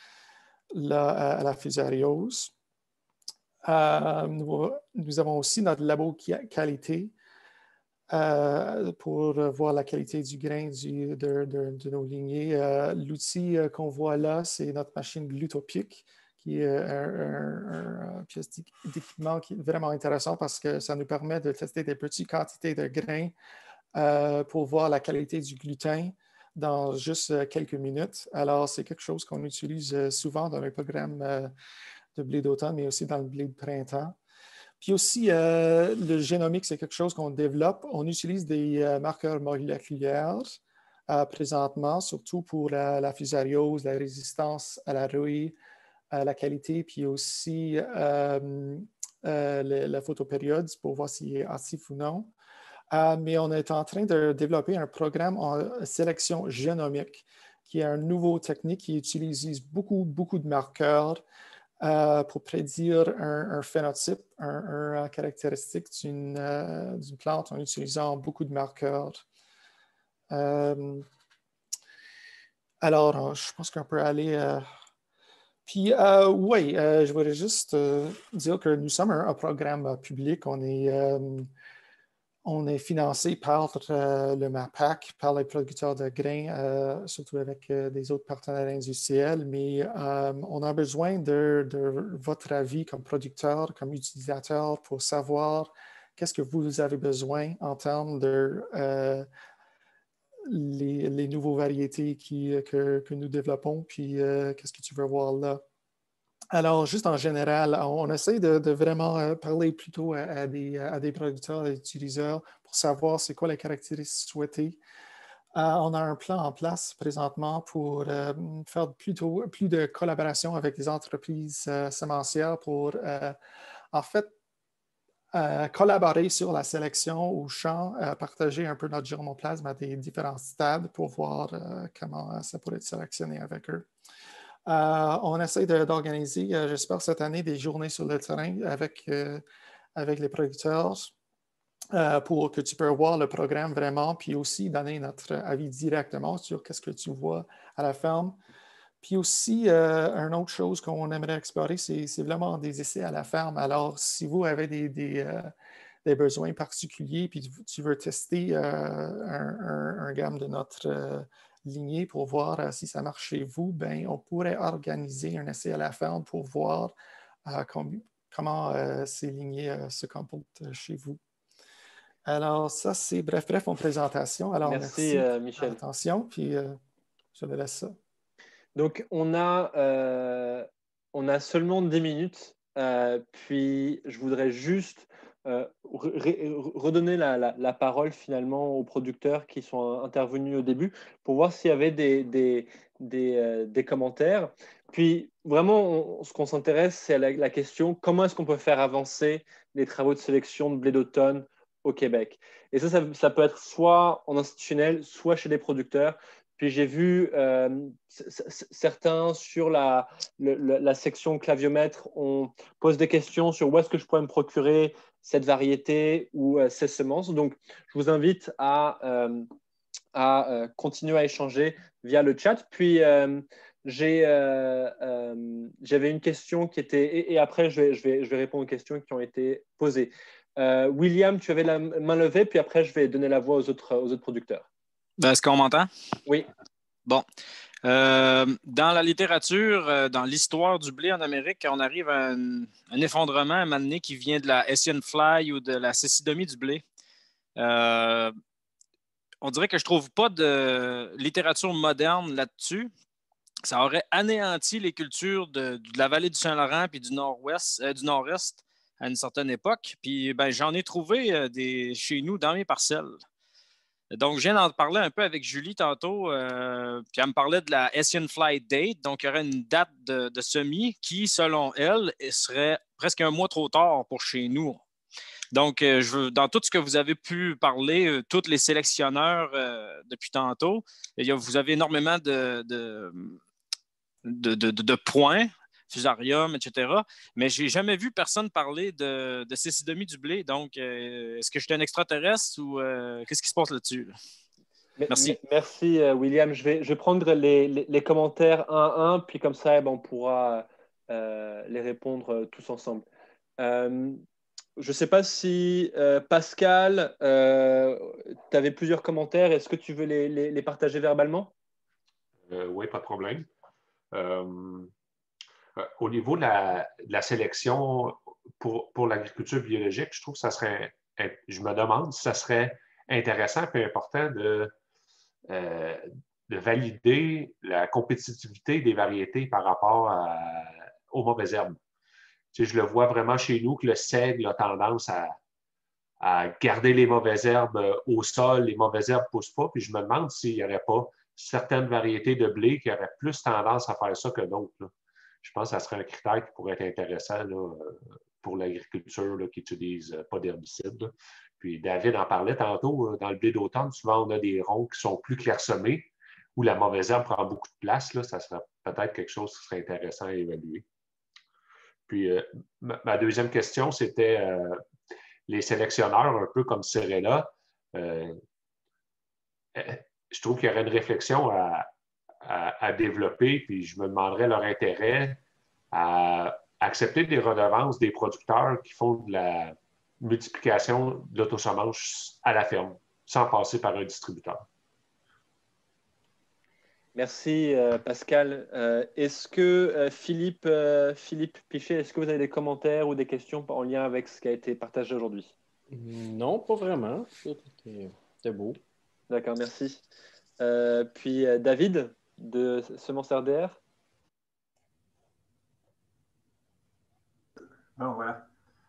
à la fusariose. Nous avons aussi notre labo qualité pour voir la qualité du grain de nos lignées. L'outil qu'on voit là, c'est notre machine glutopique, qui est un pièce d'équipement qui est vraiment intéressant parce que ça nous permet de tester des petites quantités de grains pour voir la qualité du gluten dans juste quelques minutes. Alors, c'est quelque chose qu'on utilise souvent dans le programme de blé d'automne, mais aussi dans le blé de printemps. Puis aussi, le génomique, c'est quelque chose qu'on développe. On utilise des marqueurs moléculaires présentement, surtout pour la fusariose, la résistance à la rouille, la qualité, puis aussi la photopériode pour voir s'il est actif ou non. Mais on est en train de développer un programme en sélection génomique, qui est une nouvelle technique qui utilise beaucoup de marqueurs pour prédire un phénotype, un caractéristique d'une plante en utilisant beaucoup de marqueurs. Alors, je pense qu'on peut aller... Puis, oui, je voudrais juste dire que nous sommes un programme public. On est financé par le MAPAC, par les producteurs de grains, surtout avec des autres partenaires industriels, mais on a besoin de votre avis comme producteur, comme utilisateur, pour savoir qu'est-ce que vous avez besoin en termes de les nouvelles variétés que nous développons, puis qu'est-ce que tu veux voir là. Alors, juste en général, on essaie de vraiment parler plutôt à des producteurs et utilisateurs pour savoir c'est quoi les caractéristiques souhaitées. On a un plan en place présentement pour faire plus de collaboration avec les entreprises semencières pour, en fait, collaborer sur la sélection au champ, partager un peu notre germoplasme à des différents stades pour voir comment ça pourrait être sélectionné avec eux. On essaie d'organiser, j'espère, cette année, des journées sur le terrain avec les producteurs pour que tu peux voir le programme vraiment, puis aussi donner notre avis directement sur qu'est-ce que tu vois à la ferme. Puis aussi, une autre chose qu'on aimerait explorer, c'est vraiment des essais à la ferme. Alors, si vous avez des besoins particuliers, puis tu veux tester un gamme de notre lignée pour voir si ça marche chez vous, bien, on pourrait organiser un essai à la ferme pour voir comment ces lignées se comportent chez vous. Alors, ça, c'est bref en présentation. Alors, merci Michel. Attention, puis je me laisse ça. Donc, on a seulement 10 minutes, puis je voudrais juste redonner la parole finalement aux producteurs qui sont intervenus au début pour voir s'il y avait des commentaires. Puis, vraiment, ce qu'on s'intéresse, c'est à la question comment est-ce qu'on peut faire avancer les travaux de sélection de blé d'automne au Québec. Et ça peut être soit en institutionnel, soit chez les producteurs. Puis j'ai vu certains sur la section claviomètre, on pose des questions sur où est-ce que je pourrais me procurer cette variété ou ces semences. Donc, je vous invite à continuer à échanger via le chat. Puis, j'avais une question qui était… Et après, je vais répondre aux questions qui ont été posées. William, tu avais la main levée, puis après, je vais donner la voix aux autres producteurs. Est-ce qu'on m'entend? Oui. Bon. Dans la littérature, dans l'histoire du blé en Amérique, on arrive à un effondrement à un moment donné qui vient de la Hessian Fly ou de la cécidomie du blé. On dirait que je ne trouve pas de littérature moderne là-dessus. Ça aurait anéanti les cultures de la vallée du Saint-Laurent puis du nord-ouest, du nord-est à une certaine époque. Puis j'en ai trouvé chez nous dans mes parcelles. Donc, je viens d'en parler un peu avec Julie tantôt, puis elle me parlait de la Hessian Fly Date. Donc, il y aurait une date de semis qui, selon elle, serait presque un mois trop tard pour chez nous. Donc, dans tout ce que vous avez pu parler, tous les sélectionneurs depuis tantôt, vous avez énormément de points, fusarium, etc. Mais je n'ai jamais vu personne parler de cécidomie du blé. Donc, est-ce que je suis un extraterrestre ou qu'est-ce qui se passe là-dessus? Merci. Merci, William. Je vais prendre les commentaires un à un, puis comme ça, on pourra les répondre tous ensemble. Je ne sais pas si Pascal, tu avais plusieurs commentaires. Est-ce que tu veux les partager verbalement? Oui, pas de problème. Au niveau de la sélection pour l'agriculture biologique, je trouve que ça serait, je me demande si ça serait intéressant et important de valider la compétitivité des variétés par rapport aux mauvaises herbes. Tu sais, je le vois vraiment chez nous que le seigle a tendance à garder les mauvaises herbes au sol, les mauvaises herbes ne poussent pas, puis je me demande s'il n'y aurait pas certaines variétés de blé qui auraient plus tendance à faire ça que d'autres. Je pense que ça serait un critère qui pourrait être intéressant là, pour l'agriculture qui n'utilise pas d'herbicides. Puis David en parlait tantôt, dans le blé d'automne, souvent on a des ronds qui sont plus clairsemés, où la mauvaise herbe prend beaucoup de place. Là, ça serait peut-être quelque chose qui serait intéressant à évaluer. Puis ma deuxième question, c'était les sélectionneurs, un peu comme Cerella. Je trouve qu'il y aurait une réflexion à développer, puis je me demanderais leur intérêt à accepter des redevances des producteurs qui font de la multiplication de l'autosemence à la ferme, sans passer par un distributeur. Merci, Pascal. Est-ce que Philippe Pichet, est-ce que vous avez des commentaires ou des questions en lien avec ce qui a été partagé aujourd'hui? Non, pas vraiment. C'était beau. D'accord, merci. Puis David, de Semences RDR. Bon, voilà.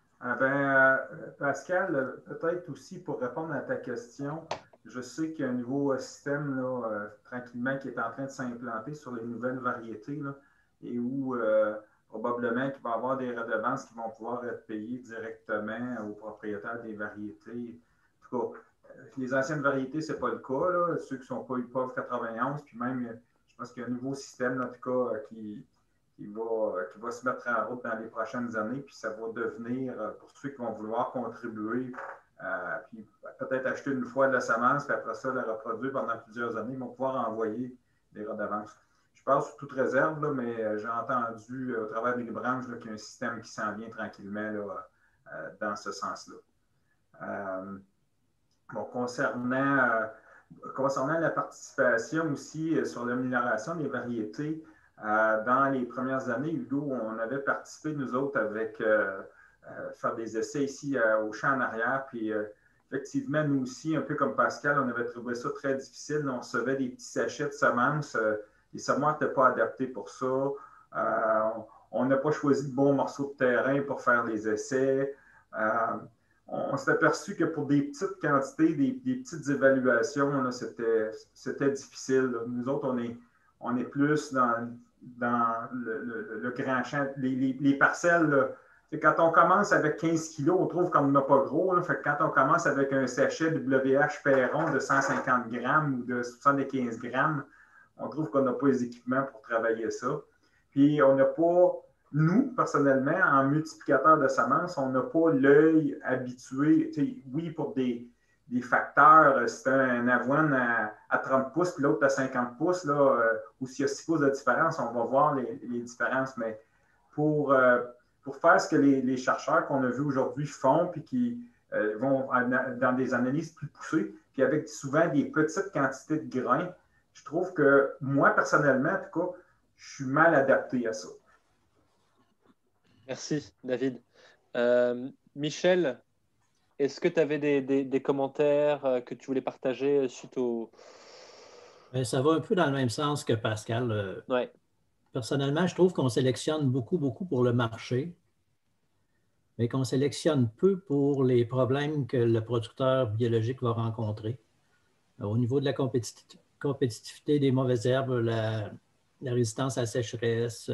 Pascal, peut-être aussi pour répondre à ta question, je sais qu'il y a un nouveau système là, tranquillement qui est en train de s'implanter sur les nouvelles variétés là, et où probablement qu'il va y avoir des redevances qui vont pouvoir être payées directement aux propriétaires des variétés. En tout cas, les anciennes variétés, ce n'est pas le cas. Là. Ceux qui ne sont pas UPOV 91, puis même, je pense qu'il y a un nouveau système, là, en tout cas, qui va se mettre en route dans les prochaines années, puis ça va devenir, pour ceux qui vont vouloir contribuer, puis peut-être acheter une fois de la semence, puis après ça, la reproduire pendant plusieurs années, ils vont pouvoir envoyer des redevances. Je parle sous toute réserve, là, mais j'ai entendu au travers des branches qu'il y a un système qui s'en vient tranquillement là, dans ce sens-là. Bon, concernant la participation aussi sur l'amélioration des variétés, dans les premières années, Hugo, on avait participé, nous autres, avec faire des essais ici au champ en arrière, puis effectivement, nous aussi, un peu comme Pascal, on avait trouvé ça très difficile. On recevait des petits sachets de semences. Les semences n'étaient pas adaptées pour ça. On n'a pas choisi de bons morceaux de terrain pour faire les essais. On s'est aperçu que pour des petites quantités, des petites évaluations, c'était difficile. Là. Nous autres, on est plus dans le grand champ. Les parcelles, là, quand on commence avec 15 kilos, on trouve qu'on n'a pas gros. Là. Fait que quand on commence avec un sachet WH Perron de 150 grammes ou de 75 grammes, on trouve qu'on n'a pas les équipements pour travailler ça. Puis on n'a pas, nous, personnellement, en multiplicateur de semences, on n'a pas l'œil habitué. Oui, pour des facteurs, c'est un avoine à 30 pouces puis l'autre à 50 pouces, là, ou s'il y a 6 pouces de différence, on va voir les différences. Mais pour faire ce que les chercheurs qu'on a vus aujourd'hui font, puis qui vont dans des analyses plus poussées, puis avec souvent des petites quantités de grains, je trouve que moi, personnellement, en tout cas, je suis mal adapté à ça. Merci, David. Michel, est-ce que tu avais des commentaires que tu voulais partager suite au... Ça va un peu dans le même sens que Pascal. Ouais. Personnellement, je trouve qu'on sélectionne beaucoup pour le marché, mais qu'on sélectionne peu pour les problèmes que le producteur biologique va rencontrer. Au niveau de la compétitivité des mauvaises herbes, la résistance à la sécheresse,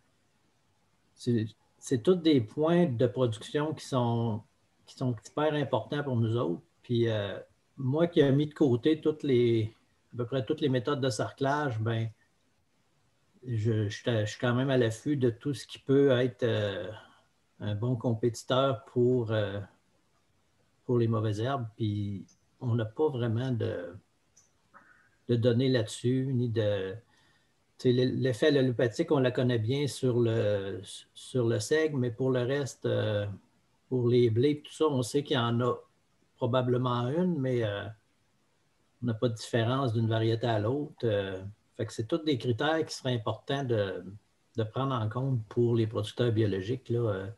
c'est tous des points de production qui sont hyper importants pour nous autres. Puis moi qui ai mis de côté à peu près toutes les méthodes de sarclage, ben, je suis quand même à l'affût de tout ce qui peut être un bon compétiteur pour les mauvaises herbes. Puis on n'a pas vraiment de données là-dessus, ni de... L'effet allopathique, on la connaît bien sur le seigle, mais pour le reste, pour les blés, tout ça, on sait qu'il y en a probablement une, mais on n'a pas de différence d'une variété à l'autre. Fait que c'est tous des critères qui seraient importants de prendre en compte pour les producteurs biologiques. Là.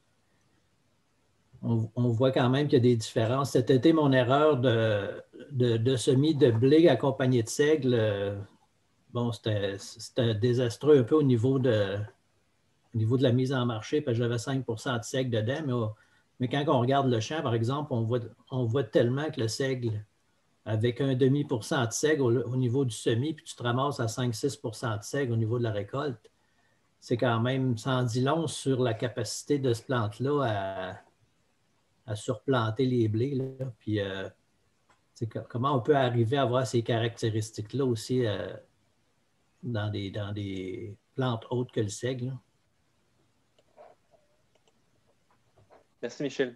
On voit quand même qu'il y a des différences. Cet été, mon erreur de semis de blé accompagné de seigle, bon, c'était désastreux un peu au niveau de la mise en marché, parce que j'avais 5 de seigle dedans, mais quand on regarde le champ, par exemple, on voit tellement que le seigle, avec un demi% de seigle au niveau du semis, puis tu te ramasses à 5-6 de seigle au niveau de la récolte, c'est quand même, ça en dit long sur la capacité de ce plante-là à surplanter les blés. Là. Puis, comment on peut arriver à avoir ces caractéristiques-là aussi dans des plantes autres que le seigle. Là. Merci, Michel.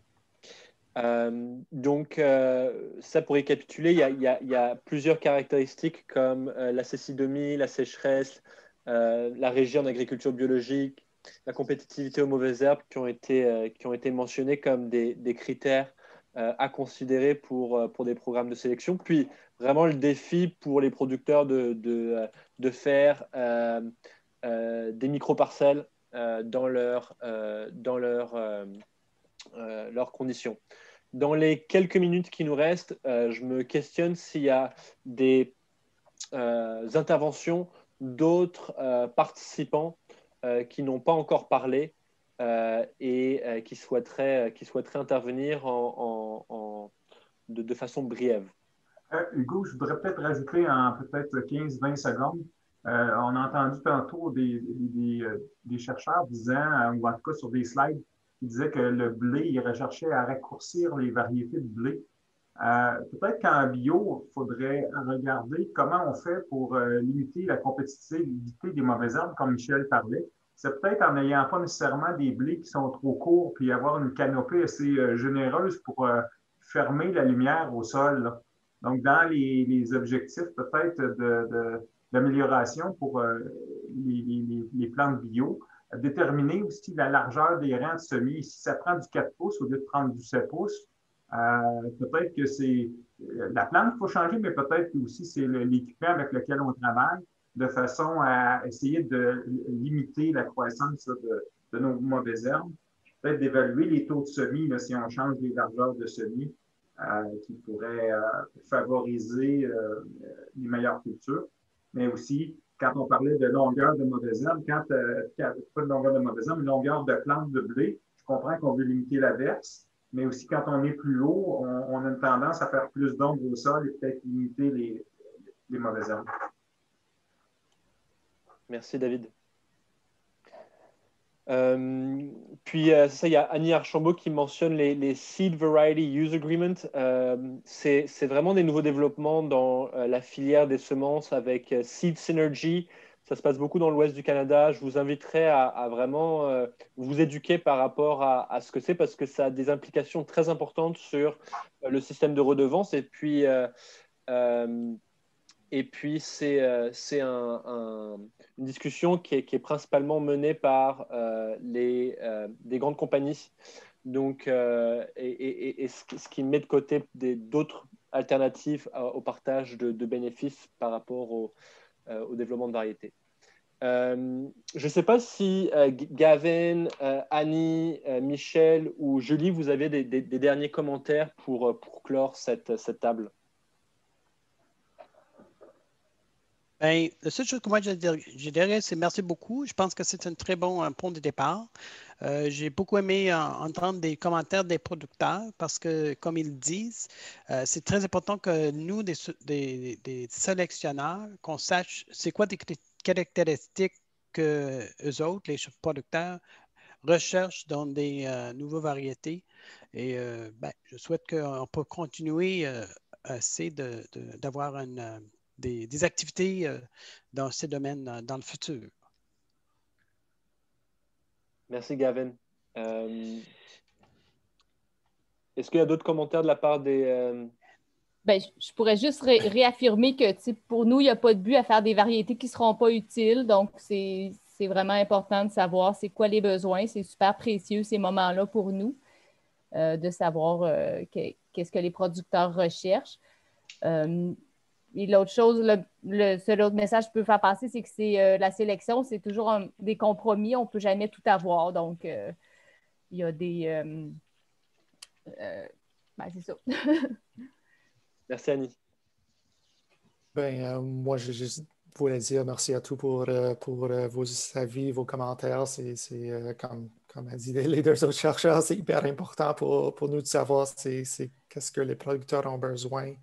Donc, ça pour récapituler, il y a plusieurs caractéristiques comme la cécidomie, la sécheresse, la régie en agriculture biologique, la compétitivité aux mauvaises herbes qui ont été mentionnées comme des critères à considérer pour des programmes de sélection. Puis, vraiment, le défi pour les producteurs de faire des micro-parcelles dans leurs conditions. Dans les quelques minutes qui nous restent, je me questionne s'il y a des interventions d'autres participants qui n'ont pas encore parlé et qui souhaiteraient intervenir de façon briève. Hugo, je voudrais peut-être rajouter en peut-être 15-20 secondes. On a entendu tantôt des chercheurs disant, ou en tout cas sur des slides, qui disaient que le blé, il recherchait à raccourcir les variétés de blé. Peut-être qu'en bio, il faudrait regarder comment on fait pour limiter la compétitivité des mauvaises herbes, comme Michel parlait. C'est peut-être en n'ayant pas nécessairement des blés qui sont trop courts, puis avoir une canopée assez généreuse pour fermer la lumière au sol. Là. Donc, dans les objectifs peut-être d'amélioration pour les plantes bio, déterminer aussi la largeur des rangs de semis. Si ça prend du 4 pouces au lieu de prendre du 7 pouces, peut-être que c'est la plante qu'il faut changer, mais peut-être aussi c'est l'équipement avec lequel on travaille, de façon à essayer de limiter la croissance de nos mauvaises herbes. Peut-être d'évaluer les taux de semis là, si on change les largeurs de semis. qui pourraient favoriser les meilleures cultures. Mais aussi, quand on parlait de longueur de mauvaise herbe, pas de longueur de mauvaise herbe, mais longueur de plante de blé, je comprends qu'on veut limiter la verse, mais aussi quand on est plus haut, on a une tendance à faire plus d'ombre au sol et peut-être limiter les mauvaises herbes. Merci, David. Puis, ça, il y a Annie Archambault qui mentionne les Seed Variety Use Agreement. C'est vraiment des nouveaux développements dans la filière des semences avec Seed Synergy. Ça se passe beaucoup dans l'ouest du Canada. Je vous inviterai à vraiment vous éduquer par rapport à ce que c'est parce que ça a des implications très importantes sur le système de redevance. Et puis c'est une discussion qui est principalement menée par des grandes compagnies. Donc, ce qui met de côté d'autres alternatives au partage de bénéfices par rapport au développement de variétés. Je ne sais pas si Gavin, Annie, Michel ou Julie, vous avez des derniers commentaires pour clore cette table. Bien, la seule chose que moi je dirais, c'est merci beaucoup. Je pense que c'est un très bon point de départ. J'ai beaucoup aimé entendre des commentaires des producteurs parce que, comme ils disent, c'est très important que nous, des sélectionneurs, qu'on sache c'est quoi des caractéristiques que eux autres, les producteurs, recherchent dans des nouvelles variétés. Et je souhaite qu'on peut continuer à essayer d'avoir des activités dans ces domaines dans le futur. Merci, Gavin. Est-ce qu'il y a d'autres commentaires de la part des... Je pourrais juste réaffirmer que pour nous, il n'y a pas de but à faire des variétés qui ne seront pas utiles. Donc, c'est vraiment important de savoir c'est quoi les besoins. C'est super précieux ces moments-là pour nous, de savoir qu'est-ce que les producteurs recherchent. Et l'autre chose, l'autre message que je peux faire passer, c'est que la sélection, c'est toujours des compromis. On ne peut jamais tout avoir. Donc, il y a des... c'est ça. Merci, Annie. Moi, je voulais dire merci à tous pour vos avis, vos commentaires. C'est comme a dit les deux autres chercheurs, c'est hyper important pour nous de savoir qu'est-ce que les producteurs ont besoin.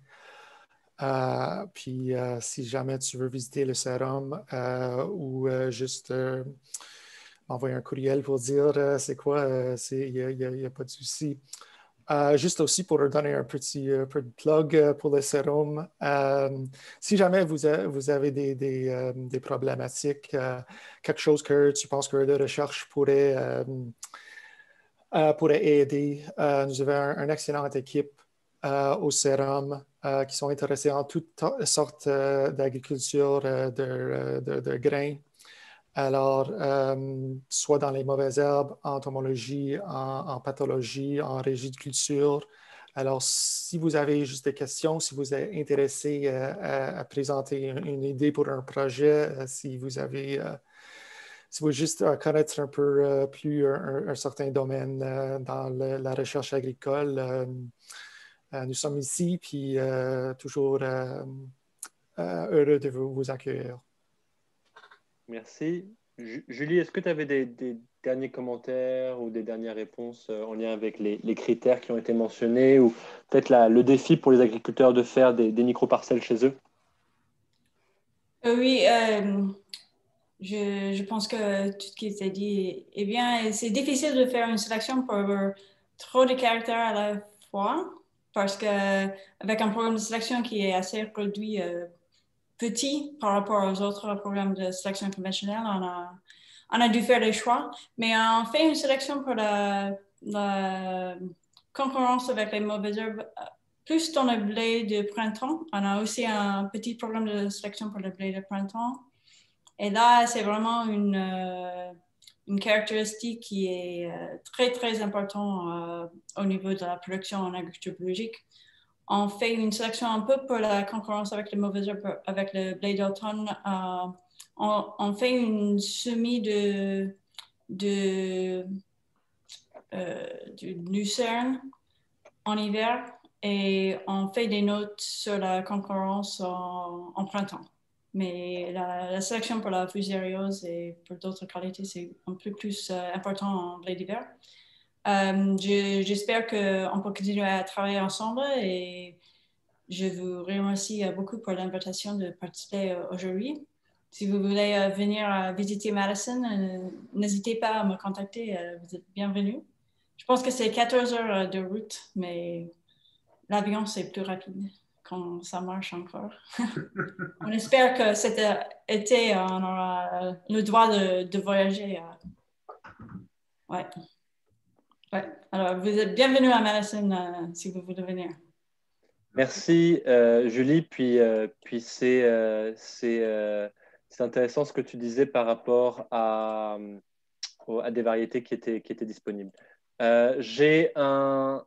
Puis, si jamais tu veux visiter le sérum ou juste m'envoyer un courriel pour dire c'est quoi, il n'y a pas de souci. Juste aussi pour donner un petit peu de plug pour le sérum, si jamais vous avez des problématiques, quelque chose que tu penses que la recherche pourrait aider, nous avons une excellente équipe au sérum qui sont intéressés en toutes sortes d'agriculture de grains. Alors, soit dans les mauvaises herbes, en entomologie, en pathologie, en régie de culture. Alors, si vous avez juste des questions, si vous êtes intéressé à présenter une idée pour un projet, si vous voulez juste connaître un peu plus un certain domaine dans la recherche agricole, nous sommes ici, puis toujours heureux de vous accueillir. Merci. Julie, est-ce que tu avais des derniers commentaires ou des dernières réponses en lien avec les critères qui ont été mentionnés ou peut-être le défi pour les agriculteurs de faire des micro-parcelles chez eux? Oui, je pense que tout ce qui s'est dit est bien. C'est difficile de faire une sélection pour avoir trop de caractères à la fois parce qu'avec un programme de sélection qui est assez réduit, petit par rapport aux autres programmes de sélection conventionnelle, on a dû faire des choix, mais on fait une sélection pour la concurrence avec les mauvaises herbes, plus dans le blé de printemps. On a aussi un petit programme de sélection pour le blé de printemps. Et là, c'est vraiment une caractéristique qui est très, très importante au niveau de la production en agriculture biologique. On fait une sélection un peu pour la concurrence avec les mauvaises herbes, avec le blé d'automne. On fait une semis de lucerne en hiver et on fait des notes sur la concurrence en printemps. Mais la sélection pour la fusariose et pour d'autres qualités, c'est un peu plus important en blé d'hiver. J'espère qu'on peut continuer à travailler ensemble et je vous remercie beaucoup pour l'invitation de participer aujourd'hui. Si vous voulez venir visiter Madison, n'hésitez pas à me contacter, vous êtes bienvenus. Je pense que c'est 14 heures de route, mais l'avion, c'est plus rapide quand ça marche encore. On espère que cet été, on aura le droit de voyager. Ouais. Alors, vous êtes bienvenus à Madison si vous voulez venir. Merci, Julie. Puis c'est intéressant ce que tu disais par rapport à des variétés qui étaient disponibles. J'ai un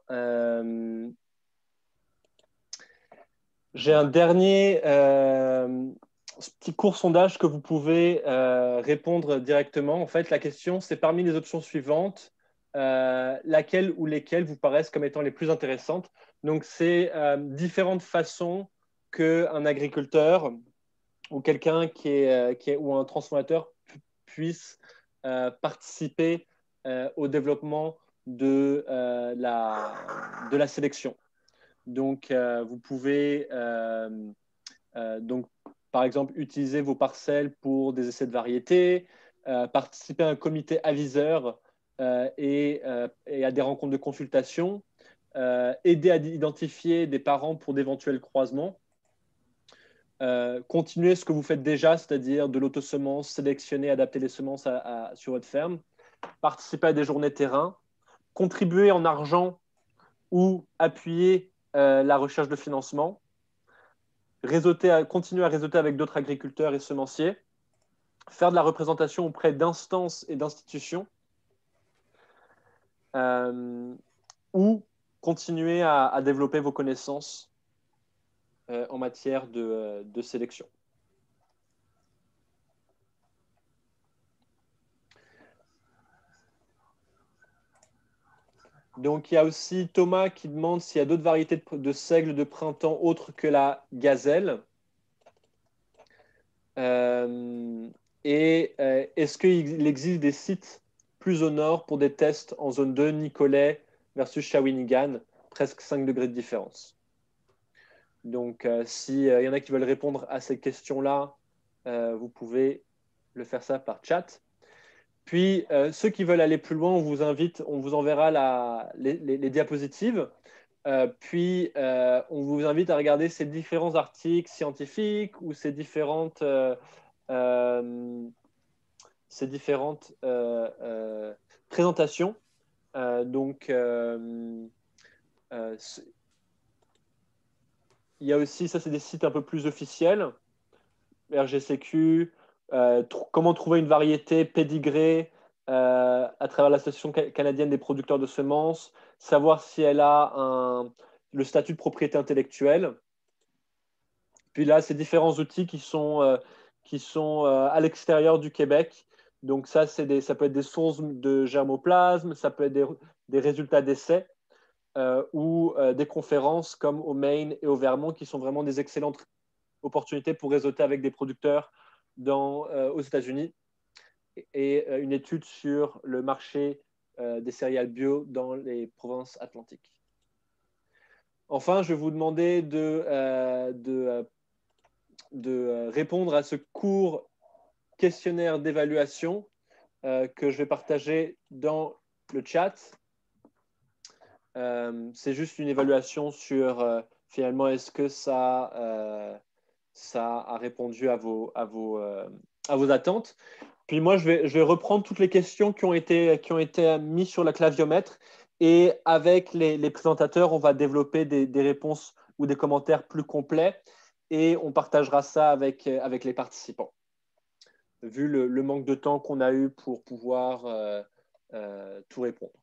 dernier petit court sondage que vous pouvez répondre directement. En fait, la question, c'est parmi les options suivantes, laquelle ou lesquelles vous paraissent comme étant les plus intéressantes. Donc, c'est différentes façons qu'un agriculteur ou quelqu'un ou un transformateur puisse participer au développement de la sélection. Donc, vous pouvez, donc, par exemple, utiliser vos parcelles pour des essais de variétés, participer à un comité aviseur et à des rencontres de consultation, aider à identifier des parents pour d'éventuels croisements, continuer ce que vous faites déjà, c'est-à-dire de l'autosemence, sélectionner, adapter les semences sur votre ferme, participer à des journées terrain, contribuer en argent ou appuyer la recherche de financement, continuer à réseauter avec d'autres agriculteurs et semenciers, faire de la représentation auprès d'instances et d'institutions, ou continuer à développer vos connaissances en matière de sélection. Donc, il y a aussi Thomas qui demande s'il y a d'autres variétés de seigle de printemps autres que la gazelle. Est-ce qu'il existe des sites plus au nord pour des tests en zone 2, Nicolet versus Shawinigan, presque 5 degrés de différence. Donc, s'il y en a qui veulent répondre à ces questions-là, vous pouvez le faire ça par chat. Puis, ceux qui veulent aller plus loin, on vous enverra les diapositives. Puis, on vous invite à regarder ces différents articles scientifiques ou ces différentes présentations. Donc, il y a aussi, ça c'est des sites un peu plus officiels, RGCQ, comment trouver une variété pédigrée à travers l'Association canadienne des producteurs de semences, savoir si elle a le statut de propriété intellectuelle. Puis là, c'est différents outils qui sont à l'extérieur du Québec. Donc ça peut être des sources de germoplasme, ça peut être des résultats d'essais ou des conférences comme au Maine et au Vermont qui sont vraiment des excellentes opportunités pour réseauter avec des producteurs aux États-Unis et une étude sur le marché des céréales bio dans les provinces atlantiques. Enfin, je vais vous demander de répondre à ce court questionnaire d'évaluation que je vais partager dans le chat. C'est juste une évaluation sur finalement est-ce que ça a répondu à vos attentes. Puis moi, je vais reprendre toutes les questions qui ont été mises sur le claviomètre et avec les présentateurs, on va développer des réponses ou des commentaires plus complets et on partagera ça avec les participants, vu le manque de temps qu'on a eu pour pouvoir tout répondre.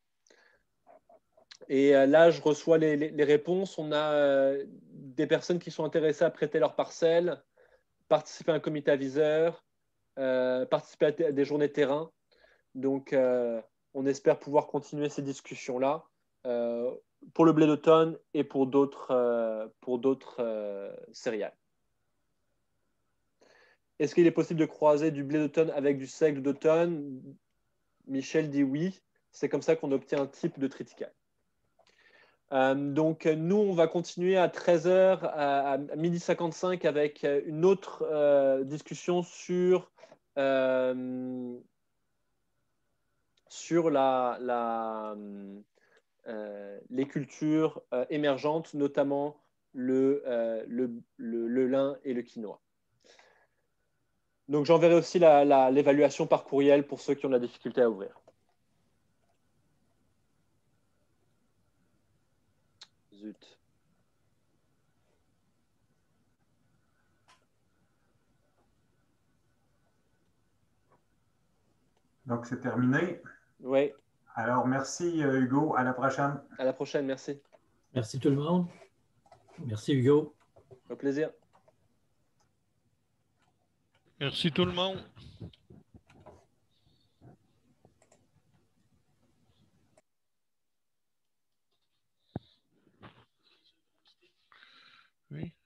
Et là, je reçois les réponses. On a des personnes qui sont intéressées à prêter leur parcelle, participer à un comité aviseur, participer à des journées terrain. Donc, on espère pouvoir continuer ces discussions-là pour le blé d'automne et pour d'autres céréales. Est-ce qu'il est possible de croiser du blé d'automne avec du seigle d'automne? Michel dit oui. C'est comme ça qu'on obtient un type de triticale. Donc, nous, on va continuer à 13h, à 12h55 avec une autre discussion sur les cultures émergentes, notamment le lin et le quinoa. Donc, j'enverrai aussi l'évaluation par courriel pour ceux qui ont de la difficulté à ouvrir. Zut. Donc, c'est terminé. Oui. Alors, merci Hugo. À la prochaine. À la prochaine, merci. Merci tout le monde. Merci Hugo. Au plaisir. Merci tout le monde. Oui.